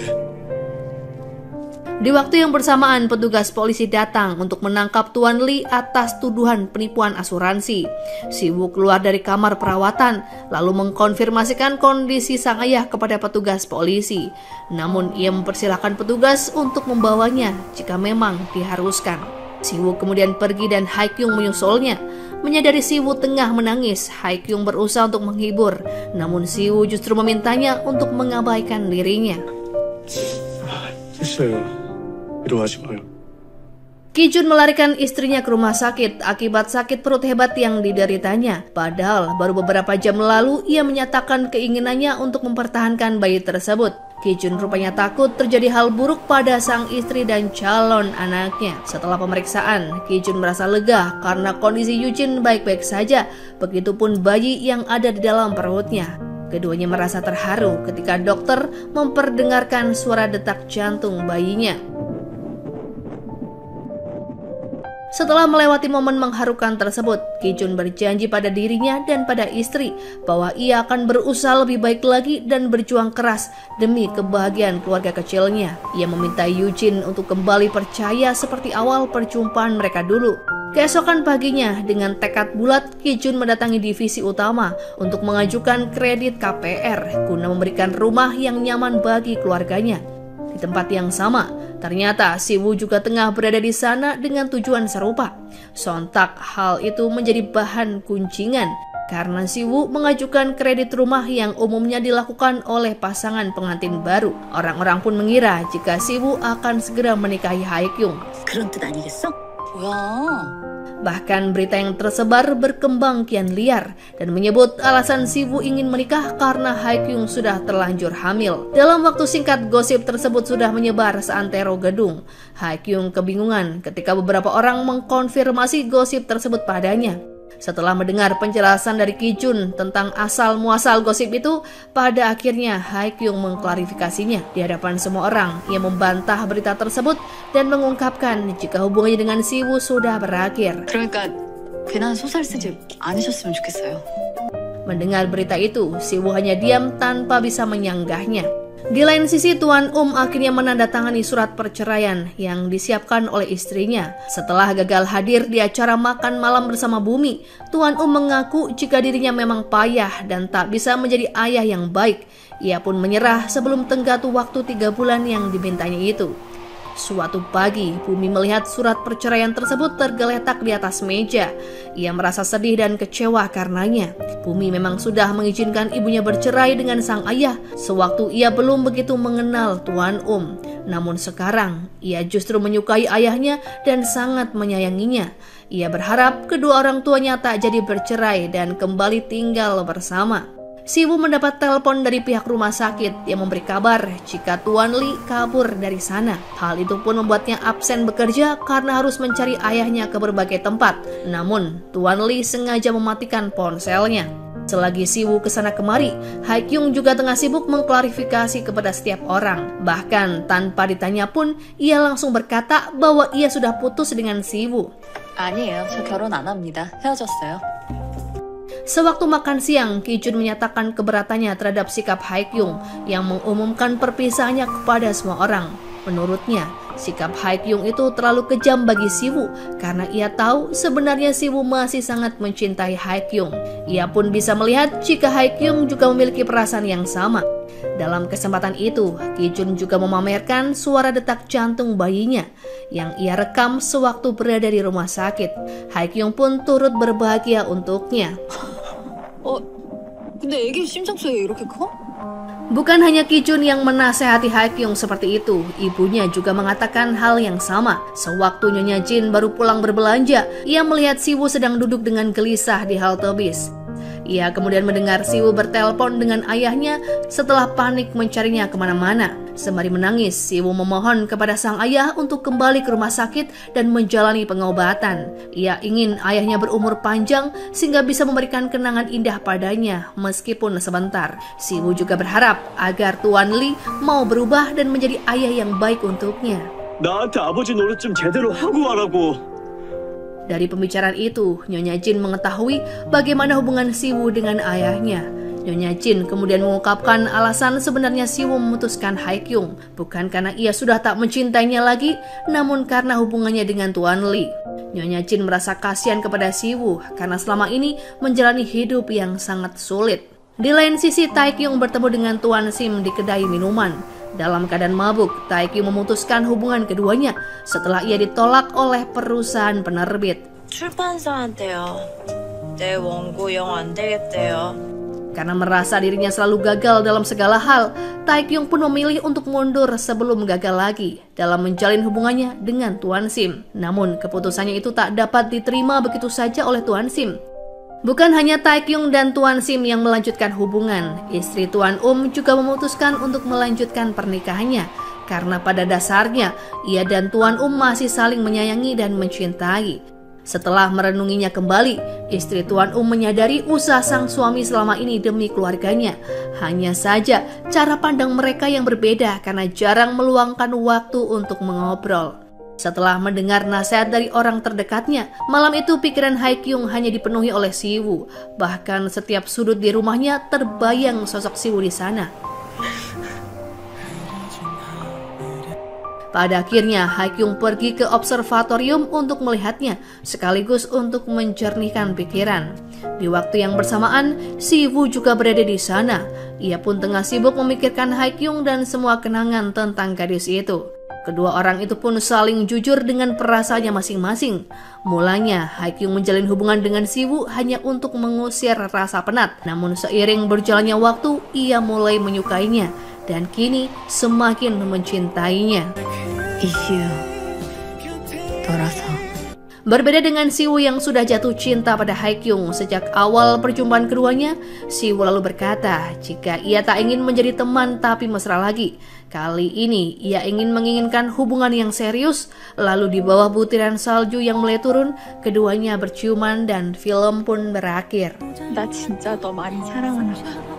Di waktu yang bersamaan, petugas polisi datang untuk menangkap Tuan Lee atas tuduhan penipuan asuransi. Siwoo keluar dari kamar perawatan, lalu mengkonfirmasikan kondisi sang ayah kepada petugas polisi. Namun ia mempersilahkan petugas untuk membawanya jika memang diharuskan. Siwoo kemudian pergi dan Haekyung menyusulnya. Menyadari Siwoo tengah menangis, Haekyung berusaha untuk menghibur. Namun Siwoo justru memintanya untuk mengabaikan dirinya. 됐어요. 이러지 마요. Ki-jun melarikan istrinya ke rumah sakit akibat sakit perut hebat yang dideritanya. Padahal baru beberapa jam lalu ia menyatakan keinginannya untuk mempertahankan bayi tersebut. Ki-jun rupanya takut terjadi hal buruk pada sang istri dan calon anaknya. Setelah pemeriksaan, Ki-jun merasa lega karena kondisi Yujin baik-baik saja. Begitupun bayi yang ada di dalam perutnya. Keduanya merasa terharu ketika dokter memperdengarkan suara detak jantung bayinya. Setelah melewati momen mengharukan tersebut, Ki-jun berjanji pada dirinya dan pada istri bahwa ia akan berusaha lebih baik lagi dan berjuang keras demi kebahagiaan keluarga kecilnya. Ia meminta Yujin untuk kembali percaya seperti awal perjumpaan mereka dulu. Keesokan paginya, dengan tekad bulat, Ki-jun mendatangi divisi utama untuk mengajukan kredit KPR guna memberikan rumah yang nyaman bagi keluarganya. Di tempat yang sama, ternyata Siwoo juga tengah berada di sana dengan tujuan serupa. Sontak hal itu menjadi bahan gunjingan karena Siwoo mengajukan kredit rumah yang umumnya dilakukan oleh pasangan pengantin baru. Orang-orang pun mengira jika Siwoo akan segera menikahi Haekyung. 그런 뜻 아니겠어? 뭐야? Bahkan berita yang tersebar berkembang kian liar dan menyebut alasan Siwoo ingin menikah karena Haekyung sudah terlanjur hamil. Dalam waktu singkat, gosip tersebut sudah menyebar seantero gedung. Haekyung kebingungan ketika beberapa orang mengkonfirmasi gosip tersebut padanya. Setelah mendengar penjelasan dari Ki Jun tentang asal-muasal gosip itu, pada akhirnya Haekyung mengklarifikasinya di hadapan semua orang. Ia membantah berita tersebut dan mengungkapkan jika hubungannya dengan Siwoo sudah berakhir. 그러니까 괜한 소설 쓰지 않으셨으면 좋겠어요. Mendengar berita itu, Siwoo hanya diam tanpa bisa menyanggahnya. Di lain sisi, Tuan akhirnya menandatangani surat perceraian yang disiapkan oleh istrinya. Setelah gagal hadir di acara makan malam bersama Bumi, Tuan mengaku jika dirinya memang payah dan tak bisa menjadi ayah yang baik. Ia pun menyerah sebelum tenggat waktu 3 bulan yang dimintanya itu. Suatu pagi, Bumi melihat surat perceraian tersebut tergeletak di atas meja. Ia merasa sedih dan kecewa karenanya. Bumi memang sudah mengizinkan ibunya bercerai dengan sang ayah sewaktu ia belum begitu mengenal Tuan Namun sekarang, ia justru menyukai ayahnya dan sangat menyayanginya. Ia berharap kedua orang tuanya tak jadi bercerai dan kembali tinggal bersama. Siwoo mendapat telepon dari pihak rumah sakit yang memberi kabar jika Tuan Lee kabur dari sana. Hal itu pun membuatnya absen bekerja karena harus mencari ayahnya ke berbagai tempat. Namun, Tuan Lee sengaja mematikan ponselnya. Selagi Siwoo kesana kemari, Haekyung juga tengah sibuk mengklarifikasi kepada setiap orang. Bahkan tanpa ditanya pun, ia langsung berkata bahwa ia sudah putus dengan Siwoo. 아니에요. 저 결혼 안 합니다. 헤어졌어요. Sewaktu makan siang, Ki Jun menyatakan keberatannya terhadap sikap Haekyung yang mengumumkan perpisahannya kepada semua orang. Menurutnya, sikap Haekyung itu terlalu kejam bagi Siwoo karena ia tahu sebenarnya Siwoo masih sangat mencintai Haekyung. Ia pun bisa melihat jika Haekyung juga memiliki perasaan yang sama. Dalam kesempatan itu, Ki Jun juga memamerkan suara detak jantung bayinya yang ia rekam sewaktu berada di rumah sakit. Haekyung pun turut berbahagia untuknya. 근데 애기 심장 소리가 이렇게 커? Bukan hanya Ki Jun yang menasehati Haekyung seperti itu, ibunya juga mengatakan hal yang sama. Sewaktu Nyonya Jin baru pulang berbelanja, ia melihat Siwoo sedang duduk dengan gelisah di halte bis. Ia kemudian mendengar Siwoo bertelepon dengan ayahnya setelah panik mencarinya kemana-mana. Sembari menangis, Siwoo memohon kepada sang ayah untuk kembali ke rumah sakit dan menjalani pengobatan. Ia ingin ayahnya berumur panjang sehingga bisa memberikan kenangan indah padanya meskipun sebentar. Siwoo juga berharap agar Tuan Lee mau berubah dan menjadi ayah yang baik untuknya. 나한테 아버지 노릇 좀 제대로 하고 와라고. Dari pembicaraan itu, Nyonya Jin mengetahui bagaimana hubungan Siwoo dengan ayahnya. Nyonya Jin kemudian mengungkapkan alasan sebenarnya Siwoo memutuskan Haekyung, bukan karena ia sudah tak mencintainya lagi, namun karena hubungannya dengan Tuan Lee. Nyonya Jin merasa kasihan kepada Siwoo karena selama ini menjalani hidup yang sangat sulit. Di lain sisi, Taekyung bertemu dengan Tuan Sim di kedai minuman. Dalam keadaan mabuk, Taekyung memutuskan hubungan keduanya setelah ia ditolak oleh perusahaan penerbit. 출판사한테요. 내 원고 영 안 되겠대요. Karena merasa dirinya selalu gagal dalam segala hal, Taekyung pun memilih untuk mundur sebelum gagal lagi dalam menjalin hubungannya dengan Tuan Sim. Namun keputusannya itu tak dapat diterima begitu saja oleh Tuan Sim. Bukan hanya Taekyung dan Tuan Sim yang melanjutkan hubungan, istri Tuan juga memutuskan untuk melanjutkan pernikahannya karena pada dasarnya ia dan Tuan masih saling menyayangi dan mencintai. Setelah merenunginya kembali, istri Tuan menyadari usaha sang suami selama ini demi keluarganya. Hanya saja cara pandang mereka yang berbeda karena jarang meluangkan waktu untuk mengobrol. Setelah mendengar nasihat dari orang terdekatnya, malam itu pikiran Haekyung hanya dipenuhi oleh Siwoo. Bahkan setiap sudut di rumahnya terbayang sosok Siwoo di sana. Pada akhirnya, Haekyung pergi ke observatorium untuk melihatnya, sekaligus untuk menjernihkan pikiran. Di waktu yang bersamaan, Siwoo juga berada di sana. Ia pun tengah sibuk memikirkan Haekyung dan semua kenangan tentang gadis itu. Kedua orang itu pun saling jujur dengan perasaannya masing-masing. Mulanya, Hye-kyung menjalin hubungan dengan Siwoo hanya untuk mengusir rasa penat. Namun seiring berjalannya waktu, ia mulai menyukainya dan kini semakin mencintainya. 이슈 돌아서 Berbeda dengan Siwoo yang sudah jatuh cinta pada Hye-kyung sejak awal perjumpaan keduanya, Siwoo lalu berkata jika ia tak ingin menjadi teman tapi mesra lagi. Kali ini ia menginginkan hubungan yang serius. Lalu di bawah butiran salju yang mulai turun, keduanya berciuman dan film pun berakhir. 나 진짜 너 많이 사랑하나 봐.